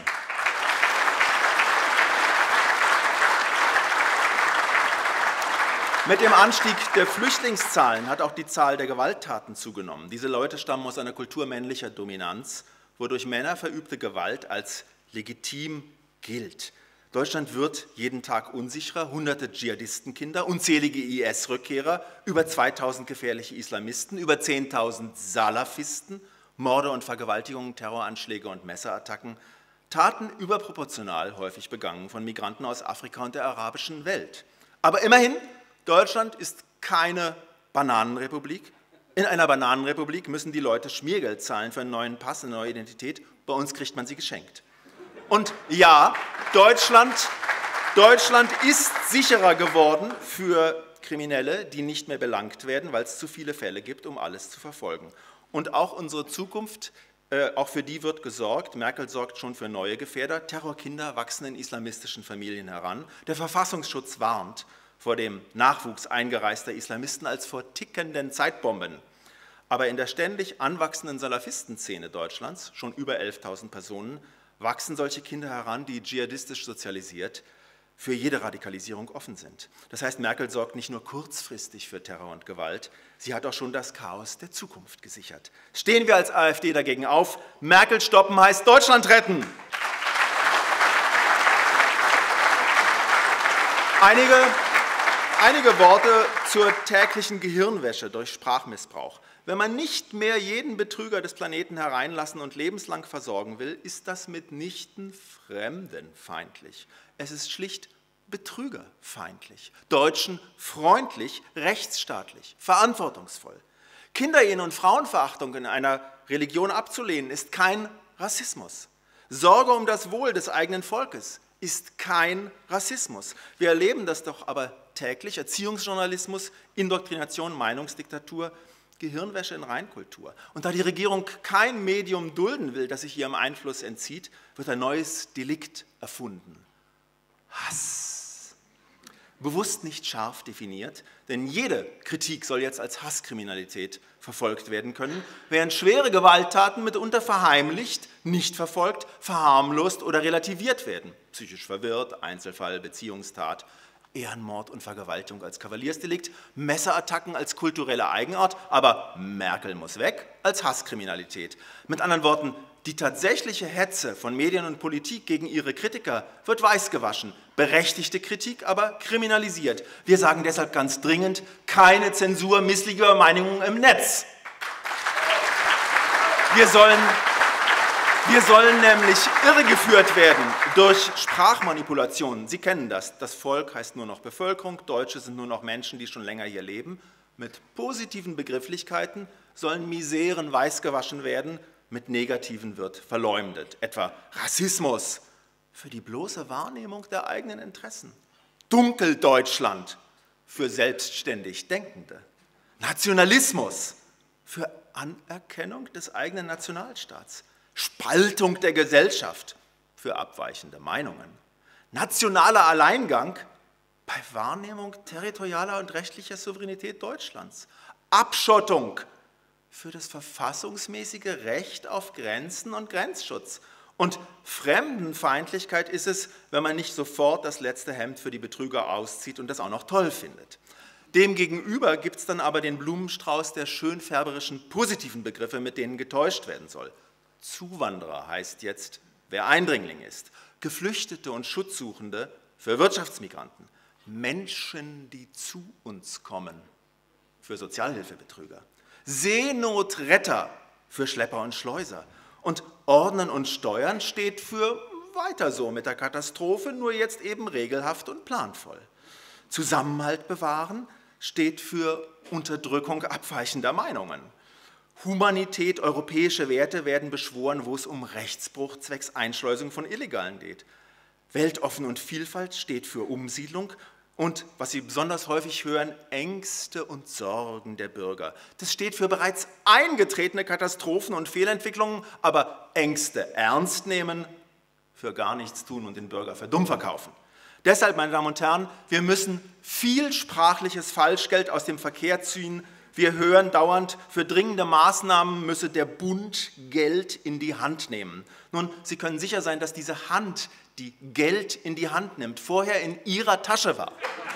Mit dem Anstieg der Flüchtlingszahlen hat auch die Zahl der Gewalttaten zugenommen. Diese Leute stammen aus einer Kultur männlicher Dominanz, wodurch Männer verübte Gewalt als legitim gilt. Deutschland wird jeden Tag unsicherer, hunderte Dschihadistenkinder, unzählige IS-Rückkehrer, über 2000 gefährliche Islamisten, über 10.000 Salafisten, Morde und Vergewaltigungen, Terroranschläge und Messerattacken, Taten überproportional häufig begangen von Migranten aus Afrika und der arabischen Welt. Aber immerhin, Deutschland ist keine Bananenrepublik. In einer Bananenrepublik müssen die Leute Schmiergeld zahlen für einen neuen Pass, eine neue Identität. Bei uns kriegt man sie geschenkt. Und ja, Deutschland ist sicherer geworden für Kriminelle, die nicht mehr belangt werden, weil es zu viele Fälle gibt, um alles zu verfolgen. Und auch unsere Zukunft, auch für die wird gesorgt. Merkel sorgt schon für neue Gefährder. Terrorkinder wachsen in islamistischen Familien heran. Der Verfassungsschutz warnt vor dem Nachwuchs eingereister Islamisten als vor tickenden Zeitbomben. Aber in der ständig anwachsenden Salafistenszene Deutschlands, schon über 11.000 Personen, wachsen solche Kinder heran, die dschihadistisch sozialisiert für jede Radikalisierung offen sind. Das heißt, Merkel sorgt nicht nur kurzfristig für Terror und Gewalt, sie hat auch schon das Chaos der Zukunft gesichert. Stehen wir als AfD dagegen auf. Merkel stoppen heißt Deutschland retten. Einige Worte zur täglichen Gehirnwäsche durch Sprachmissbrauch. Wenn man nicht mehr jeden Betrüger des Planeten hereinlassen und lebenslang versorgen will, ist das mitnichten fremdenfeindlich. Es ist schlicht betrügerfeindlich, deutschenfreundlich, rechtsstaatlich, verantwortungsvoll. Kinderehen und Frauenverachtung in einer Religion abzulehnen, ist kein Rassismus. Sorge um das Wohl des eigenen Volkes ist kein Rassismus. Wir erleben das doch aber täglich: Erziehungsjournalismus, Indoktrination, Meinungsdiktatur, Gehirnwäsche in Reinkultur. Und da die Regierung kein Medium dulden will, das sich ihrem Einfluss entzieht, wird ein neues Delikt erfunden: Hass. Bewusst nicht scharf definiert, denn jede Kritik soll jetzt als Hasskriminalität verfolgt werden können, während schwere Gewalttaten mitunter verheimlicht, nicht verfolgt, verharmlost oder relativiert werden. Psychisch verwirrt, Einzelfall, Beziehungstat, Ehrenmord und Vergewaltigung als Kavaliersdelikt, Messerattacken als kulturelle Eigenart, aber Merkel muss weg als Hasskriminalität. Mit anderen Worten, die tatsächliche Hetze von Medien und Politik gegen ihre Kritiker wird weißgewaschen, berechtigte Kritik aber kriminalisiert. Wir sagen deshalb ganz dringend: keine Zensur misslicher Meinungen im Netz. Wir sollen nämlich irregeführt werden durch Sprachmanipulationen. Sie kennen das. Das Volk heißt nur noch Bevölkerung, Deutsche sind nur noch Menschen, die schon länger hier leben. Mit positiven Begrifflichkeiten sollen Miseren weißgewaschen werden, mit negativen wird verleumdet. Etwa Rassismus für die bloße Wahrnehmung der eigenen Interessen. Dunkeldeutschland für selbstständig Denkende. Nationalismus für Anerkennung des eigenen Nationalstaats. Spaltung der Gesellschaft für abweichende Meinungen. Nationaler Alleingang bei Wahrnehmung territorialer und rechtlicher Souveränität Deutschlands. Abschottung für das verfassungsmäßige Recht auf Grenzen und Grenzschutz. Und Fremdenfeindlichkeit ist es, wenn man nicht sofort das letzte Hemd für die Betrüger auszieht und das auch noch toll findet. Demgegenüber gibt es dann aber den Blumenstrauß der schönfärberischen positiven Begriffe, mit denen getäuscht werden soll. Zuwanderer heißt jetzt, wer Eindringling ist. Geflüchtete und Schutzsuchende für Wirtschaftsmigranten. Menschen, die zu uns kommen, für Sozialhilfebetrüger. Seenotretter für Schlepper und Schleuser. Und Ordnen und Steuern steht für weiter so mit der Katastrophe, nur jetzt eben regelhaft und planvoll. Zusammenhalt bewahren steht für Unterdrückung abweichender Meinungen. Humanität, europäische Werte werden beschworen, wo es um Rechtsbruch zwecks Einschleusung von Illegalen geht. Weltoffen und Vielfalt steht für Umsiedlung und, was Sie besonders häufig hören, Ängste und Sorgen der Bürger. Das steht für bereits eingetretene Katastrophen und Fehlentwicklungen, aber Ängste ernst nehmen, für gar nichts tun und den Bürger für dumm verkaufen. Deshalb, meine Damen und Herren, wir müssen viel sprachliches Falschgeld aus dem Verkehr ziehen. Wir hören dauernd, für dringende Maßnahmen müsse der Bund Geld in die Hand nehmen. Nun, Sie können sicher sein, dass diese Hand, die Geld in die Hand nimmt, vorher in Ihrer Tasche war.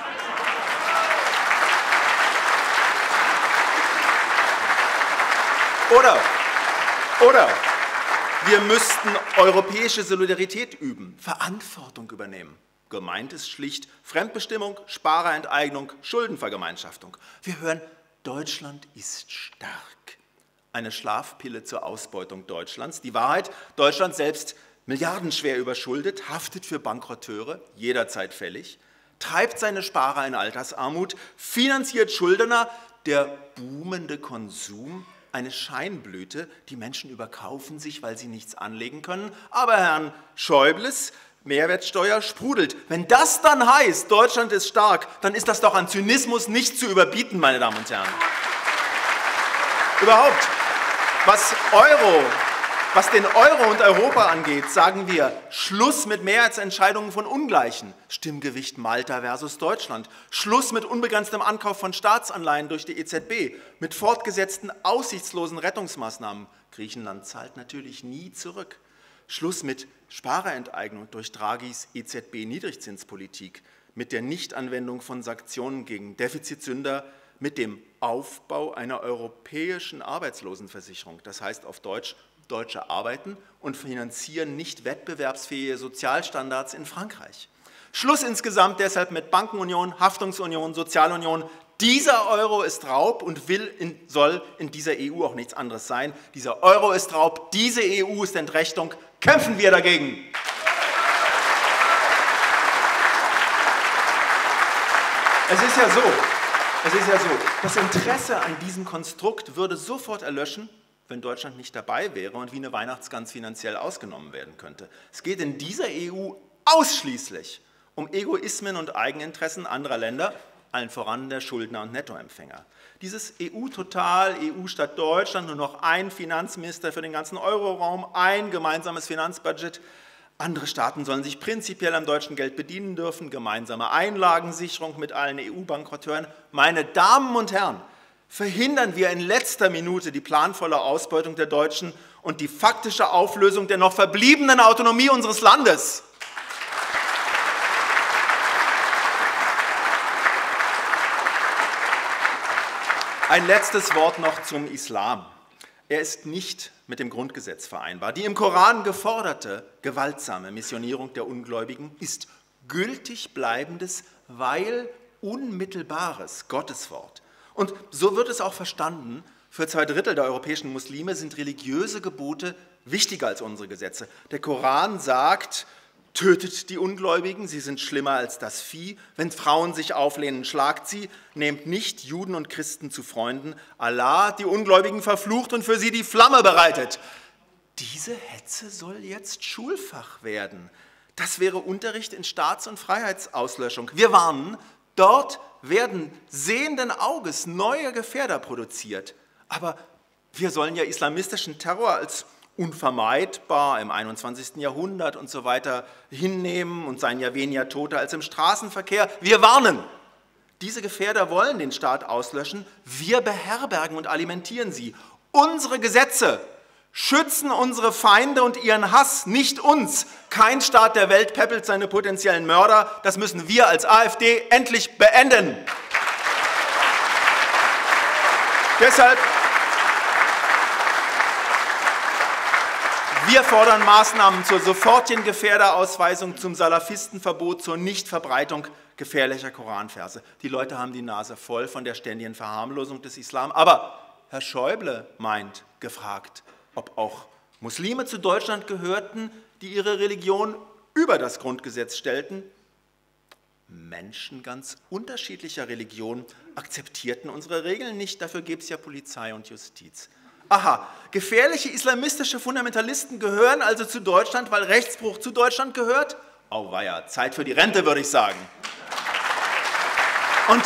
Oder wir müssten europäische Solidarität üben, Verantwortung übernehmen. Gemeint ist schlicht Fremdbestimmung, Sparerenteignung, Schuldenvergemeinschaftung. Wir hören, Deutschland ist stark. Eine Schlafpille zur Ausbeutung Deutschlands. Die Wahrheit, Deutschland selbst milliardenschwer überschuldet, haftet für Bankrotteure, jederzeit fällig, treibt seine Sparer in Altersarmut, finanziert Schuldner, der boomende Konsum, eine Scheinblüte, die Menschen überkaufen sich, weil sie nichts anlegen können, aber Herrn Schäubles Mehrwertsteuer sprudelt. Wenn das dann heißt, Deutschland ist stark, dann ist das doch an Zynismus nicht zu überbieten, meine Damen und Herren. Überhaupt, was den Euro und Europa angeht, sagen wir, Schluss mit Mehrheitsentscheidungen von Ungleichen, Stimmgewicht Malta versus Deutschland, Schluss mit unbegrenztem Ankauf von Staatsanleihen durch die EZB, mit fortgesetzten aussichtslosen Rettungsmaßnahmen. Griechenland zahlt natürlich nie zurück. Schluss mit Sparerenteignung durch Draghis EZB-Niedrigzinspolitik, mit der Nichtanwendung von Sanktionen gegen Defizitsünder, mit dem Aufbau einer europäischen Arbeitslosenversicherung. Das heißt auf Deutsch, Deutsche arbeiten und finanzieren nicht wettbewerbsfähige Sozialstandards in Frankreich. Schluss insgesamt deshalb mit Bankenunion, Haftungsunion, Sozialunion. Dieser Euro ist Raub und soll in dieser EU auch nichts anderes sein. Dieser Euro ist Raub, diese EU ist Entrechtung. Kämpfen wir dagegen! Es ist ja so, das Interesse an diesem Konstrukt würde sofort erlöschen, wenn Deutschland nicht dabei wäre und wie eine Weihnachtsgans finanziell ausgenommen werden könnte. Es geht in dieser EU ausschließlich um Egoismen und Eigeninteressen anderer Länder, allen voran der Schuldner und Nettoempfänger. Dieses EU-Total, EU statt Deutschland, nur noch ein Finanzminister für den ganzen Euroraum, ein gemeinsames Finanzbudget. Andere Staaten sollen sich prinzipiell am deutschen Geld bedienen dürfen, gemeinsame Einlagensicherung mit allen EU-Bankrauteuren. Meine Damen und Herren, verhindern wir in letzter Minute die planvolle Ausbeutung der Deutschen und die faktische Auflösung der noch verbliebenen Autonomie unseres Landes. Ein letztes Wort noch zum Islam. Er ist nicht mit dem Grundgesetz vereinbar. Die im Koran geforderte gewaltsame Missionierung der Ungläubigen ist gültig bleibendes, weil unmittelbares Gotteswort. Und so wird es auch verstanden, für 2/3 der europäischen Muslime sind religiöse Gebote wichtiger als unsere Gesetze. Der Koran sagt, tötet die Ungläubigen, sie sind schlimmer als das Vieh. Wenn Frauen sich auflehnen, schlagt sie. Nehmt nicht Juden und Christen zu Freunden. Allah hat die Ungläubigen verflucht und für sie die Flamme bereitet. Diese Hetze soll jetzt Schulfach werden. Das wäre Unterricht in Staats- und Freiheitsauslöschung. Wir warnen, dort werden sehenden Auges neue Gefährder produziert. Aber wir sollen ja islamistischen Terror als unvermeidbar im 21. Jahrhundert und so weiter hinnehmen und seien ja weniger Tote als im Straßenverkehr. Wir warnen. Diese Gefährder wollen den Staat auslöschen. Wir beherbergen und alimentieren sie. Unsere Gesetze schützen unsere Feinde und ihren Hass, nicht uns. Kein Staat der Welt peppelt seine potenziellen Mörder. Das müssen wir als AfD endlich beenden. Deshalb wir fordern Maßnahmen zur sofortigen Gefährderausweisung, zum Salafistenverbot, zur Nichtverbreitung gefährlicher Koranverse. Die Leute haben die Nase voll von der ständigen Verharmlosung des Islam. Aber Herr Schäuble meint, gefragt, ob auch Muslime zu Deutschland gehörten, die ihre Religion über das Grundgesetz stellten. Menschen ganz unterschiedlicher Religion akzeptierten unsere Regeln nicht, dafür gäbe es ja Polizei und Justiz. Aha, gefährliche islamistische Fundamentalisten gehören also zu Deutschland, weil Rechtsbruch zu Deutschland gehört? Auweia, Zeit für die Rente, würde ich sagen. Und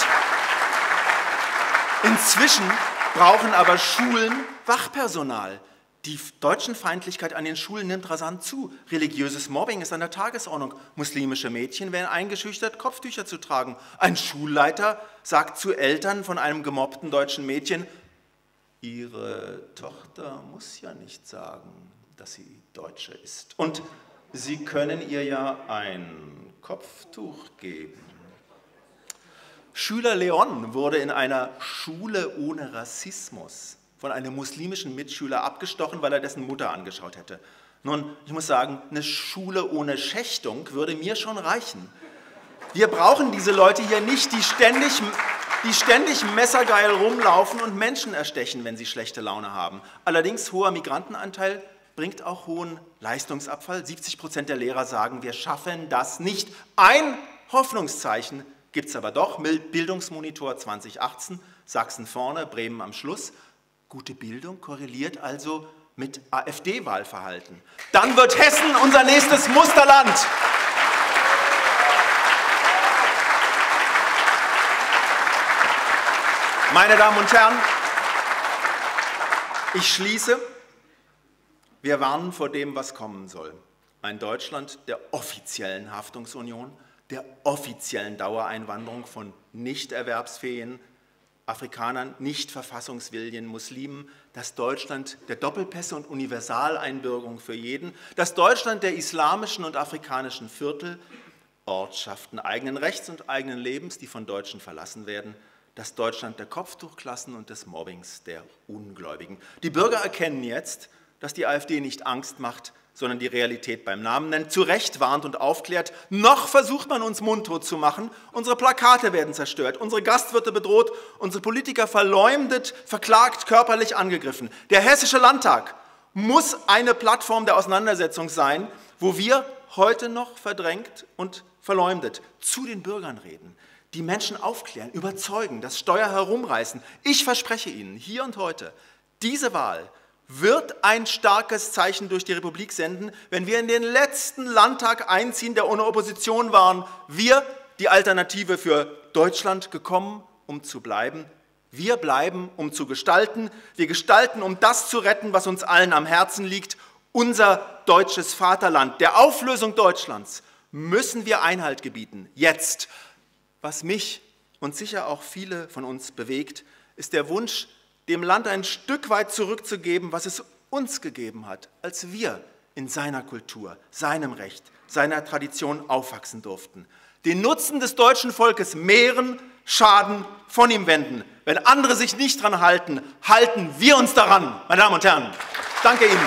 inzwischen brauchen aber Schulen Wachpersonal. Die Deutschenfeindlichkeit an den Schulen nimmt rasant zu. Religiöses Mobbing ist an der Tagesordnung. Muslimische Mädchen werden eingeschüchtert, Kopftücher zu tragen. Ein Schulleiter sagt zu Eltern von einem gemobbten deutschen Mädchen, Ihre Tochter muss ja nicht sagen, dass sie Deutsche ist. Und Sie können ihr ja ein Kopftuch geben. Schüler Leon wurde in einer Schule ohne Rassismus von einem muslimischen Mitschüler abgestochen, weil er dessen Mutter angeschaut hätte. Nun, ich muss sagen, eine Schule ohne Schächtung würde mir schon reichen. Wir brauchen diese Leute hier nicht, die ständig messergeil rumlaufen und Menschen erstechen, wenn sie schlechte Laune haben. Allerdings hoher Migrantenanteil bringt auch hohen Leistungsabfall. 70% der Lehrer sagen, wir schaffen das nicht. Ein Hoffnungszeichen gibt es aber doch. Bildungsmonitor 2018, Sachsen vorne, Bremen am Schluss. Gute Bildung korreliert also mit AfD-Wahlverhalten. Dann wird Hessen unser nächstes Musterland. Meine Damen und Herren, ich schließe, wir warnen vor dem, was kommen soll. Ein Deutschland der offiziellen Haftungsunion, der offiziellen Dauereinwanderung von nicht erwerbsfähigen Afrikanern, nicht verfassungswilligen Muslimen, das Deutschland der Doppelpässe und Universaleinbürgerung für jeden, das Deutschland der islamischen und afrikanischen Viertel, Ortschaften eigenen Rechts und eigenen Lebens, die von Deutschen verlassen werden, das Deutschland der Kopftuchklassen und des Mobbings der Ungläubigen. Die Bürger erkennen jetzt, dass die AfD nicht Angst macht, sondern die Realität beim Namen nennt, zu Recht warnt und aufklärt. Noch versucht man uns mundtot zu machen. Unsere Plakate werden zerstört, unsere Gastwirte bedroht, unsere Politiker verleumdet, verklagt, körperlich angegriffen. Der Hessische Landtag muss eine Plattform der Auseinandersetzung sein, wo wir heute noch verdrängt und verleumdet zu den Bürgern reden, die Menschen aufklären, überzeugen, das Steuer herumreißen. Ich verspreche Ihnen, hier und heute, diese Wahl wird ein starkes Zeichen durch die Republik senden, wenn wir in den letzten Landtag einziehen, der ohne Opposition waren. Wir, die Alternative für Deutschland, gekommen, um zu bleiben. Wir bleiben, um zu gestalten. Wir gestalten, um das zu retten, was uns allen am Herzen liegt, unser deutsches Vaterland. Der Auflösung Deutschlands müssen wir Einhalt gebieten. Jetzt. Was mich und sicher auch viele von uns bewegt, ist der Wunsch, dem Land ein Stück weit zurückzugeben, was es uns gegeben hat, als wir in seiner Kultur, seinem Recht, seiner Tradition aufwachsen durften. Den Nutzen des deutschen Volkes mehren, Schaden von ihm wenden. Wenn andere sich nicht dran halten, halten wir uns daran, meine Damen und Herren. Danke Ihnen.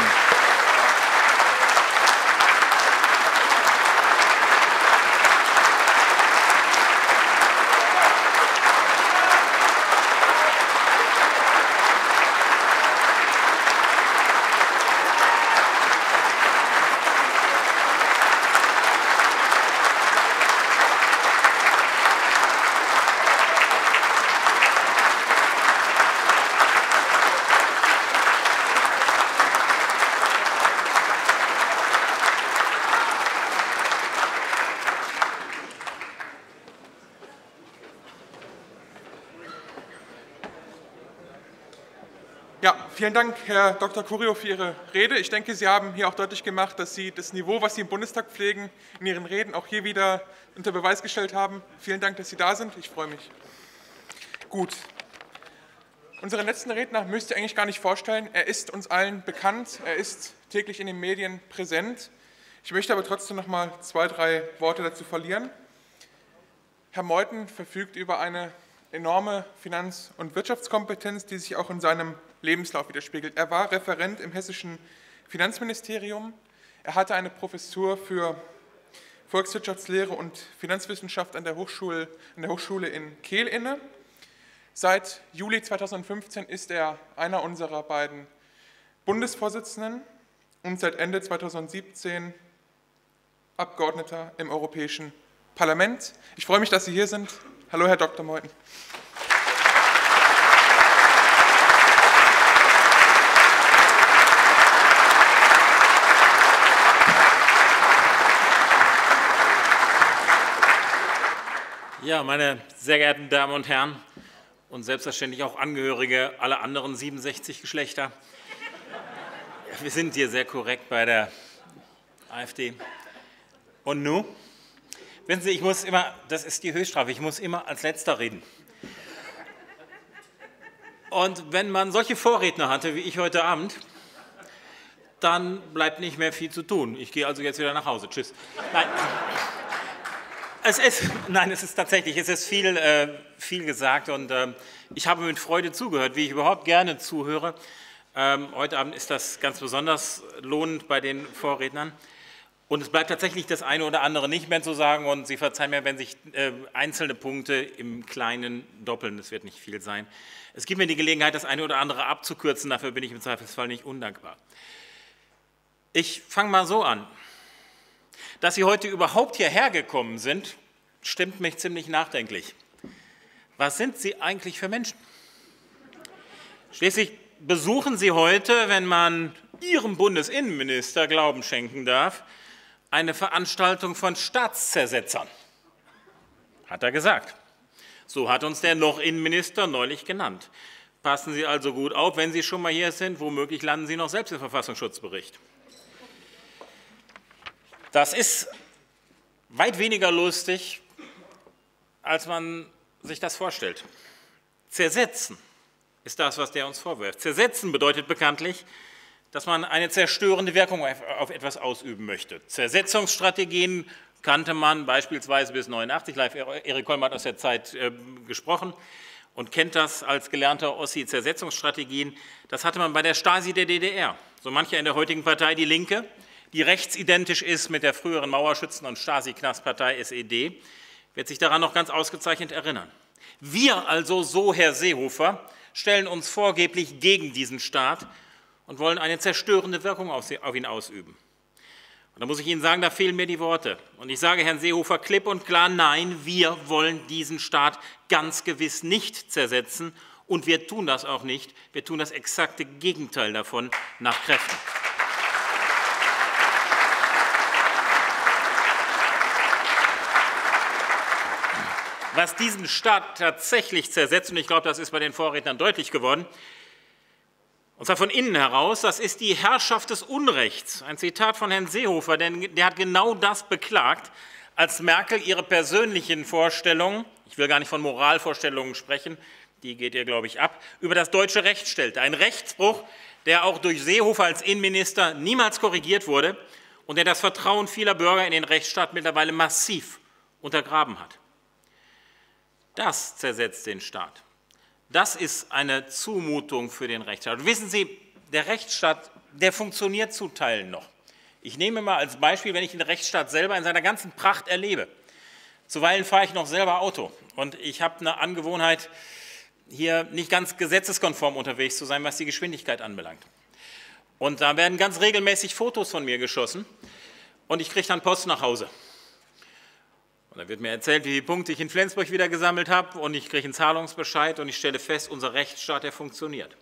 Ja, vielen Dank, Herr Dr. Curio, für Ihre Rede. Ich denke, Sie haben hier auch deutlich gemacht, dass Sie das Niveau, was Sie im Bundestag pflegen, in Ihren Reden auch hier wieder unter Beweis gestellt haben. Vielen Dank, dass Sie da sind. Ich freue mich. Gut. Unseren letzten Redner müsst ihr eigentlich gar nicht vorstellen. Er ist uns allen bekannt. Er ist täglich in den Medien präsent. Ich möchte aber trotzdem noch mal 2, 3 Worte dazu verlieren. Herr Meuthen verfügt über eine enorme Finanz- und Wirtschaftskompetenz, die sich auch in seinem Lebenslauf widerspiegelt. Er war Referent im hessischen Finanzministerium. Er hatte eine Professur für Volkswirtschaftslehre und Finanzwissenschaft an der Hochschule in Kehl inne. Seit Juli 2015 ist er einer unserer beiden Bundesvorsitzenden und seit Ende 2017 Abgeordneter im Europäischen Parlament. Ich freue mich, dass Sie hier sind. Hallo, Herr Dr. Meuthen. Ja, meine sehr geehrten Damen und Herren und selbstverständlich auch Angehörige aller anderen 67 Geschlechter. Wir sind hier sehr korrekt bei der AfD. Und nun? Wissen Sie, ich muss immer, das ist die Höchststrafe, ich muss immer als Letzter reden. Und wenn man solche Vorredner hatte wie ich heute Abend, dann bleibt nicht mehr viel zu tun. Ich gehe also jetzt wieder nach Hause. Tschüss. Nein. Es ist tatsächlich, es ist viel gesagt und ich habe mit Freude zugehört, wie ich überhaupt gerne zuhöre. Heute Abend ist das ganz besonders lohnend bei den Vorrednern. Und es bleibt tatsächlich das eine oder andere nicht mehr zu sagen und Sie verzeihen mir, wenn sich einzelne Punkte im Kleinen doppeln, das wird nicht viel sein. Es gibt mir die Gelegenheit, das eine oder andere abzukürzen, dafür bin ich im Zweifelsfall nicht undankbar. Ich fange mal so an. Dass Sie heute überhaupt hierher gekommen sind, stimmt mich ziemlich nachdenklich. Was sind Sie eigentlich für Menschen? Schließlich besuchen Sie heute, wenn man Ihrem Bundesinnenminister Glauben schenken darf, eine Veranstaltung von Staatszersetzern. Hat er gesagt. So hat uns der Noch-Innenminister neulich genannt. Passen Sie also gut auf, wenn Sie schon mal hier sind, womöglich landen Sie noch selbst im Verfassungsschutzbericht. Das ist weit weniger lustig, als man sich das vorstellt. Zersetzen ist das, was der uns vorwirft. Zersetzen bedeutet bekanntlich, dass man eine zerstörende Wirkung auf etwas ausüben möchte. Zersetzungsstrategien kannte man beispielsweise bis 1989, Erik Kollmann hat aus der Zeit gesprochen. und kennt das als gelernter Ossi, Zersetzungsstrategien. Das hatte man bei der Stasi der DDR. So mancher in der heutigen Partei Die Linke, die rechtsidentisch ist mit der früheren Mauerschützen- und Stasi-Knastpartei SED, wird sich daran noch ganz ausgezeichnet erinnern. Wir also, so Herr Seehofer, stellen uns vorgeblich gegen diesen Staat und wollen eine zerstörende Wirkung auf ihn ausüben. Und da muss ich Ihnen sagen, da fehlen mir die Worte. Und ich sage Herrn Seehofer klipp und klar, nein, wir wollen diesen Staat ganz gewiss nicht zersetzen. Und wir tun das auch nicht. Wir tun das exakte Gegenteil davon nach Kräften. Was diesen Staat tatsächlich zersetzt, und ich glaube, das ist bei den Vorrednern deutlich geworden, und zwar von innen heraus, das ist die Herrschaft des Unrechts. Ein Zitat von Herrn Seehofer, denn der hat genau das beklagt, als Merkel ihre persönlichen Vorstellungen, ich will gar nicht von Moralvorstellungen sprechen, die geht ihr, glaube ich, ab, über das deutsche Recht stellte. Ein Rechtsbruch, der auch durch Seehofer als Innenminister niemals korrigiert wurde und der das Vertrauen vieler Bürger in den Rechtsstaat mittlerweile massiv untergraben hat. Das zersetzt den Staat. Das ist eine Zumutung für den Rechtsstaat. Und wissen Sie, der Rechtsstaat, der funktioniert zu Teilen noch. Ich nehme mal als Beispiel, wenn ich den Rechtsstaat selber in seiner ganzen Pracht erlebe. Zuweilen fahre ich noch selber Auto und ich habe eine Angewohnheit, hier nicht ganz gesetzeskonform unterwegs zu sein, was die Geschwindigkeit anbelangt. Und da werden ganz regelmäßig Fotos von mir geschossen und ich kriege dann Post nach Hause. Und dann wird mir erzählt, wie viele Punkte ich in Flensburg wieder gesammelt habe und ich kriege einen Zahlungsbescheid und ich stelle fest, unser Rechtsstaat, der funktioniert.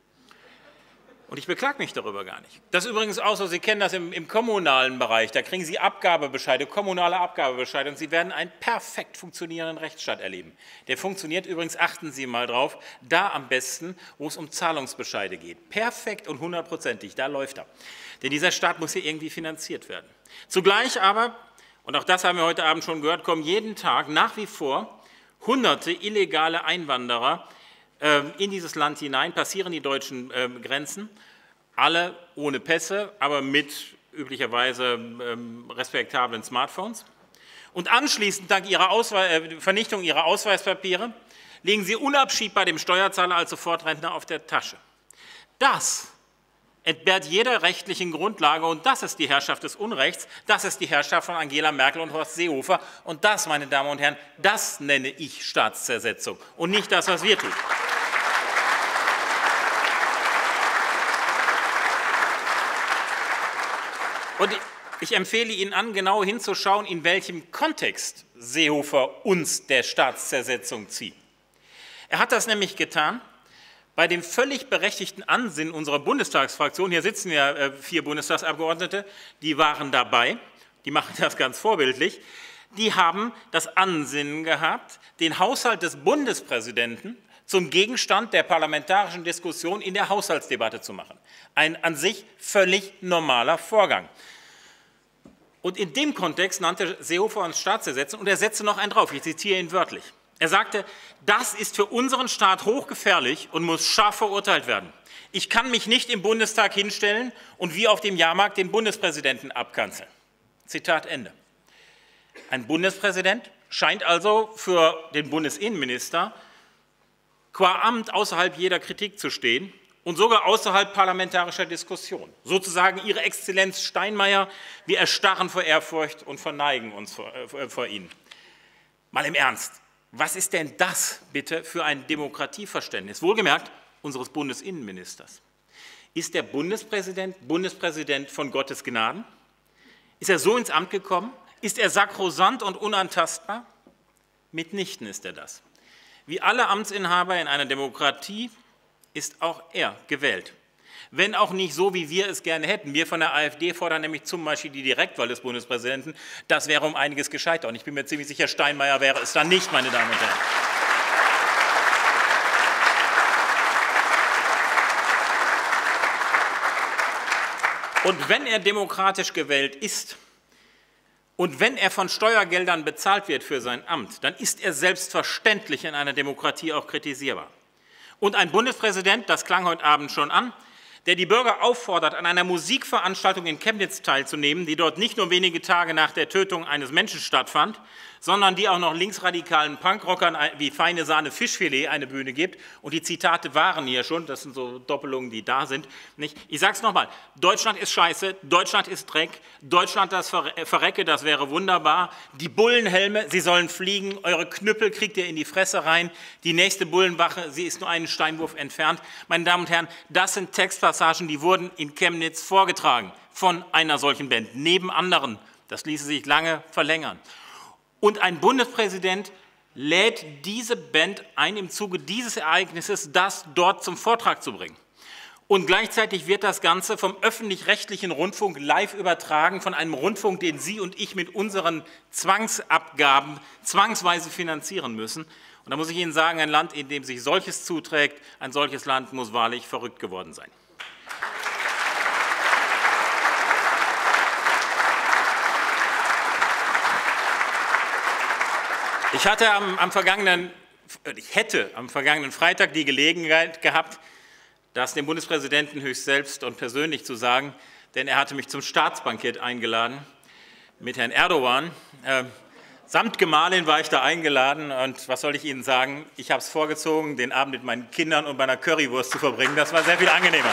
Und ich beklage mich darüber gar nicht. Das ist übrigens auch so, Sie kennen das im kommunalen Bereich, da kriegen Sie Abgabebescheide, kommunale Abgabebescheide und Sie werden einen perfekt funktionierenden Rechtsstaat erleben. Der funktioniert übrigens, achten Sie mal drauf, da am besten, wo es um Zahlungsbescheide geht. Perfekt und 100%ig, da läuft er. Denn dieser Staat muss hier irgendwie finanziert werden. Zugleich aber, und auch das haben wir heute Abend schon gehört, kommen jeden Tag nach wie vor Hunderte illegale Einwanderer in dieses Land hinein, passieren die deutschen Grenzen, alle ohne Pässe, aber mit üblicherweise respektablen Smartphones. Und anschließend, dank ihrer Vernichtung ihrer Ausweispapiere, liegen sie unabschiedbar dem Steuerzahler als Sofortrentner auf der Tasche. Das entbehrt jeder rechtlichen Grundlage und das ist die Herrschaft des Unrechts, das ist die Herrschaft von Angela Merkel und Horst Seehofer und das, meine Damen und Herren, das nenne ich Staatszersetzung und nicht das, was wir tun. Und ich empfehle Ihnen an, genau hinzuschauen, in welchem Kontext Seehofer uns der Staatszersetzung zieht. Er hat das nämlich getan bei dem völlig berechtigten Ansinnen unserer Bundestagsfraktion, hier sitzen ja 4 Bundestagsabgeordnete, die waren dabei, die machen das ganz vorbildlich, die haben das Ansinnen gehabt, den Haushalt des Bundespräsidenten zum Gegenstand der parlamentarischen Diskussion in der Haushaltsdebatte zu machen. Ein an sich völlig normaler Vorgang. Und in dem Kontext nannte Seehofer uns Staatszersetzung und er setzte noch einen drauf, ich zitiere ihn wörtlich. Er sagte, das ist für unseren Staat hochgefährlich und muss scharf verurteilt werden. Ich kann mich nicht im Bundestag hinstellen und wie auf dem Jahrmarkt den Bundespräsidenten abkanzeln. Zitat Ende. Ein Bundespräsident scheint also für den Bundesinnenminister qua Amt außerhalb jeder Kritik zu stehen und sogar außerhalb parlamentarischer Diskussion. Sozusagen Ihre Exzellenz Steinmeier, wir erstarren vor Ehrfurcht und verneigen uns vor Ihnen. Mal im Ernst. Was ist denn das bitte für ein Demokratieverständnis? Wohlgemerkt unseres Bundesinnenministers. Ist der Bundespräsident von Gottes Gnaden? Ist er so ins Amt gekommen? Ist er sakrosant und unantastbar? Mitnichten ist er das. Wie alle Amtsinhaber in einer Demokratie ist auch er gewählt. Wenn auch nicht so, wie wir es gerne hätten. Wir von der AfD fordern nämlich zum Beispiel die Direktwahl des Bundespräsidenten. Das wäre um einiges gescheiter. Und ich bin mir ziemlich sicher, Steinmeier wäre es dann nicht, meine Damen und Herren. Und wenn er demokratisch gewählt ist und wenn er von Steuergeldern bezahlt wird für sein Amt, dann ist er selbstverständlich in einer Demokratie auch kritisierbar. Und ein Bundespräsident, das klang heute Abend schon an, der die Bürger auffordert, an einer Musikveranstaltung in Chemnitz teilzunehmen, die dort nicht nur wenige Tage nach der Tötung eines Menschen stattfand, sondern die auch noch linksradikalen Punkrockern wie Feine Sahne Fischfilet eine Bühne gibt. Und die Zitate waren hier schon, das sind so Doppelungen, die da sind. Nicht? Ich sage es nochmal, Deutschland ist scheiße, Deutschland ist Dreck, Deutschland das Verrecke, das wäre wunderbar. Die Bullenhelme, sie sollen fliegen, eure Knüppel kriegt ihr in die Fresse rein, die nächste Bullenwache, sie ist nur einen Steinwurf entfernt. Meine Damen und Herren, das sind Textpassagen, die wurden in Chemnitz vorgetragen von einer solchen Band, neben anderen. Das ließe sich lange verlängern. Und ein Bundespräsident lädt diese Band ein, im Zuge dieses Ereignisses das dort zum Vortrag zu bringen. Und gleichzeitig wird das Ganze vom öffentlich-rechtlichen Rundfunk live übertragen, von einem Rundfunk, den Sie und ich mit unseren Zwangsabgaben zwangsweise finanzieren müssen. Und da muss ich Ihnen sagen, ein Land, in dem sich solches zuträgt, ein solches Land muss wahrlich verrückt geworden sein. Ich hätte am vergangenen Freitag die Gelegenheit gehabt, das dem Bundespräsidenten höchst selbst und persönlich zu sagen, denn er hatte mich zum Staatsbankett eingeladen mit Herrn Erdogan. Samt Gemahlin war ich da eingeladen und was soll ich Ihnen sagen, ich habe es vorgezogen, den Abend mit meinen Kindern und meiner Currywurst zu verbringen. Das war sehr viel angenehmer.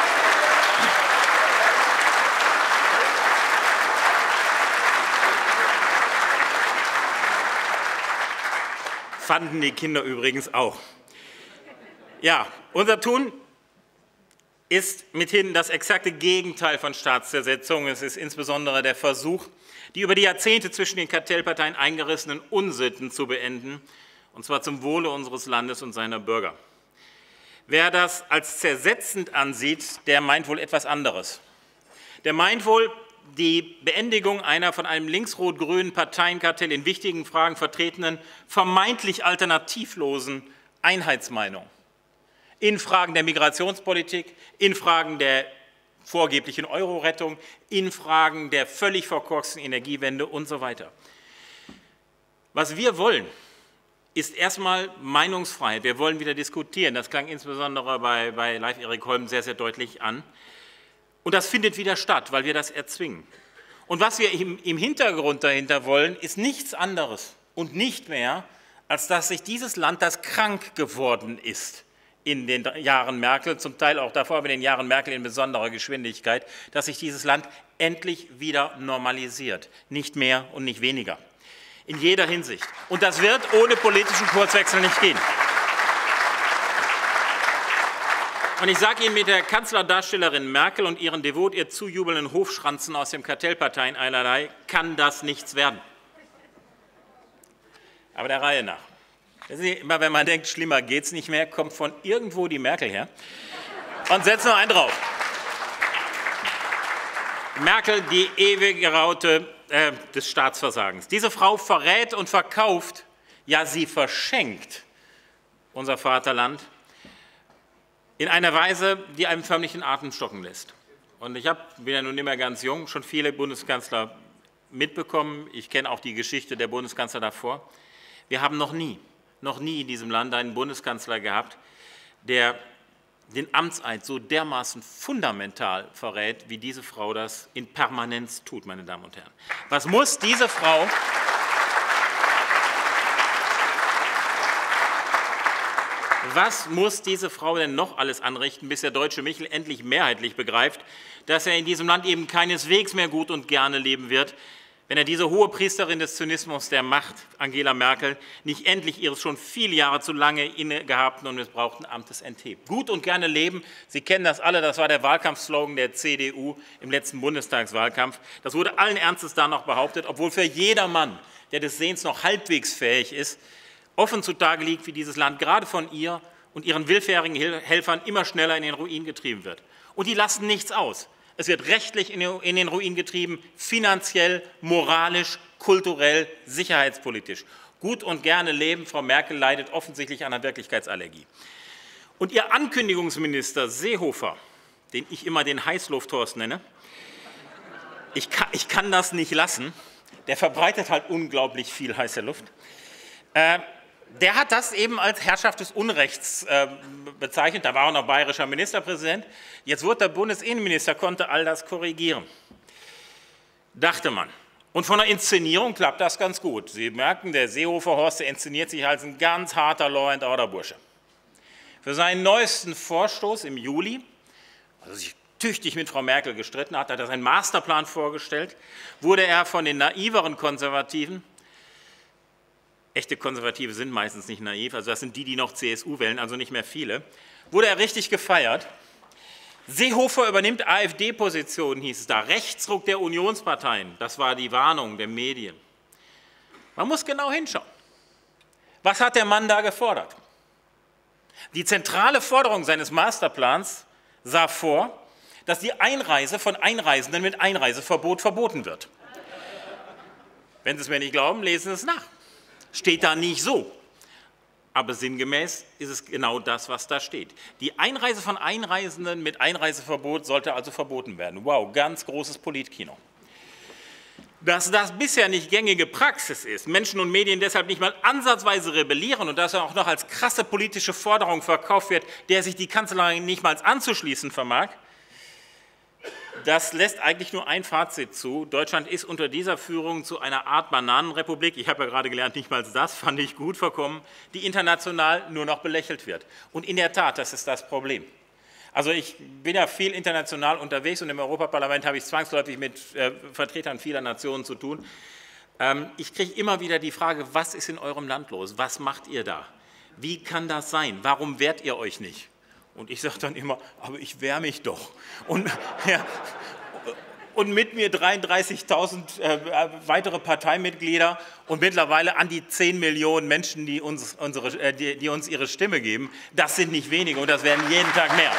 Fanden die Kinder übrigens auch. Ja, unser Tun ist mithin das exakte Gegenteil von Staatszersetzung. Es ist insbesondere der Versuch, die über die Jahrzehnte zwischen den Kartellparteien eingerissenen Unsitten zu beenden, und zwar zum Wohle unseres Landes und seiner Bürger. Wer das als zersetzend ansieht, der meint wohl etwas anderes. Der meint wohl die Beendigung einer von einem links-rot-grünen Parteienkartell in wichtigen Fragen vertretenen, vermeintlich alternativlosen Einheitsmeinung. In Fragen der Migrationspolitik, in Fragen der vorgeblichen Euro-Rettung, in Fragen der völlig verkorksten Energiewende und so weiter. Was wir wollen, ist erstmal Meinungsfreiheit. Wir wollen wieder diskutieren. Das klang insbesondere bei Live Erik Holm sehr, sehr deutlich an. Und das findet wieder statt, weil wir das erzwingen. Und was wir im Hintergrund dahinter wollen, ist nichts anderes und nicht mehr, als dass sich dieses Land, das krank geworden ist in den Jahren Merkel, zum Teil auch davor, aber in den Jahren Merkel in besonderer Geschwindigkeit, dass sich dieses Land endlich wieder normalisiert. Nicht mehr und nicht weniger. In jeder Hinsicht. Und das wird ohne politischen Kurswechsel nicht gehen. Und ich sage Ihnen, mit der Kanzlerdarstellerin Merkel und ihren devot ihr zujubelnden Hofschranzen aus dem Kartellparteien-Eilerlei kann das nichts werden. Aber der Reihe nach. Immer wenn man denkt, schlimmer geht's nicht mehr, kommt von irgendwo die Merkel her und setzt noch einen drauf. Merkel, die ewige Raute des Staatsversagens. Diese Frau verrät und verkauft, ja, sie verschenkt unser Vaterland in einer Weise, die einem förmlich den Atem stocken lässt. Und ich bin ja nun nicht mehr ganz jung, schon viele Bundeskanzler mitbekommen. Ich kenne auch die Geschichte der Bundeskanzler davor. Wir haben noch nie in diesem Land einen Bundeskanzler gehabt, der den Amtseid so dermaßen fundamental verrät, wie diese Frau das in Permanenz tut, meine Damen und Herren. Was muss diese Frau denn noch alles anrichten, bis der deutsche Michel endlich mehrheitlich begreift, dass er in diesem Land eben keineswegs mehr gut und gerne leben wird, wenn er diese hohe Priesterin des Zynismus der Macht, Angela Merkel, nicht endlich ihres schon viele Jahre zu lange innegehabten und missbrauchten Amtes enthebt. Gut und gerne leben, Sie kennen das alle, das war der Wahlkampfslogan der CDU im letzten Bundestagswahlkampf. Das wurde allen Ernstes da noch behauptet, obwohl für jedermann, der des Sehens noch halbwegs fähig ist, offen zutage liegt, wie dieses Land gerade von ihr und ihren willfährigen Helfern immer schneller in den Ruin getrieben wird. Und die lassen nichts aus. Es wird rechtlich in den Ruin getrieben, finanziell, moralisch, kulturell, sicherheitspolitisch. Gut und gerne leben, Frau Merkel leidet offensichtlich an einer Wirklichkeitsallergie. Und ihr Ankündigungsminister Seehofer, den ich immer den Heißlufthorst nenne, ich kann das nicht lassen, der verbreitet halt unglaublich viel heiße Luft, der hat das eben als Herrschaft des Unrechts bezeichnet. Da war er noch bayerischer Ministerpräsident. Jetzt wurde der Bundesinnenminister, konnte all das korrigieren. Dachte man. Und von der Inszenierung klappt das ganz gut. Sie merken, der Seehofer Horst, der inszeniert sich als ein ganz harter Law-and-Order-Bursche. Für seinen neuesten Vorstoß im Juli, also sich tüchtig mit Frau Merkel gestritten hat, hat er seinen Masterplan vorgestellt, wurde er von den naiveren Konservativen, echte Konservative sind meistens nicht naiv, also das sind die, die noch CSU wählen, also nicht mehr viele, wurde er richtig gefeiert. Seehofer übernimmt AfD-Positionen, hieß es da, Rechtsruck der Unionsparteien, das war die Warnung der Medien. Man muss genau hinschauen. Was hat der Mann da gefordert? Die zentrale Forderung seines Masterplans sah vor, dass die Einreise von Einreisenden mit Einreiseverbot verboten wird. Wenn Sie es mir nicht glauben, lesen Sie es nach. Steht da nicht so. Aber sinngemäß ist es genau das, was da steht. Die Einreise von Einreisenden mit Einreiseverbot sollte also verboten werden. Wow, ganz großes Politkino. Dass das bisher nicht gängige Praxis ist, Menschen und Medien deshalb nicht mal ansatzweise rebellieren und dass er auch noch als krasse politische Forderung verkauft wird, der sich die Kanzlerin nicht mal anzuschließen vermag, das lässt eigentlich nur ein Fazit zu. Deutschland ist unter dieser Führung zu einer Art Bananenrepublik, ich habe ja gerade gelernt, nicht mal das fand ich gut verkommen, die international nur noch belächelt wird. Und in der Tat, das ist das Problem. Also ich bin ja viel international unterwegs und im Europaparlament habe ich zwangsläufig mit Vertretern vieler Nationen zu tun. Ich kriege immer wieder die Frage, was ist in eurem Land los? Was macht ihr da? Wie kann das sein? Warum wehrt ihr euch nicht? Und ich sage dann immer, aber ich wehre mich doch. Und, ja, und mit mir 33.000 weitere Parteimitglieder und mittlerweile an die 10 Millionen Menschen, die uns ihre Stimme geben. Das sind nicht wenige und das werden jeden Tag mehr.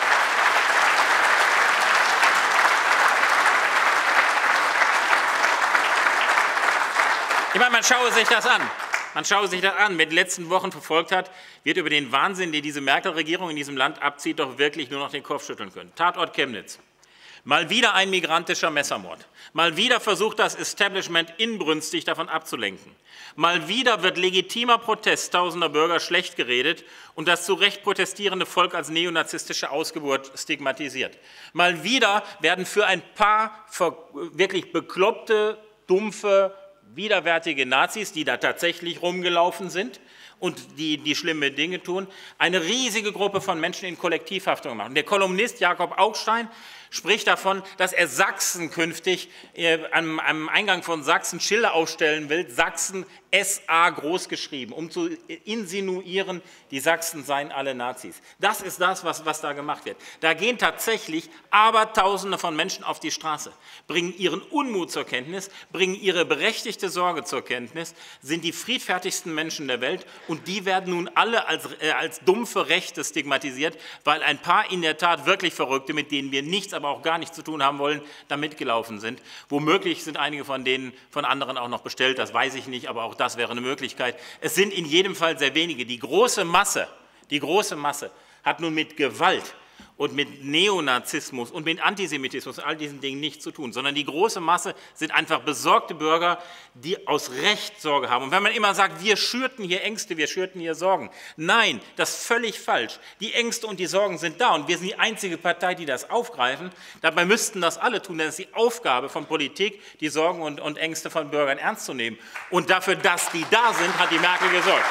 Ich meine, man schaue sich das an. Man schaue sich das an, wer die letzten Wochen verfolgt hat, wird über den Wahnsinn, den diese Merkel-Regierung in diesem Land abzieht, doch wirklich nur noch den Kopf schütteln können. Tatort Chemnitz. Mal wieder ein migrantischer Messermord. Mal wieder versucht das Establishment inbrünstig davon abzulenken. Mal wieder wird legitimer Protest tausender Bürger schlecht geredet und das zu Recht protestierende Volk als neonazistische Ausgeburt stigmatisiert. Mal wieder werden für ein paar wirklich bekloppte, dumpfe, widerwärtige Nazis, die da tatsächlich rumgelaufen sind und die schlimme Dinge tun, eine riesige Gruppe von Menschen in Kollektivhaftung machen. Der Kolumnist Jakob Augstein spricht davon, dass er Sachsen künftig am Eingang von Sachsen Schilder aufstellen will, Sachsen SA groß geschrieben, um zu insinuieren, die Sachsen seien alle Nazis. Das ist das, was da gemacht wird. Da gehen tatsächlich Abertausende von Menschen auf die Straße, bringen ihren Unmut zur Kenntnis, bringen ihre berechtigte Sorge zur Kenntnis, sind die friedfertigsten Menschen der Welt und die werden nun alle als dumpfe Rechte stigmatisiert, weil ein paar in der Tat wirklich Verrückte, mit denen wir nichts, aber auch gar nichts zu tun haben wollen, da mitgelaufen sind. Womöglich sind einige von denen von anderen auch noch bestellt, das weiß ich nicht, aber auch das wäre eine Möglichkeit. Es sind in jedem Fall sehr wenige. Die große Masse hat nun mit Gewalt und mit Neonazismus und mit Antisemitismus und all diesen Dingen nichts zu tun, sondern die große Masse sind einfach besorgte Bürger, die aus Recht Sorge haben. Und wenn man immer sagt, wir schürten hier Ängste, wir schürten hier Sorgen, nein, das ist völlig falsch. Die Ängste und die Sorgen sind da und wir sind die einzige Partei, die das aufgreifen. Dabei müssten das alle tun, denn es ist die Aufgabe von Politik, die Sorgen und Ängste von Bürgern ernst zu nehmen. Und dafür, dass die da sind, hat die Merkel gesorgt.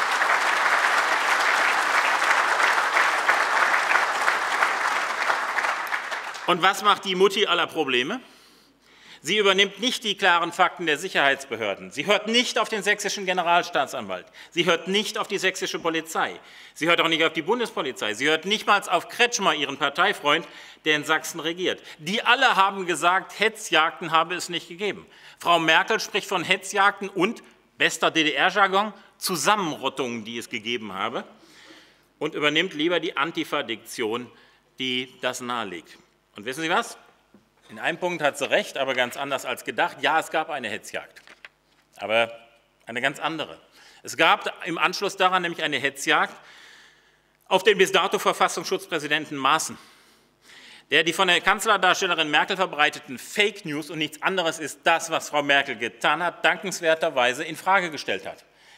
Und was macht die Mutti aller Probleme? Sie übernimmt nicht die klaren Fakten der Sicherheitsbehörden. Sie hört nicht auf den sächsischen Generalstaatsanwalt. Sie hört nicht auf die sächsische Polizei. Sie hört auch nicht auf die Bundespolizei. Sie hört nicht mal auf Kretschmer, ihren Parteifreund, der in Sachsen regiert. Die alle haben gesagt, Hetzjagden habe es nicht gegeben. Frau Merkel spricht von Hetzjagden und, bester DDR-Jargon, Zusammenrottungen, die es gegeben habe, und übernimmt lieber die Antifa-Diktion, die das nahelegt. Und wissen Sie was? In einem Punkt hat sie recht, aber ganz anders als gedacht. Ja, es gab eine Hetzjagd, aber eine ganz andere. Es gab im Anschluss daran nämlich eine Hetzjagd auf den bis dato Verfassungsschutzpräsidenten Maaßen, der die von der Kanzlerdarstellerin Merkel verbreiteten Fake News und nichts anderes ist das, was Frau Merkel getan hat, dankenswerterweise in Frage gestellt hat.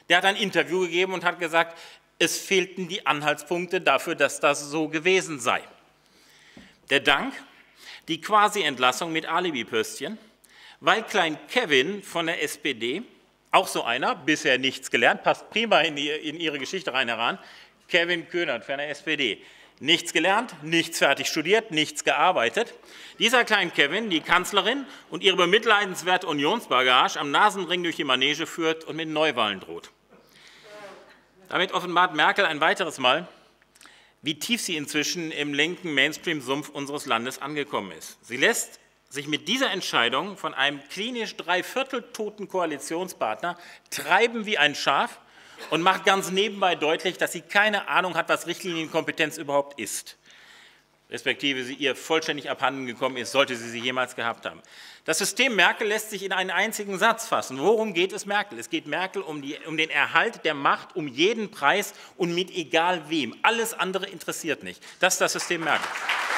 Der hat ein Interview gegeben und hat gesagt, es fehlten die Anhaltspunkte dafür, dass das so gewesen sei. Der Dank, die Quasi-Entlassung mit Alibi-Pöstchen, weil Klein Kevin von der SPD, auch so einer, bisher nichts gelernt, passt prima in ihre Geschichte rein heran, Kevin Kühnert von der SPD, nichts gelernt, nichts fertig studiert, nichts gearbeitet. Dieser Klein Kevin, die Kanzlerin und ihre bemitleidenswerte Unionsbagage am Nasenring durch die Manege führt und mit Neuwahlen droht. Damit offenbart Merkel ein weiteres Mal, wie tief sie inzwischen im linken Mainstream-Sumpf unseres Landes angekommen ist. Sie lässt sich mit dieser Entscheidung von einem klinisch dreivierteltoten Koalitionspartner treiben wie ein Schaf und macht ganz nebenbei deutlich, dass sie keine Ahnung hat, was Richtlinienkompetenz überhaupt ist, respektive sie ihr vollständig abhanden gekommen ist, sollte sie jemals gehabt haben. Das System Merkel lässt sich in einen einzigen Satz fassen. Worum geht es Merkel? Es geht Merkel um den Erhalt der Macht um jeden Preis und mit egal wem. Alles andere interessiert nicht. Das ist das System Merkel.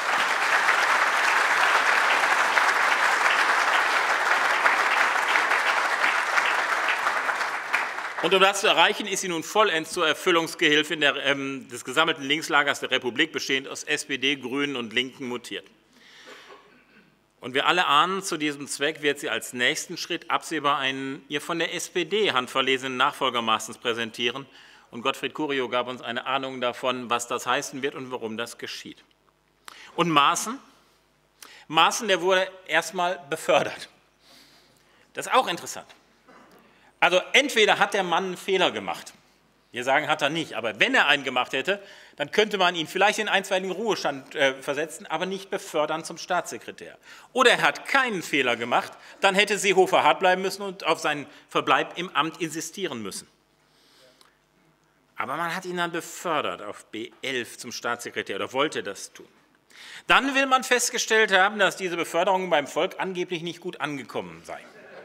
Und um das zu erreichen, ist sie nun vollends zur Erfüllungsgehilfin des gesammelten Linkslagers der Republik, bestehend aus SPD, Grünen und Linken, mutiert. Und wir alle ahnen, zu diesem Zweck wird sie als nächsten Schritt absehbar einen ihr von der SPD handverlesenen Nachfolger Maaßens präsentieren. Und Gottfried Curio gab uns eine Ahnung davon, was das heißen wird und warum das geschieht. Und Maaßen, der wurde erstmal befördert. Das ist auch interessant. Also entweder hat der Mann einen Fehler gemacht. Wir sagen, hat er nicht, aber wenn er einen gemacht hätte, dann könnte man ihn vielleicht in einstweiligen Ruhestand versetzen, aber nicht befördern zum Staatssekretär. Oder er hat keinen Fehler gemacht, dann hätte Seehofer hart bleiben müssen und auf seinen Verbleib im Amt insistieren müssen. Aber man hat ihn dann befördert auf B11 zum Staatssekretär oder wollte das tun. Dann will man festgestellt haben, dass diese Beförderung beim Volk angeblich nicht gut angekommen sei.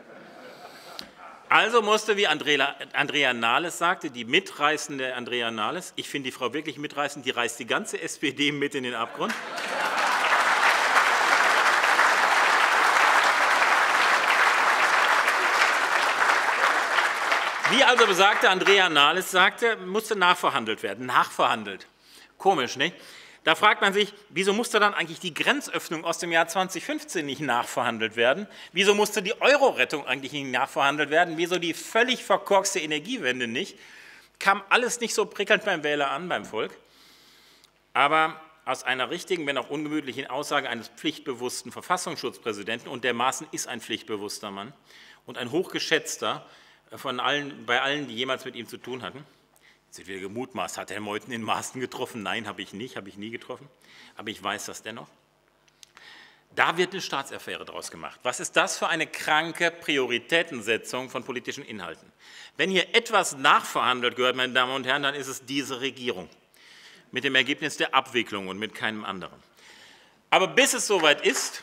Also musste, wie Andrea Nahles sagte, die mitreißende Andrea Nahles, ich finde die Frau wirklich mitreißend, die reißt die ganze SPD mit in den Abgrund. Wie also besagte Andrea Nahles sagte, musste nachverhandelt werden. Nachverhandelt. Komisch, nicht? Da fragt man sich, wieso musste dann eigentlich die Grenzöffnung aus dem Jahr 2015 nicht nachverhandelt werden? Wieso musste die Euro-Rettung eigentlich nicht nachverhandelt werden? Wieso die völlig verkorkste Energiewende nicht? Kam alles nicht so prickelnd beim Wähler an, beim Volk. Aber aus einer richtigen, wenn auch ungemütlichen Aussage eines pflichtbewussten Verfassungsschutzpräsidenten, und der Maaßen ist ein pflichtbewusster Mann und ein hochgeschätzter bei allen, die jemals mit ihm zu tun hatten. Jetzt wird wieder gemutmaßt, hat Herr Meuthen in Maaßen getroffen? Nein, habe ich nicht, habe ich nie getroffen, aber ich weiß das dennoch. Da wird eine Staatsaffäre draus gemacht. Was ist das für eine kranke Prioritätensetzung von politischen Inhalten? Wenn hier etwas nachverhandelt gehört, meine Damen und Herren, dann ist es diese Regierung mit dem Ergebnis der Abwicklung und mit keinem anderen. Aber bis es soweit ist,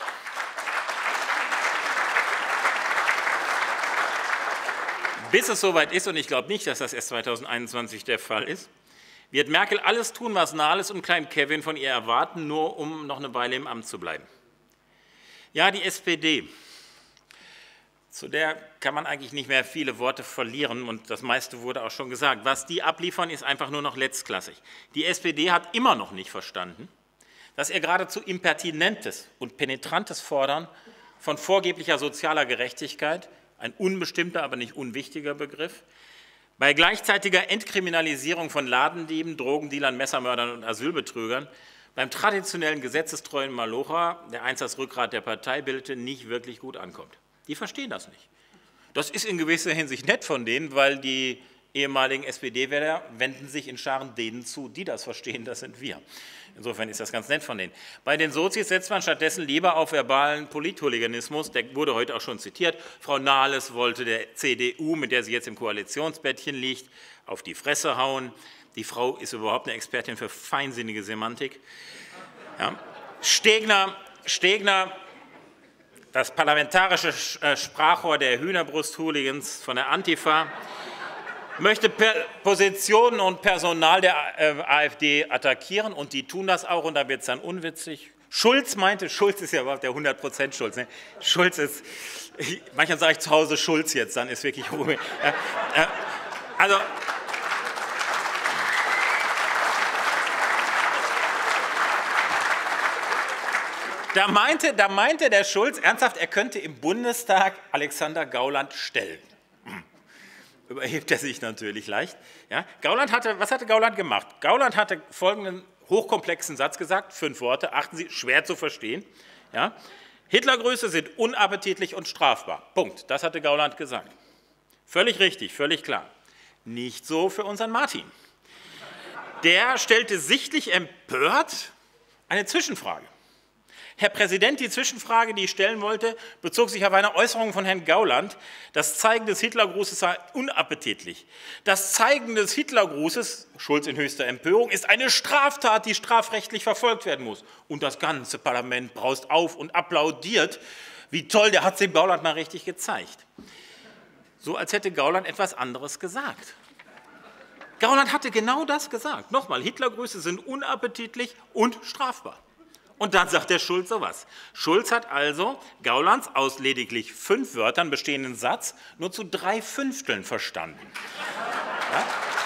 und ich glaube nicht, dass das erst 2021 der Fall ist, wird Merkel alles tun, was Nahles und Klein Kevin von ihr erwarten, nur um noch eine Weile im Amt zu bleiben. Ja, die SPD, zu der kann man eigentlich nicht mehr viele Worte verlieren und das meiste wurde auch schon gesagt. Was die abliefern, ist einfach nur noch letztklassig. Die SPD hat immer noch nicht verstanden, dass ihr geradezu impertinentes und penetrantes Fordern von vorgeblicher sozialer Gerechtigkeit, ein unbestimmter, aber nicht unwichtiger Begriff, bei gleichzeitiger Entkriminalisierung von Ladendieben, Drogendealern, Messermördern und Asylbetrügern, beim traditionellen gesetzestreuen Malocher, der einst das Rückgrat der Partei bildete, nicht wirklich gut ankommt. Die verstehen das nicht. Das ist in gewisser Hinsicht nett von denen, weil die ehemaligen SPD-Wähler wenden sich in Scharen denen zu, die das verstehen, das sind wir. Insofern ist das ganz nett von denen. Bei den Sozis setzt man stattdessen lieber auf verbalen Polithooliganismus, der wurde heute auch schon zitiert. Frau Nahles wollte der CDU, mit der sie jetzt im Koalitionsbettchen liegt, auf die Fresse hauen. Die Frau ist überhaupt eine Expertin für feinsinnige Semantik. Ja. Stegner, das parlamentarische Sprachrohr der Hühnerbrust-Hooligans von der Antifa, möchte Positionen und Personal der AfD attackieren und die tun das auch und da wird es dann unwitzig. Schulz ist ja überhaupt der 100% Schulz. Ne? Schulz ist, manchmal sage ich zu Hause Schulz jetzt, dann ist wirklich Ruhe. Also, da meinte der Schulz ernsthaft, er könnte im Bundestag Alexander Gauland stellen. Überhebt er sich natürlich leicht. Ja, was hatte Gauland gemacht? Gauland hatte folgenden hochkomplexen Satz gesagt, 5 Worte, achten Sie, schwer zu verstehen. Ja, Hitlergrüße sind unappetitlich und strafbar. Punkt. Das hatte Gauland gesagt. Völlig richtig, völlig klar. Nicht so für unseren Martin. Der stellte sichtlich empört eine Zwischenfrage. Herr Präsident, die Zwischenfrage, die ich stellen wollte, bezog sich auf eine Äußerung von Herrn Gauland. Das Zeigen des Hitlergrußes sei unappetitlich. Das Zeigen des Hitlergrußes, Schulz in höchster Empörung, ist eine Straftat, die strafrechtlich verfolgt werden muss. Und das ganze Parlament braust auf und applaudiert. Wie toll, der hat es dem Gauland mal richtig gezeigt. So als hätte Gauland etwas anderes gesagt. Gauland hatte genau das gesagt. Nochmal, Hitlergrüße sind unappetitlich und strafbar. Und dann sagt der Schulz sowas. Schulz hat also Gaulands aus lediglich 5 Wörtern bestehenden Satz nur zu 3/5 verstanden. Ja?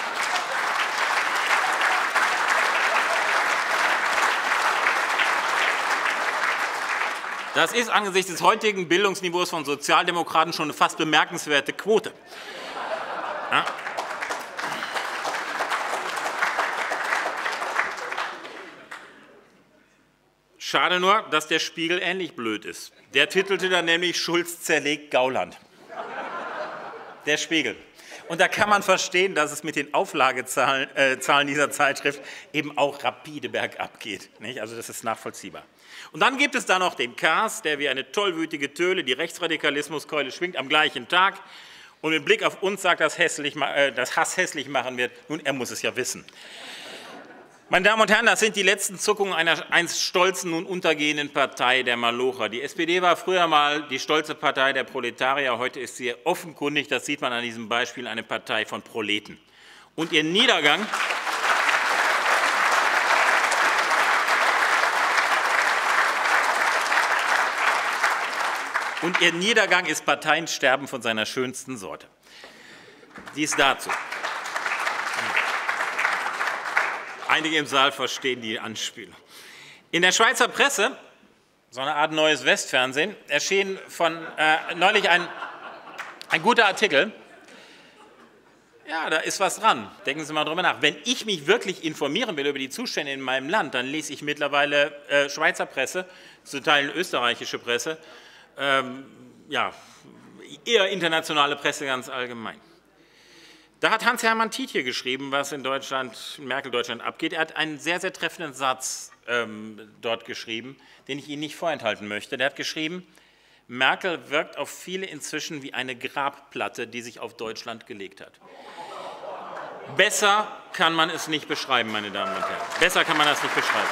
Das ist angesichts des heutigen Bildungsniveaus von Sozialdemokraten schon eine fast bemerkenswerte Quote. Ja? Schade nur, dass der Spiegel ähnlich blöd ist. Der titelte dann nämlich Schulz zerlegt Gauland. Der Spiegel. Und da kann man verstehen, dass es mit den Auflagezahlen dieser Zeitschrift eben auch rapide bergab geht. Nicht? Also das ist nachvollziehbar. Und dann gibt es da noch den Kaas, der wie eine tollwütige Töle die Rechtsradikalismuskeule schwingt am gleichen Tag und mit Blick auf uns sagt, dass Hass hässlich machen wird. Nun, er muss es ja wissen. Meine Damen und Herren, das sind die letzten Zuckungen einer einst stolzen, nun untergehenden Partei der Malocher. Die SPD war früher mal die stolze Partei der Proletarier, heute ist sie offenkundig, das sieht man an diesem Beispiel, eine Partei von Proleten. Und ihr Niedergang ist Parteiensterben von seiner schönsten Sorte. Dies dazu. Einige im Saal verstehen die Anspielung. In der Schweizer Presse, so eine Art neues Westfernsehen, erschien neulich ein guter Artikel. Ja, da ist was dran. Denken Sie mal drüber nach. Wenn ich mich wirklich informieren will über die Zustände in meinem Land, dann lese ich mittlerweile Schweizer Presse, zu Teilen österreichische Presse, ja, eher internationale Presse ganz allgemein. Da hat Hans-Hermann Tiedje geschrieben, was in Merkel-Deutschland abgeht. Er hat einen sehr, sehr treffenden Satz dort geschrieben, den ich Ihnen nicht vorenthalten möchte. Der hat geschrieben, Merkel wirkt auf viele inzwischen wie eine Grabplatte, die sich auf Deutschland gelegt hat. Besser kann man es nicht beschreiben, meine Damen und Herren. Besser kann man das nicht beschreiben.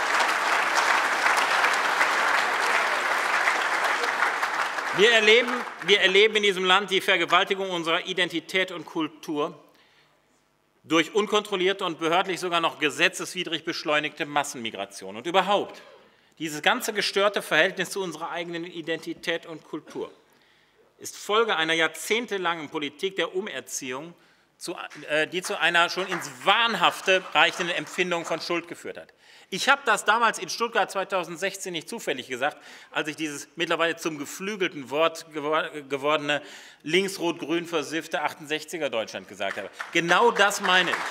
Wir erleben in diesem Land die Vergewaltigung unserer Identität und Kultur durch unkontrollierte und behördlich sogar noch gesetzeswidrig beschleunigte Massenmigration. Und überhaupt, dieses ganze gestörte Verhältnis zu unserer eigenen Identität und Kultur ist Folge einer jahrzehntelangen Politik der Umerziehung, die zu einer schon ins Wahnhafte reichenden Empfindung von Schuld geführt hat. Ich habe das damals in Stuttgart 2016 nicht zufällig gesagt, als ich dieses mittlerweile zum geflügelten Wort gewordene links-rot-grün versiffte 68er Deutschland gesagt habe. Genau das meine ich.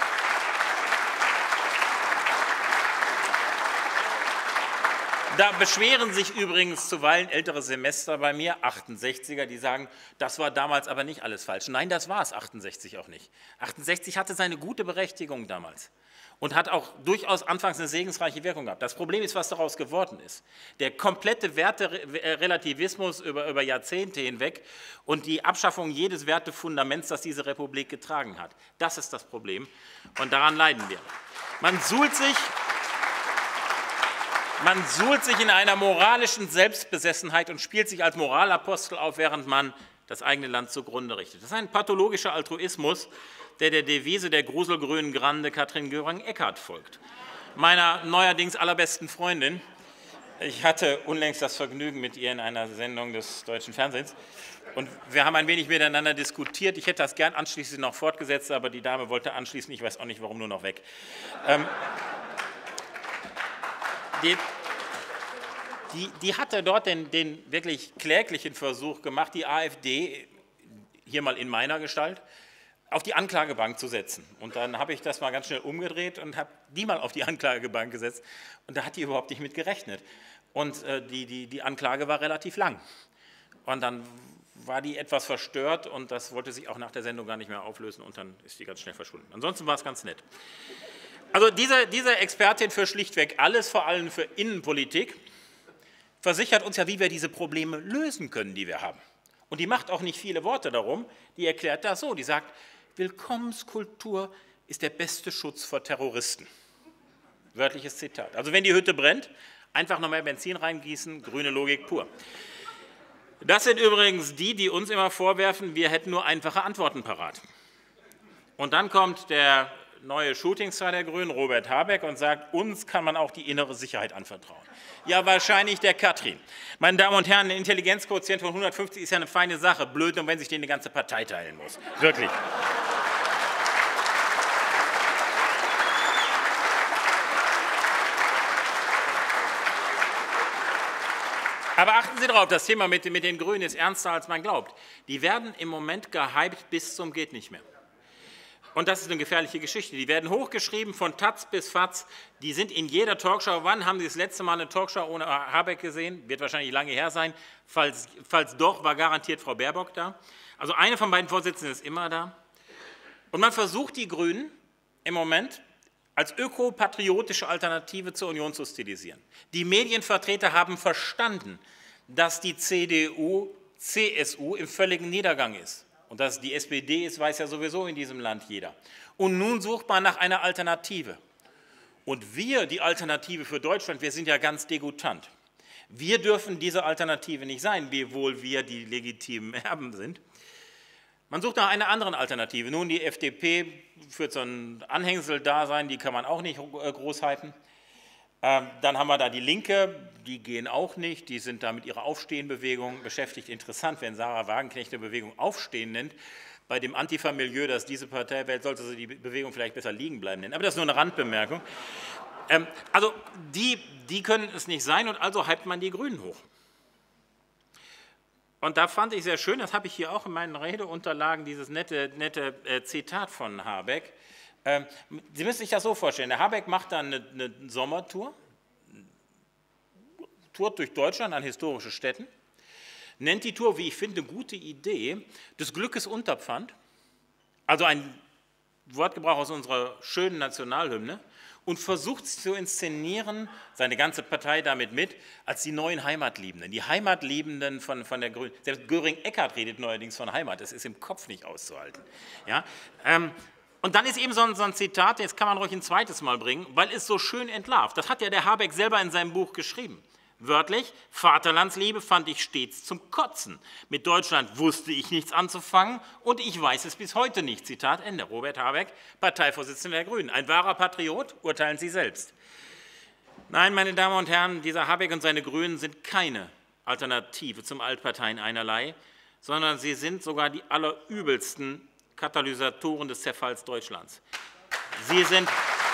Da beschweren sich übrigens zuweilen ältere Semester bei mir, 68er, die sagen, das war damals aber nicht alles falsch. Nein, das war es 68 auch nicht. 68 hatte seine gute Berechtigung damals und hat auch durchaus anfangs eine segensreiche Wirkung gehabt. Das Problem ist, was daraus geworden ist. Der komplette Werterelativismus über Jahrzehnte hinweg und die Abschaffung jedes Wertefundaments, das diese Republik getragen hat. Das ist das Problem und daran leiden wir. Man suhlt sich in einer moralischen Selbstbesessenheit und spielt sich als Moralapostel auf, während man das eigene Land zugrunde richtet. Das ist ein pathologischer Altruismus, der Devise der gruselgrünen Grande Katrin Göring-Eckardt folgt. Meiner neuerdings allerbesten Freundin, ich hatte unlängst das Vergnügen mit ihr in einer Sendung des deutschen Fernsehens, Und wir haben ein wenig miteinander diskutiert. Ich hätte das gern anschließend noch fortgesetzt, aber die Dame wollte anschließen. Ich weiß auch nicht, warum, nur noch weg. Die hatte dort den wirklich kläglichen Versuch gemacht, die AfD, hier mal in meiner Gestalt, auf die Anklagebank zu setzen. Und dann habe ich das mal ganz schnell umgedreht und habe die mal auf die Anklagebank gesetzt. Und da hat die überhaupt nicht mit gerechnet. Und die Anklage war relativ lang. Und dann war die etwas verstört und das wollte sich auch nach der Sendung gar nicht mehr auflösen und dann ist die ganz schnell verschwunden. Ansonsten war es ganz nett. Also diese Expertin für schlichtweg alles, vor allem für Innenpolitik, versichert uns ja, wie wir diese Probleme lösen können, die wir haben. Und die macht auch nicht viele Worte darum, die erklärt das so, die sagt, Willkommenskultur ist der beste Schutz vor Terroristen. Wörtliches Zitat. Also wenn die Hütte brennt, einfach noch mehr Benzin reingießen, grüne Logik pur. Das sind übrigens die uns immer vorwerfen, wir hätten nur einfache Antworten parat. Und dann kommt der neue Shootingstar der Grünen, Robert Habeck, und sagt, uns kann man auch die innere Sicherheit anvertrauen. Ja, wahrscheinlich der Katrin. Meine Damen und Herren, ein Intelligenzquotient von 150 ist ja eine feine Sache. Blöd, und wenn sich den die ganze Partei teilen muss. Wirklich. Aber achten Sie darauf, das Thema mit den Grünen ist ernster, als man glaubt. Die werden im Moment gehypt bis zum geht nicht mehr. Und das ist eine gefährliche Geschichte. Die werden hochgeschrieben von Taz bis Faz. Die sind in jeder Talkshow. Wann haben Sie das letzte Mal eine Talkshow ohne Habeck gesehen? Wird wahrscheinlich lange her sein. Falls doch, war garantiert Frau Baerbock da. Also eine von beiden Vorsitzenden ist immer da. Und man versucht, die Grünen im Moment als ökopatriotische Alternative zur Union zu stilisieren. Die Medienvertreter haben verstanden, dass die CDU, CSU im völligen Niedergang ist. Und dass es die SPD ist, weiß ja sowieso in diesem Land jeder. Und nun sucht man nach einer Alternative. Und wir, die Alternative für Deutschland, wir sind ja ganz degutant. Wir dürfen diese Alternative nicht sein, wiewohl wir die legitimen Erben sind. Man sucht nach einer anderen Alternative. Nun, die FDP führt so ein Anhängsel-Dasein, die kann man auch nicht groß hypen. Dann haben wir da die Linke, die gehen auch nicht, die sind da mit ihrer Aufstehenbewegung beschäftigt. Interessant, wenn Sarah Wagenknecht eine Bewegung Aufstehen nennt, bei dem Antifa-Milieu, das diese Partei wählt, sollte sie die Bewegung vielleicht besser liegen bleiben nennen. Aber das ist nur eine Randbemerkung. Also die können es nicht sein und also hypt man die Grünen hoch. Und da fand ich sehr schön, das habe ich hier auch in meinen Redeunterlagen, dieses nette Zitat von Habeck. Sie müssen sich das so vorstellen, der Habeck macht dann eine Sommertour, tourt durch Deutschland an historische Städten, nennt die Tour, wie ich finde, eine gute Idee, des Glückes Unterpfand, also ein Wortgebrauch aus unserer schönen Nationalhymne, und versucht zu inszenieren, seine ganze Partei damit mit, als die neuen Heimatliebenden. Die Heimatliebenden von der Grünen. Selbst Göring-Eckardt redet neuerdings von Heimat, das ist im Kopf nicht auszuhalten. Ja? Und dann ist eben so ein Zitat, das kann man ruhig ein zweites Mal bringen, weil es so schön entlarvt. Das hat ja der Habeck selber in seinem Buch geschrieben. Wörtlich, Vaterlandsliebe fand ich stets zum Kotzen. Mit Deutschland wusste ich nichts anzufangen und ich weiß es bis heute nicht. Zitat Ende. Robert Habeck, Parteivorsitzender der Grünen. Ein wahrer Patriot? Urteilen Sie selbst. Nein, meine Damen und Herren, dieser Habeck und seine Grünen sind keine Alternative zum Altparteien einerlei, sondern sie sind sogar die allerübelsten Katalysatoren des Zerfalls Deutschlands. Sie sind...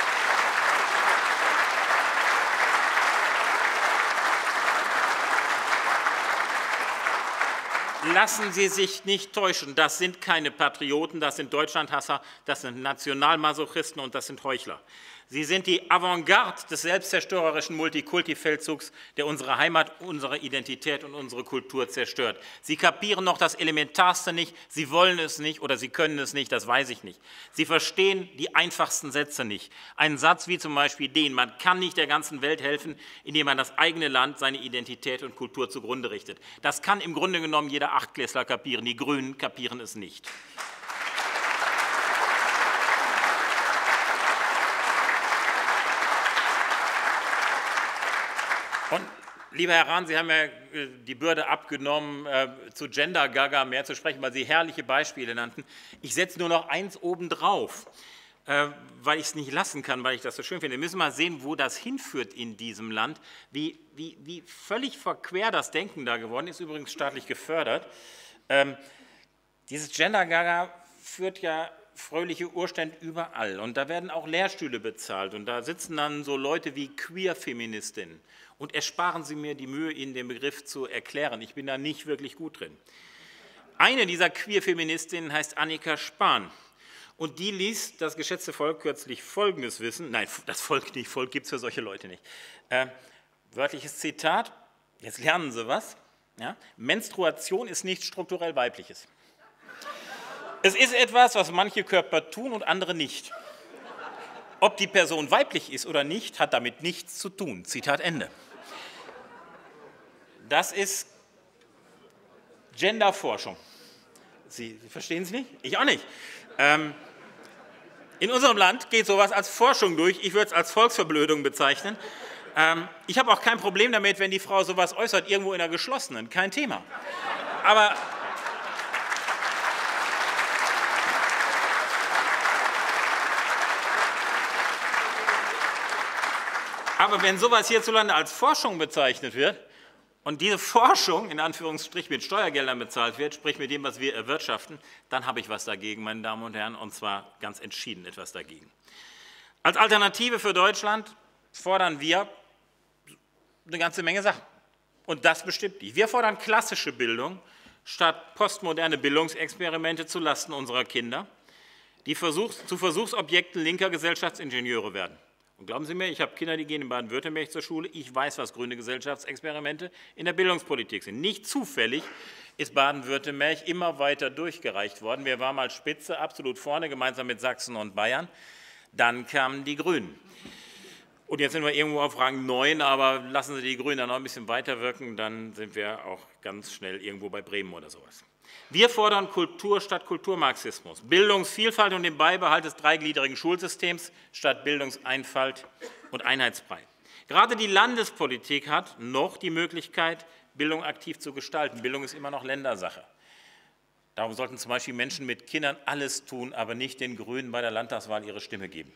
Lassen Sie sich nicht täuschen, das sind keine Patrioten, das sind Deutschlandhasser, das sind Nationalmasochisten und das sind Heuchler. Sie sind die Avantgarde des selbstzerstörerischen Multikulti-Feldzugs, der unsere Heimat, unsere Identität und unsere Kultur zerstört. Sie kapieren noch das Elementarste nicht, sie wollen es nicht oder sie können es nicht, das weiß ich nicht. Sie verstehen die einfachsten Sätze nicht. Einen Satz wie zum Beispiel den, man kann nicht der ganzen Welt helfen, indem man das eigene Land, seine Identität und Kultur zugrunde richtet. Das kann im Grunde genommen jeder Achtklässler kapieren, die Grünen kapieren es nicht. Und, lieber Herr Rahn, Sie haben ja die Bürde abgenommen, zu Gender Gaga mehr zu sprechen, weil Sie herrliche Beispiele nannten. Ich setze nur noch eins obendrauf, weil ich es nicht lassen kann, weil ich das so schön finde. Wir müssen mal sehen, wo das hinführt in diesem Land, wie völlig verquer das Denken da geworden ist, übrigens staatlich gefördert. Dieses Gender-Gaga führt ja fröhliche Urstände überall und da werden auch Lehrstühle bezahlt und da sitzen dann so Leute wie Queer-Feministinnen und ersparen Sie mir die Mühe, Ihnen den Begriff zu erklären. Ich bin da nicht wirklich gut drin. Eine dieser Queer-Feministinnen heißt Annika Spahn und die ließ das geschätzte Volk kürzlich Folgendes wissen, nein, das Volk nicht, Volk gibt es für solche Leute nicht. Wörtliches Zitat, jetzt lernen Sie was, ja? Menstruation ist nichts strukturell Weibliches. Es ist etwas, was manche Körper tun und andere nicht. Ob die Person weiblich ist oder nicht, hat damit nichts zu tun. Zitat Ende. Das ist Genderforschung. Sie verstehen es nicht? Ich auch nicht. In unserem Land geht sowas als Forschung durch. Ich würde es als Volksverblödung bezeichnen. Ich habe auch kein Problem damit, wenn die Frau sowas äußert, irgendwo in einer geschlossenen. Kein Thema. Aber wenn sowas hierzulande als Forschung bezeichnet wird und diese Forschung in Anführungsstrichen mit Steuergeldern bezahlt wird, sprich mit dem, was wir erwirtschaften, dann habe ich was dagegen, meine Damen und Herren, und zwar ganz entschieden etwas dagegen. Als Alternative für Deutschland fordern wir eine ganze Menge Sachen und das bestimmt die. Wir fordern klassische Bildung statt postmoderne Bildungsexperimente zulasten unserer Kinder, die zu Versuchsobjekten linker Gesellschaftsingenieure werden. Und glauben Sie mir, ich habe Kinder, die gehen in Baden-Württemberg zur Schule. Ich weiß, was grüne Gesellschaftsexperimente in der Bildungspolitik sind. Nicht zufällig ist Baden-Württemberg immer weiter durchgereicht worden. Wir waren mal Spitze, absolut vorne, gemeinsam mit Sachsen und Bayern. Dann kamen die Grünen. Und jetzt sind wir irgendwo auf Rang 9, aber lassen Sie die Grünen dann noch ein bisschen weiter wirken, dann sind wir auch ganz schnell irgendwo bei Bremen oder sowas. Wir fordern Kultur statt Kulturmarxismus, Bildungsvielfalt und den Beibehalt des dreigliedrigen Schulsystems statt Bildungseinfalt und Einheitsbrei. Gerade die Landespolitik hat noch die Möglichkeit, Bildung aktiv zu gestalten. Bildung ist immer noch Ländersache. Darum sollten zum Beispiel Menschen mit Kindern alles tun, aber nicht den Grünen bei der Landtagswahl ihre Stimme geben.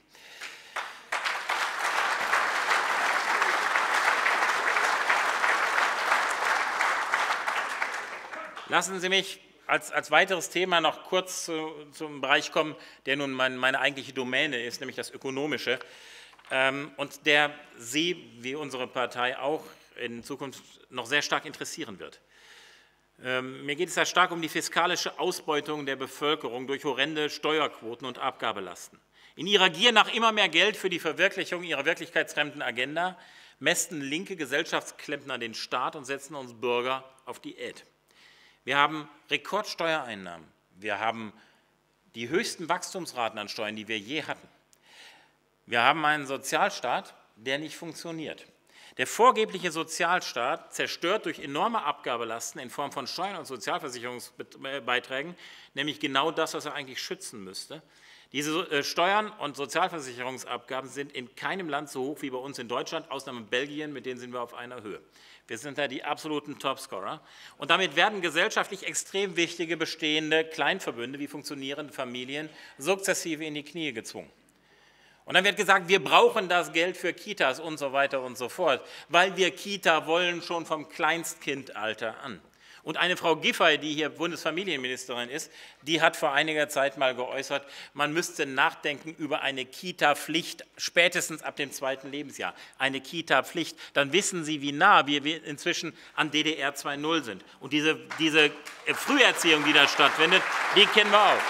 Lassen Sie mich als weiteres Thema noch kurz zum Bereich kommen, der nun meine eigentliche Domäne ist, nämlich das Ökonomische, und der Sie, wie unsere Partei auch, in Zukunft noch sehr stark interessieren wird. Mir geht es ja stark um die fiskalische Ausbeutung der Bevölkerung durch horrende Steuerquoten und Abgabelasten. In ihrer Gier nach immer mehr Geld für die Verwirklichung ihrer wirklichkeitsfremden Agenda mästen linke Gesellschaftsklempner den Staat und setzen uns Bürger auf Diät. Wir haben Rekordsteuereinnahmen, wir haben die höchsten Wachstumsraten an Steuern, die wir je hatten. Wir haben einen Sozialstaat, der nicht funktioniert. Der vorgebliche Sozialstaat zerstört durch enorme Abgabelasten in Form von Steuern und Sozialversicherungsbeiträgen, nämlich genau das, was er eigentlich schützen müsste. Diese Steuern und Sozialversicherungsabgaben sind in keinem Land so hoch wie bei uns in Deutschland, Ausnahme Belgien, mit denen sind wir auf einer Höhe. Wir sind da die absoluten Topscorer. Und damit werden gesellschaftlich extrem wichtige bestehende Kleinverbünde wie funktionierende Familien sukzessive in die Knie gezwungen. Und dann wird gesagt, wir brauchen das Geld für Kitas und so weiter und so fort, weil wir Kita wollen schon vom Kleinstkindalter an. Und eine Frau Giffey, die hier Bundesfamilienministerin ist, die hat vor einiger Zeit mal geäußert, man müsste nachdenken über eine Kita-Pflicht spätestens ab dem 2. Lebensjahr. Eine Kita-Pflicht, dann wissen Sie, wie nah wir inzwischen an DDR 2.0 sind. Und diese Früherziehung, die da stattfindet, die kennen wir auch.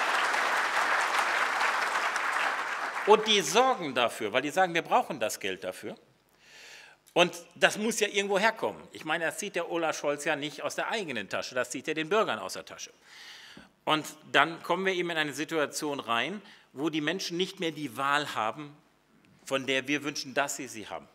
Und die sorgen dafür, weil die sagen, wir brauchen das Geld dafür. Und das muss ja irgendwo herkommen. Ich meine, das zieht der Olaf Scholz ja nicht aus der eigenen Tasche, das zieht er den Bürgern aus der Tasche. Und dann kommen wir eben in eine Situation rein, wo die Menschen nicht mehr die Wahl haben, von der wir wünschen, dass sie haben.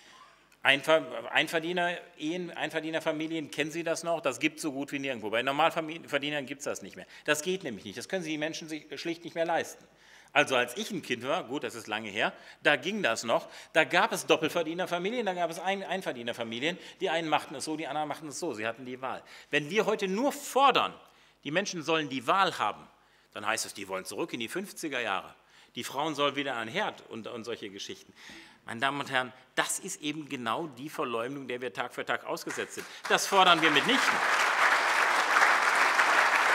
Einverdienerehen, Einverdienerfamilien, kennen Sie das noch? Das gibt es so gut wie nirgendwo. Bei Normalverdienern gibt es das nicht mehr. Das geht nämlich nicht, das können sich die Menschen sich schlicht nicht mehr leisten. Also als ich ein Kind war, gut, das ist lange her, da ging das noch, da gab es Doppelverdienerfamilien, da gab es Einverdienerfamilien, die einen machten es so, die anderen machten es so, sie hatten die Wahl. Wenn wir heute nur fordern, die Menschen sollen die Wahl haben, dann heißt es, die wollen zurück in die 50er Jahre, die Frauen sollen wieder an den Herd und solche Geschichten. Meine Damen und Herren, das ist eben genau die Verleumdung, der wir Tag für Tag ausgesetzt sind. Das fordern wir mitnichten.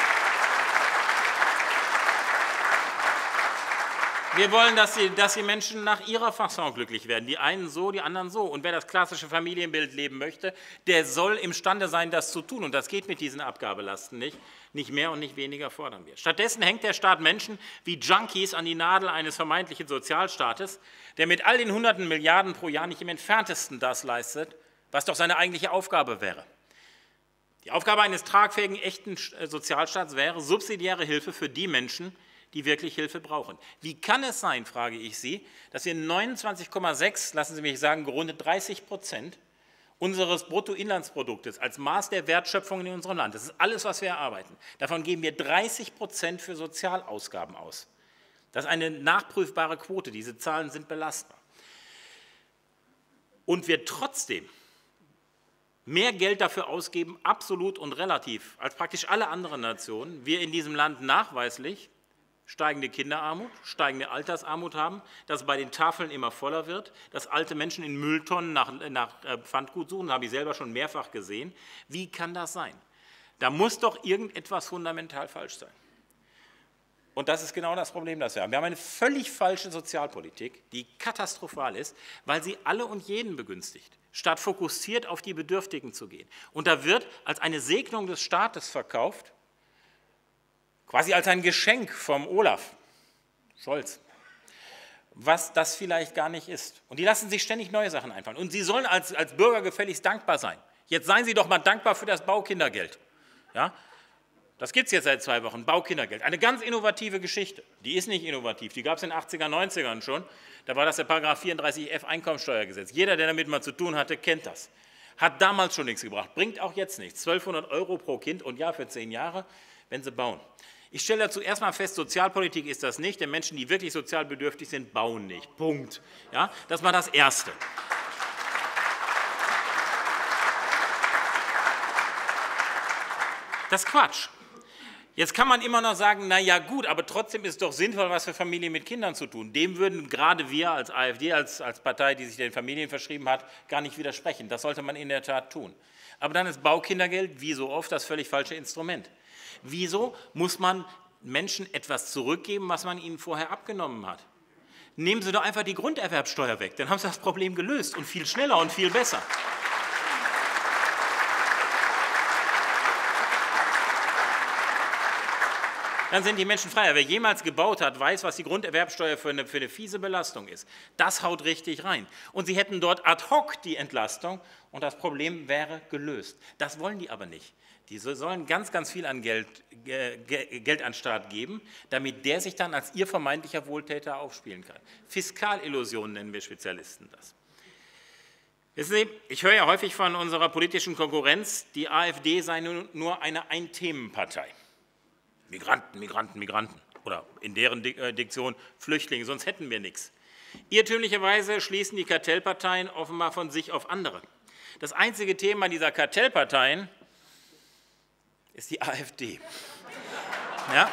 Wir wollen, dass die Menschen nach ihrer Fasson glücklich werden. Die einen so, die anderen so. Und wer das klassische Familienbild leben möchte, der soll imstande sein, das zu tun. Und das geht mit diesen Abgabelasten nicht. Nicht mehr und nicht weniger fordern wir. Stattdessen hängt der Staat Menschen wie Junkies an die Nadel eines vermeintlichen Sozialstaates, der mit all den hunderten Milliarden pro Jahr nicht im Entferntesten das leistet, was doch seine eigentliche Aufgabe wäre. Die Aufgabe eines tragfähigen, echten Sozialstaats wäre subsidiäre Hilfe für die Menschen, die wirklich Hilfe brauchen. Wie kann es sein, frage ich Sie, dass wir 29,6, lassen Sie mich sagen, gerundet 30% unseres Bruttoinlandsproduktes als Maß der Wertschöpfung in unserem Land, das ist alles, was wir erarbeiten, davon geben wir 30% für Sozialausgaben aus. Das ist eine nachprüfbare Quote, diese Zahlen sind belastbar. Und wir trotzdem mehr Geld dafür ausgeben, absolut und relativ, als praktisch alle anderen Nationen, wir in diesem Land nachweislich steigende Kinderarmut, steigende Altersarmut haben, dass bei den Tafeln immer voller wird, dass alte Menschen in Mülltonnen nach Pfandgut suchen, das habe ich selber schon mehrfach gesehen. Wie kann das sein? Da muss doch irgendetwas fundamental falsch sein. Und das ist genau das Problem, das wir haben. Wir haben eine völlig falsche Sozialpolitik, die katastrophal ist, weil sie alle und jeden begünstigt, statt fokussiert auf die Bedürftigen zu gehen. Und da wird als eine Segnung des Staates verkauft, quasi als ein Geschenk vom Olaf Scholz, was das vielleicht gar nicht ist. Und die lassen sich ständig neue Sachen einfallen. Und Sie sollen als Bürger gefälligst dankbar sein. Jetzt seien Sie doch mal dankbar für das Baukindergeld. Ja? Das gibt es jetzt seit 2 Wochen, Baukindergeld. Eine ganz innovative Geschichte. Die ist nicht innovativ, die gab es in den 80er, 90ern schon. Da war das der Paragraph 34f Einkommensteuergesetz. Jeder, der damit mal zu tun hatte, kennt das. Hat damals schon nichts gebracht, bringt auch jetzt nichts. 1200 € pro Kind und Jahr für 10 Jahre, wenn sie bauen. Ich stelle dazu erstmal fest, Sozialpolitik ist das nicht, denn Menschen, die wirklich sozial bedürftig sind, bauen nicht. Punkt. Ja, das war das Erste. Das ist Quatsch. Jetzt kann man immer noch sagen, na ja gut, aber trotzdem ist es doch sinnvoll, was für Familien mit Kindern zu tun. Dem würden gerade wir als AfD, als Partei, die sich den Familien verschrieben hat, gar nicht widersprechen. Das sollte man in der Tat tun. Aber dann ist Baukindergeld, wie so oft, das völlig falsche Instrument. Wieso muss man Menschen etwas zurückgeben, was man ihnen vorher abgenommen hat? Nehmen Sie doch einfach die Grunderwerbsteuer weg, dann haben Sie das Problem gelöst und viel schneller und viel besser. Dann sind die Menschen freier. Wer jemals gebaut hat, weiß, was die Grunderwerbsteuer für eine fiese Belastung ist. Das haut richtig rein. Und Sie hätten dort ad hoc die Entlastung und das Problem wäre gelöst. Das wollen die aber nicht. Die sollen ganz, ganz viel an Geld an den Staat geben, damit der sich dann als ihr vermeintlicher Wohltäter aufspielen kann. Fiskalillusion nennen wir Spezialisten das. Wissen Sie, ich höre ja häufig von unserer politischen Konkurrenz, die AfD sei nur eine Ein-Themen-Partei. Migranten, Migranten, Migranten. Oder in deren Diktion Flüchtlinge, sonst hätten wir nichts. Irrtümlicherweise schließen die Kartellparteien offenbar von sich auf andere. Das einzige Thema dieser Kartellparteien ist die AfD. Ja?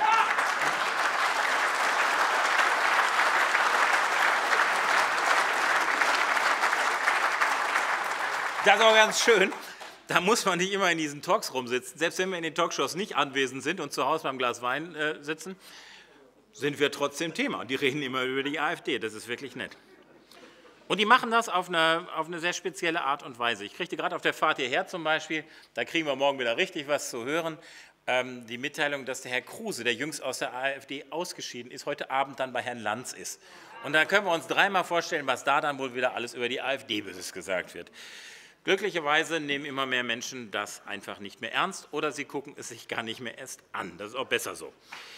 Das ist auch ganz schön. Da muss man nicht immer in diesen Talks rumsitzen. Selbst wenn wir in den Talkshows nicht anwesend sind und zu Hause beim Glas Wein sitzen, sind wir trotzdem Thema. Die reden immer über die AfD. Das ist wirklich nett. Und die machen das auf eine sehr spezielle Art und Weise. Ich kriegte gerade auf der Fahrt hierher zum Beispiel, da kriegen wir morgen wieder richtig was zu hören, die Mitteilung, dass der Herr Kruse, der jüngst aus der AfD ausgeschieden ist, heute Abend dann bei Herrn Lanz ist. Und da können wir uns dreimal vorstellen, was da dann wohl wieder alles über die AfD gesagt wird. Glücklicherweise nehmen immer mehr Menschen das einfach nicht mehr ernst oder sie gucken es sich gar nicht mehr erst an. Das ist auch besser so.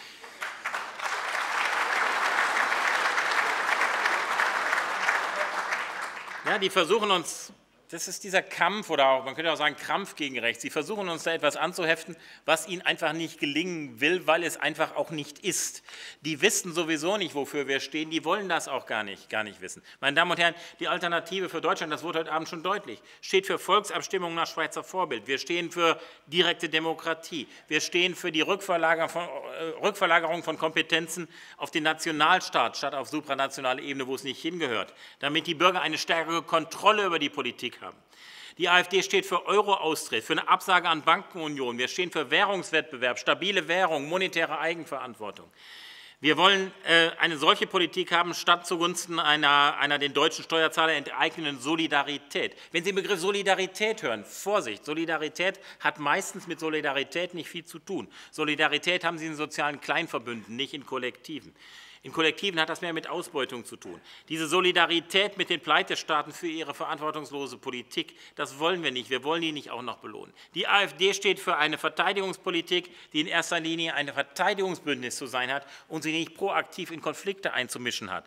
Ja, die versuchen uns, das ist dieser Kampf oder auch, man könnte auch sagen Krampf gegen rechts, sie versuchen uns da etwas anzuheften, was ihnen einfach nicht gelingen will, weil es einfach auch nicht ist. Die wissen sowieso nicht, wofür wir stehen, die wollen das auch gar nicht wissen. Meine Damen und Herren, die Alternative für Deutschland, das wurde heute Abend schon deutlich, steht für Volksabstimmung nach Schweizer Vorbild. Wir stehen für direkte Demokratie. Wir stehen für die Rückverlagerung von Kompetenzen auf den Nationalstaat statt auf supranationale Ebene, wo es nicht hingehört, damit die Bürger eine stärkere Kontrolle über die Politik haben. Die AfD steht für Euro-Austritt, für eine Absage an Bankenunion. Wir stehen für Währungswettbewerb, stabile Währung, monetäre Eigenverantwortung. Wir wollen eine solche Politik haben, statt zugunsten einer den deutschen Steuerzahler enteignenden Solidarität. Wenn Sie den Begriff Solidarität hören, Vorsicht, Solidarität hat meistens mit Solidarität nicht viel zu tun. Solidarität haben Sie in sozialen Kleinverbünden, nicht in Kollektiven. In Kollektiven hat das mehr mit Ausbeutung zu tun. Diese Solidarität mit den Pleitestaaten für ihre verantwortungslose Politik, das wollen wir nicht. Wir wollen die nicht auch noch belohnen. Die AfD steht für eine Verteidigungspolitik, die in erster Linie ein Verteidigungsbündnis zu sein hat und sich nicht proaktiv in Konflikte einzumischen hat.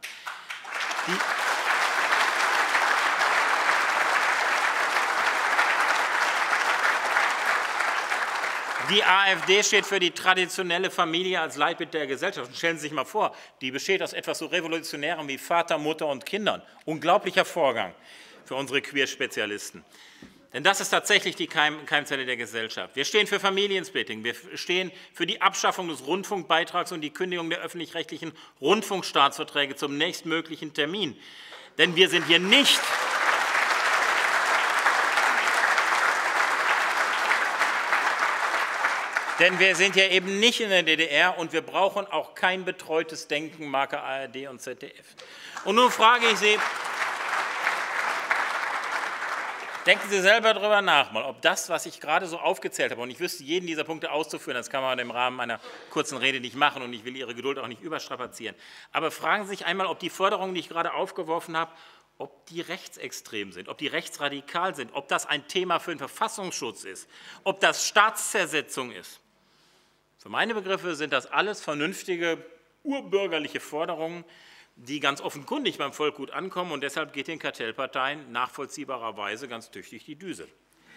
Die AfD steht für die traditionelle Familie als Leitbild der Gesellschaft. Und stellen Sie sich mal vor, die besteht aus etwas so Revolutionärem wie Vater, Mutter und Kindern. Unglaublicher Vorgang für unsere Queer-Spezialisten. Denn das ist tatsächlich die Keimzelle der Gesellschaft. Wir stehen für Familiensplitting, wir stehen für die Abschaffung des Rundfunkbeitrags und die Kündigung der öffentlich-rechtlichen Rundfunkstaatsverträge zum nächstmöglichen Termin. Denn wir sind hier nicht... Denn wir sind ja eben nicht in der DDR und wir brauchen auch kein betreutes Denken, Marke ARD und ZDF. Und nun frage ich Sie, denken Sie selber darüber nach, mal, ob das, was ich gerade so aufgezählt habe, und ich wüsste, jeden dieser Punkte auszuführen, das kann man im Rahmen einer kurzen Rede nicht machen und ich will Ihre Geduld auch nicht überstrapazieren. Aber fragen Sie sich einmal, ob die Forderungen, die ich gerade aufgeworfen habe, ob die rechtsextrem sind, ob die rechtsradikal sind, ob das ein Thema für den Verfassungsschutz ist, ob das Staatszersetzung ist. Für meine Begriffe sind das alles vernünftige, urbürgerliche Forderungen, die ganz offenkundig beim Volk gut ankommen und deshalb geht den Kartellparteien nachvollziehbarerweise ganz tüchtig die Düse.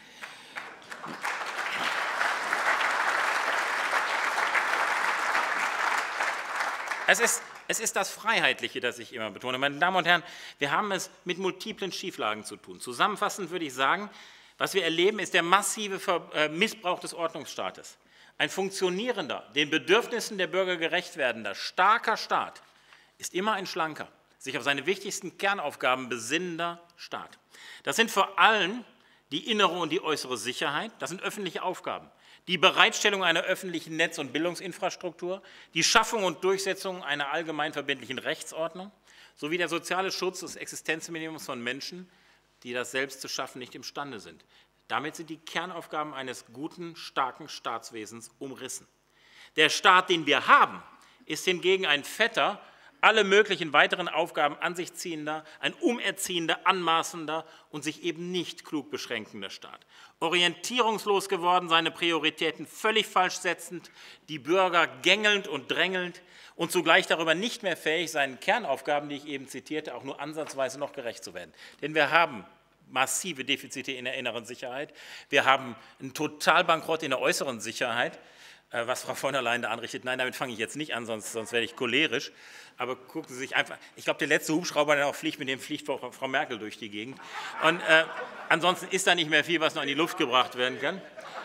Es ist das Freiheitliche, das ich immer betone. Meine Damen und Herren, wir haben es mit multiplen Schieflagen zu tun. Zusammenfassend würde ich sagen, was wir erleben, ist der massive Missbrauch des Ordnungsstaates. Ein funktionierender, den Bedürfnissen der Bürger gerecht werdender, starker Staat ist immer ein schlanker, sich auf seine wichtigsten Kernaufgaben besinnender Staat. Das sind vor allem die innere und die äußere Sicherheit, das sind öffentliche Aufgaben. Die Bereitstellung einer öffentlichen Netz- und Bildungsinfrastruktur, die Schaffung und Durchsetzung einer allgemeinverbindlichen Rechtsordnung sowie der soziale Schutz des Existenzminimums von Menschen, die das selbst zu schaffen nicht imstande sind. Damit sind die Kernaufgaben eines guten, starken Staatswesens umrissen. Der Staat, den wir haben, ist hingegen ein fetter, alle möglichen weiteren Aufgaben an sich ziehender, ein umerziehender, anmaßender und sich eben nicht klug beschränkender Staat. Orientierungslos geworden, seine Prioritäten völlig falsch setzend, die Bürger gängelnd und drängelnd und zugleich darüber nicht mehr fähig, seinen Kernaufgaben, die ich eben zitierte, auch nur ansatzweise noch gerecht zu werden. Denn wir haben massive Defizite in der inneren Sicherheit. Wir haben einen Totalbankrott in der äußeren Sicherheit, was Frau von der Leyen da anrichtet. Nein, damit fange ich jetzt nicht an, sonst werde ich cholerisch. Aber gucken Sie sich einfach, ich glaube, der letzte Hubschrauber, der noch fliegt, mit dem fliegt Frau Merkel durch die Gegend. Und ansonsten ist da nicht mehr viel, was noch in die Luft gebracht werden kann.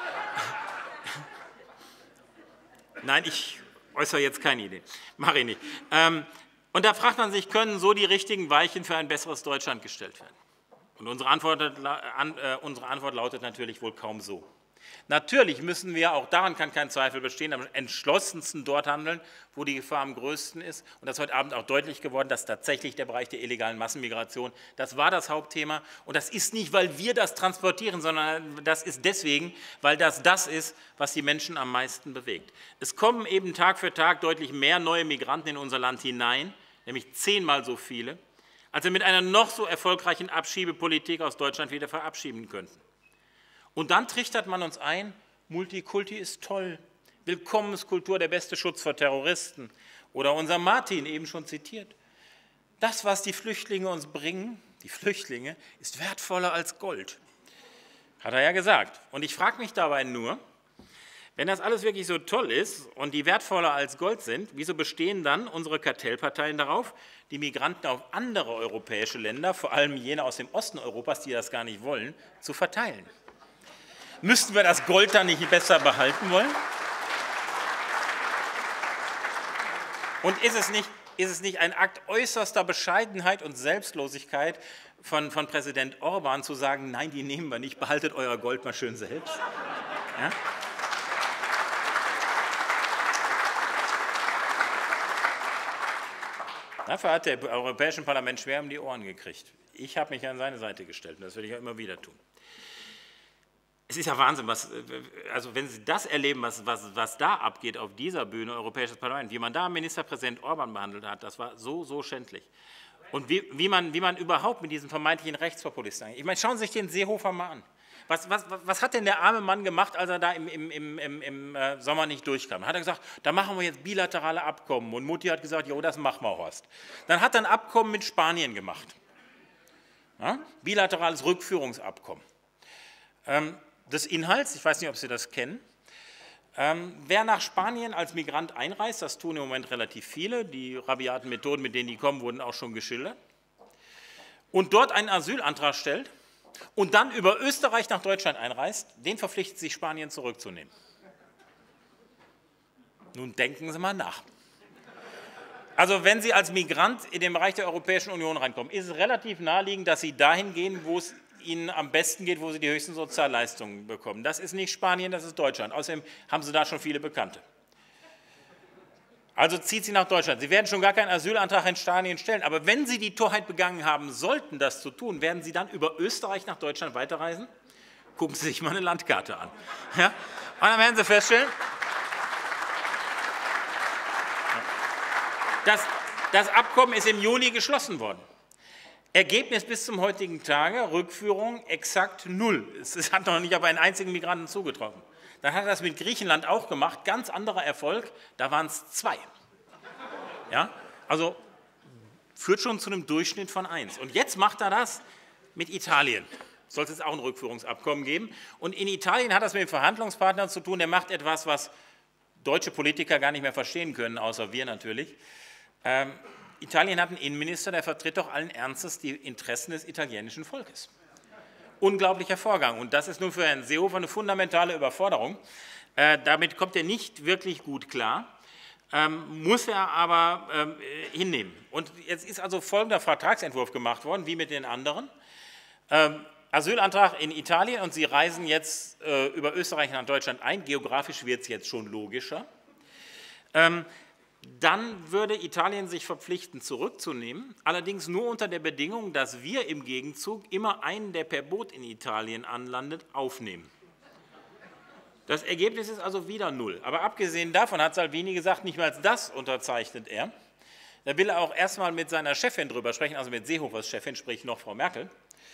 Nein, ich äußere jetzt keine Idee. Mache ich nicht. Und da fragt man sich, können so die richtigen Weichen für ein besseres Deutschland gestellt werden? Und unsere Antwort lautet natürlich wohl kaum so. Natürlich müssen wir, auch daran kann kein Zweifel bestehen, am entschlossensten dort handeln, wo die Gefahr am größten ist. Und das ist heute Abend auch deutlich geworden, dass tatsächlich der Bereich der illegalen Massenmigration, das war das Hauptthema. Und das ist nicht, weil wir das transportieren, sondern das ist deswegen, weil das ist, was die Menschen am meisten bewegt. Es kommen eben Tag für Tag deutlich mehr neue Migranten in unser Land hinein, nämlich 10-mal so viele, als wir mit einer noch so erfolgreichen Abschiebepolitik aus Deutschland wieder verabschieden könnten. Und dann trichtert man uns ein, Multikulti ist toll, Willkommenskultur der beste Schutz vor Terroristen. Oder unser Martin, eben schon zitiert. Das, was die Flüchtlinge uns bringen, die Flüchtlinge, ist wertvoller als Gold. Hat er ja gesagt. Und ich frage mich dabei nur, wenn das alles wirklich so toll ist und die wertvoller als Gold sind, wieso bestehen dann unsere Kartellparteien darauf, die Migranten auf andere europäische Länder, vor allem jene aus dem Osten Europas, die das gar nicht wollen, zu verteilen? Müssten wir das Gold dann nicht besser behalten wollen? Und ist es nicht ein Akt äußerster Bescheidenheit und Selbstlosigkeit von Präsident Orban zu sagen, nein, die nehmen wir nicht, behaltet euer Gold mal schön selbst? Ja? Dafür hat der Europäische Parlament schwer um die Ohren gekriegt. Ich habe mich an seine Seite gestellt und das will ich ja immer wieder tun. Es ist ja Wahnsinn, also wenn Sie das erleben, was da abgeht auf dieser Bühne, Europäisches Parlament, wie man da Ministerpräsident Orban behandelt hat, das war so schändlich. Und wie man überhaupt mit diesen vermeintlichen Rechtspopulisten angeht. Ich meine, schauen Sie sich den Seehofer mal an. Was hat denn der arme Mann gemacht, als er da im Sommer nicht durchkam? Hat er gesagt, da machen wir jetzt bilaterale Abkommen. Und Mutti hat gesagt, jo, das machen wir, Horst. Dann hat er ein Abkommen mit Spanien gemacht. Ja? Bilaterales Rückführungsabkommen. Des Inhalts, ich weiß nicht, ob Sie das kennen, wer nach Spanien als Migrant einreist, das tun im Moment relativ viele, die rabiaten Methoden, mit denen die kommen, wurden auch schon geschildert, und dort einen Asylantrag stellt und dann über Österreich nach Deutschland einreist, den verpflichtet sich Spanien zurückzunehmen. Nun denken Sie mal nach. Also wenn Sie als Migrant in den Bereich der Europäischen Union reinkommen, ist es relativ naheliegend, dass Sie dahin gehen, wo es Ihnen am besten geht, wo Sie die höchsten Sozialleistungen bekommen. Das ist nicht Spanien, das ist Deutschland. Außerdem haben Sie da schon viele Bekannte. Also zieht Sie nach Deutschland. Sie werden schon gar keinen Asylantrag in Spanien stellen, aber wenn Sie die Torheit begangen haben sollten, das zu tun, werden Sie dann über Österreich nach Deutschland weiterreisen? Gucken Sie sich mal eine Landkarte an. Ja? Und dann werden Sie feststellen, das Abkommen ist im Juli geschlossen worden. Ergebnis bis zum heutigen Tage, Rückführung exakt 0. Es hat noch nicht aber einen einzigen Migranten zugetroffen. Dann hat er das mit Griechenland auch gemacht, ganz anderer Erfolg, da waren es 2. Ja? Also führt schon zu einem Durchschnitt von 1. Und jetzt macht er das mit Italien. Soll es jetzt auch ein Rückführungsabkommen geben. Und in Italien hat das mit dem Verhandlungspartner zu tun, der macht etwas, was deutsche Politiker gar nicht mehr verstehen können, außer wir natürlich. Italien hat einen Innenminister, der vertritt doch allen Ernstes die Interessen des italienischen Volkes. Unglaublicher Vorgang. Und das ist nun für Herrn Seehofer eine fundamentale Überforderung. Damit kommt er nicht wirklich gut klar, muss er aber hinnehmen. Und jetzt ist also folgender Vertragsentwurf gemacht worden, wie mit den anderen. Asylantrag in Italien und Sie reisen jetzt über Österreich nach Deutschland ein. Geografisch wird es jetzt schon logischer. Dann würde Italien sich verpflichten, zurückzunehmen, allerdings nur unter der Bedingung, dass wir im Gegenzug immer einen, der per Boot in Italien anlandet, aufnehmen. Das Ergebnis ist also wieder 0. Aber abgesehen davon hat Salvini gesagt, nicht mal das unterzeichnet er. Da will er auch erstmal mit seiner Chefin drüber sprechen, also mit Seehofers Chefin, sprich noch Frau Merkel,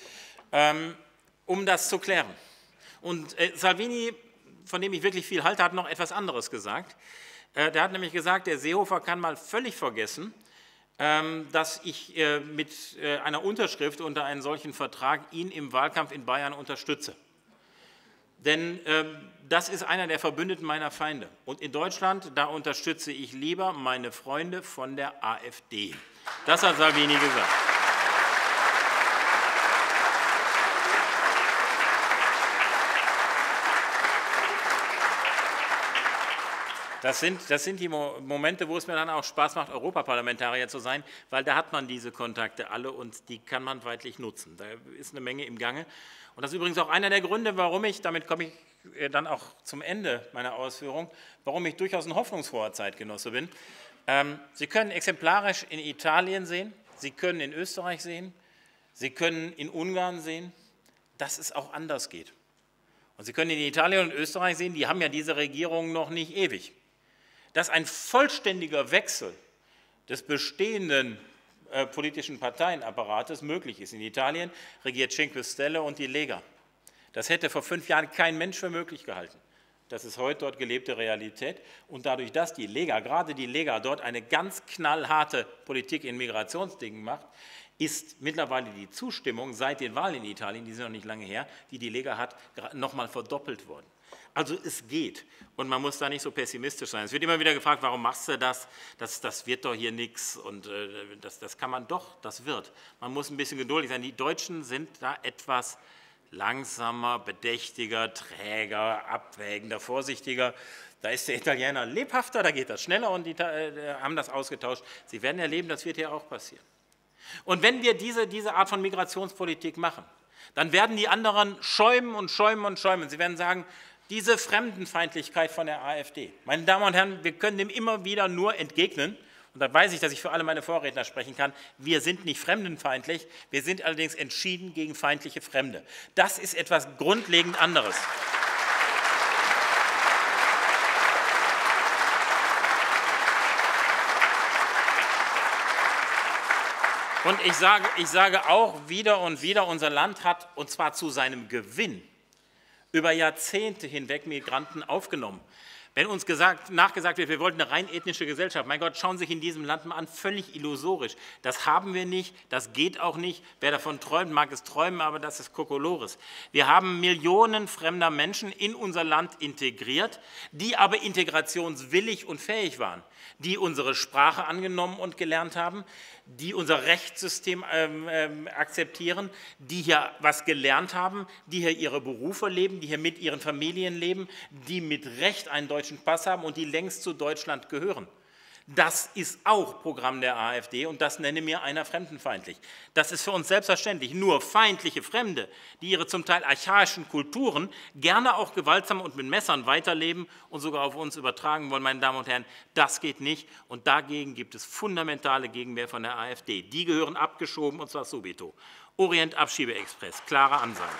um das zu klären. Und Salvini, von dem ich wirklich viel halte, hat noch etwas anderes gesagt. Der hat nämlich gesagt, der Seehofer kann mal völlig vergessen, dass ich mit einer Unterschrift unter einen solchen Vertrag ihn im Wahlkampf in Bayern unterstütze. Denn das ist einer der Verbündeten meiner Feinde. Und in Deutschland, da unterstütze ich lieber meine Freunde von der AfD. Das hat Salvini gesagt. Das sind die Momente, wo es mir dann auch Spaß macht, Europaparlamentarier zu sein, weil da hat man diese Kontakte alle und die kann man weitlich nutzen. Da ist eine Menge im Gange. Und das ist übrigens auch einer der Gründe, warum ich, damit komme ich dann auch zum Ende meiner Ausführung, warum ich durchaus ein hoffnungsfroher Zeitgenosse bin. Sie können exemplarisch in Italien sehen, Sie können in Österreich sehen, Sie können in Ungarn sehen, dass es auch anders geht. Und Sie können in Italien und Österreich sehen, die haben ja diese Regierungen noch nicht ewig. Dass ein vollständiger Wechsel des bestehenden politischen Parteienapparates möglich ist. In Italien regiert Cinque Stelle und die Lega. Das hätte vor 5 Jahren kein Mensch für möglich gehalten. Das ist heute dort gelebte Realität. Und dadurch, dass die Lega, gerade die Lega, dort eine ganz knallharte Politik in Migrationsdingen macht, ist mittlerweile die Zustimmung seit den Wahlen in Italien, die sind noch nicht lange her, die die Lega hat, nochmal verdoppelt worden. Also es geht und man muss da nicht so pessimistisch sein. Es wird immer wieder gefragt, warum machst du das? Das wird doch hier nichts und das kann man doch, das wird. Man muss ein bisschen geduldig sein. Die Deutschen sind da etwas langsamer, bedächtiger, träger, abwägender, vorsichtiger. Da ist der Italiener lebhafter, da geht das schneller und die haben das ausgetauscht. Sie werden erleben, das wird hier auch passieren. Und wenn wir diese Art von Migrationspolitik machen, dann werden die anderen schäumen und schäumen und schäumen. Sie werden sagen, diese Fremdenfeindlichkeit von der AfD. Meine Damen und Herren, wir können dem immer wieder nur entgegnen und da weiß ich, dass ich für alle meine Vorredner sprechen kann, wir sind nicht fremdenfeindlich, wir sind allerdings entschieden gegen feindliche Fremde. Das ist etwas grundlegend anderes. Und ich sage auch wieder und wieder, unser Land hat, und zwar zu seinem Gewinn, über Jahrzehnte hinweg Migranten aufgenommen. Wenn uns nachgesagt wird, wir wollten eine rein ethnische Gesellschaft, mein Gott, schauen Sie sich in diesem Land mal an, völlig illusorisch. Das haben wir nicht, das geht auch nicht. Wer davon träumt, mag es träumen, aber das ist Kokolores. Wir haben Millionen fremder Menschen in unser Land integriert, die aber integrationswillig und fähig waren, die unsere Sprache angenommen und gelernt haben, die unser Rechtssystem akzeptieren, die hier was gelernt haben, die hier ihre Berufe leben, die hier mit ihren Familien leben, die mit Recht einen deutschen Pass haben und die längst zu Deutschland gehören. Das ist auch Programm der AfD und das nenne mir einer fremdenfeindlich. Das ist für uns selbstverständlich. Nur feindliche Fremde, die ihre zum Teil archaischen Kulturen gerne auch gewaltsam und mit Messern weiterleben und sogar auf uns übertragen wollen, meine Damen und Herren, das geht nicht und dagegen gibt es fundamentale Gegenwehr von der AfD. Die gehören abgeschoben und zwar subito. Orient-Abschiebeexpress, klare Ansage.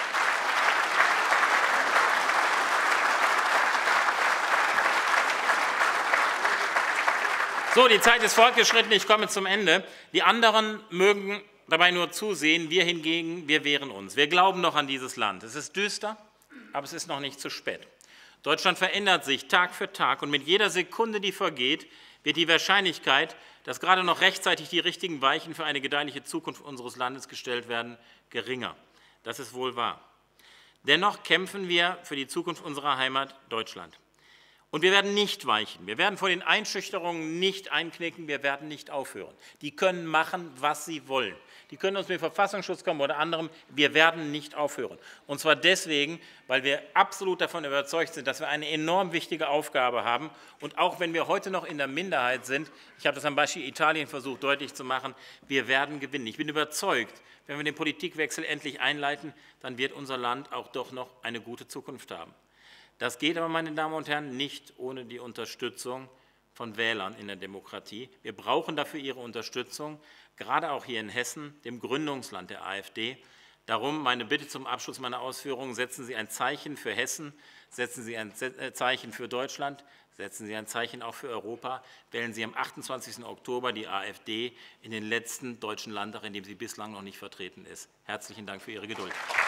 So, die Zeit ist fortgeschritten, ich komme zum Ende. Die anderen mögen dabei nur zusehen, wir hingegen, wir wehren uns. Wir glauben noch an dieses Land. Es ist düster, aber es ist noch nicht zu spät. Deutschland verändert sich Tag für Tag und mit jeder Sekunde, die vergeht, wird die Wahrscheinlichkeit, dass gerade noch rechtzeitig die richtigen Weichen für eine gedeihliche Zukunft unseres Landes gestellt werden, geringer. Das ist wohl wahr. Dennoch kämpfen wir für die Zukunft unserer Heimat Deutschland. Und wir werden nicht weichen, wir werden vor den Einschüchterungen nicht einknicken, wir werden nicht aufhören. Die können machen, was sie wollen. Die können uns mit Verfassungsschutz kommen oder anderem, wir werden nicht aufhören. Und zwar deswegen, weil wir absolut davon überzeugt sind, dass wir eine enorm wichtige Aufgabe haben. Und auch wenn wir heute noch in der Minderheit sind, ich habe das am Beispiel Italien versucht deutlich zu machen, wir werden gewinnen. Ich bin überzeugt, wenn wir den Politikwechsel endlich einleiten, dann wird unser Land auch doch noch eine gute Zukunft haben. Das geht aber, meine Damen und Herren, nicht ohne die Unterstützung von Wählern in der Demokratie. Wir brauchen dafür Ihre Unterstützung, gerade auch hier in Hessen, dem Gründungsland der AfD. Darum meine Bitte zum Abschluss meiner Ausführungen, setzen Sie ein Zeichen für Hessen, setzen Sie ein Zeichen für Deutschland, setzen Sie ein Zeichen auch für Europa, wählen Sie am 28. Oktober die AfD in den letzten deutschen Landtag, in dem sie bislang noch nicht vertreten ist. Herzlichen Dank für Ihre Geduld.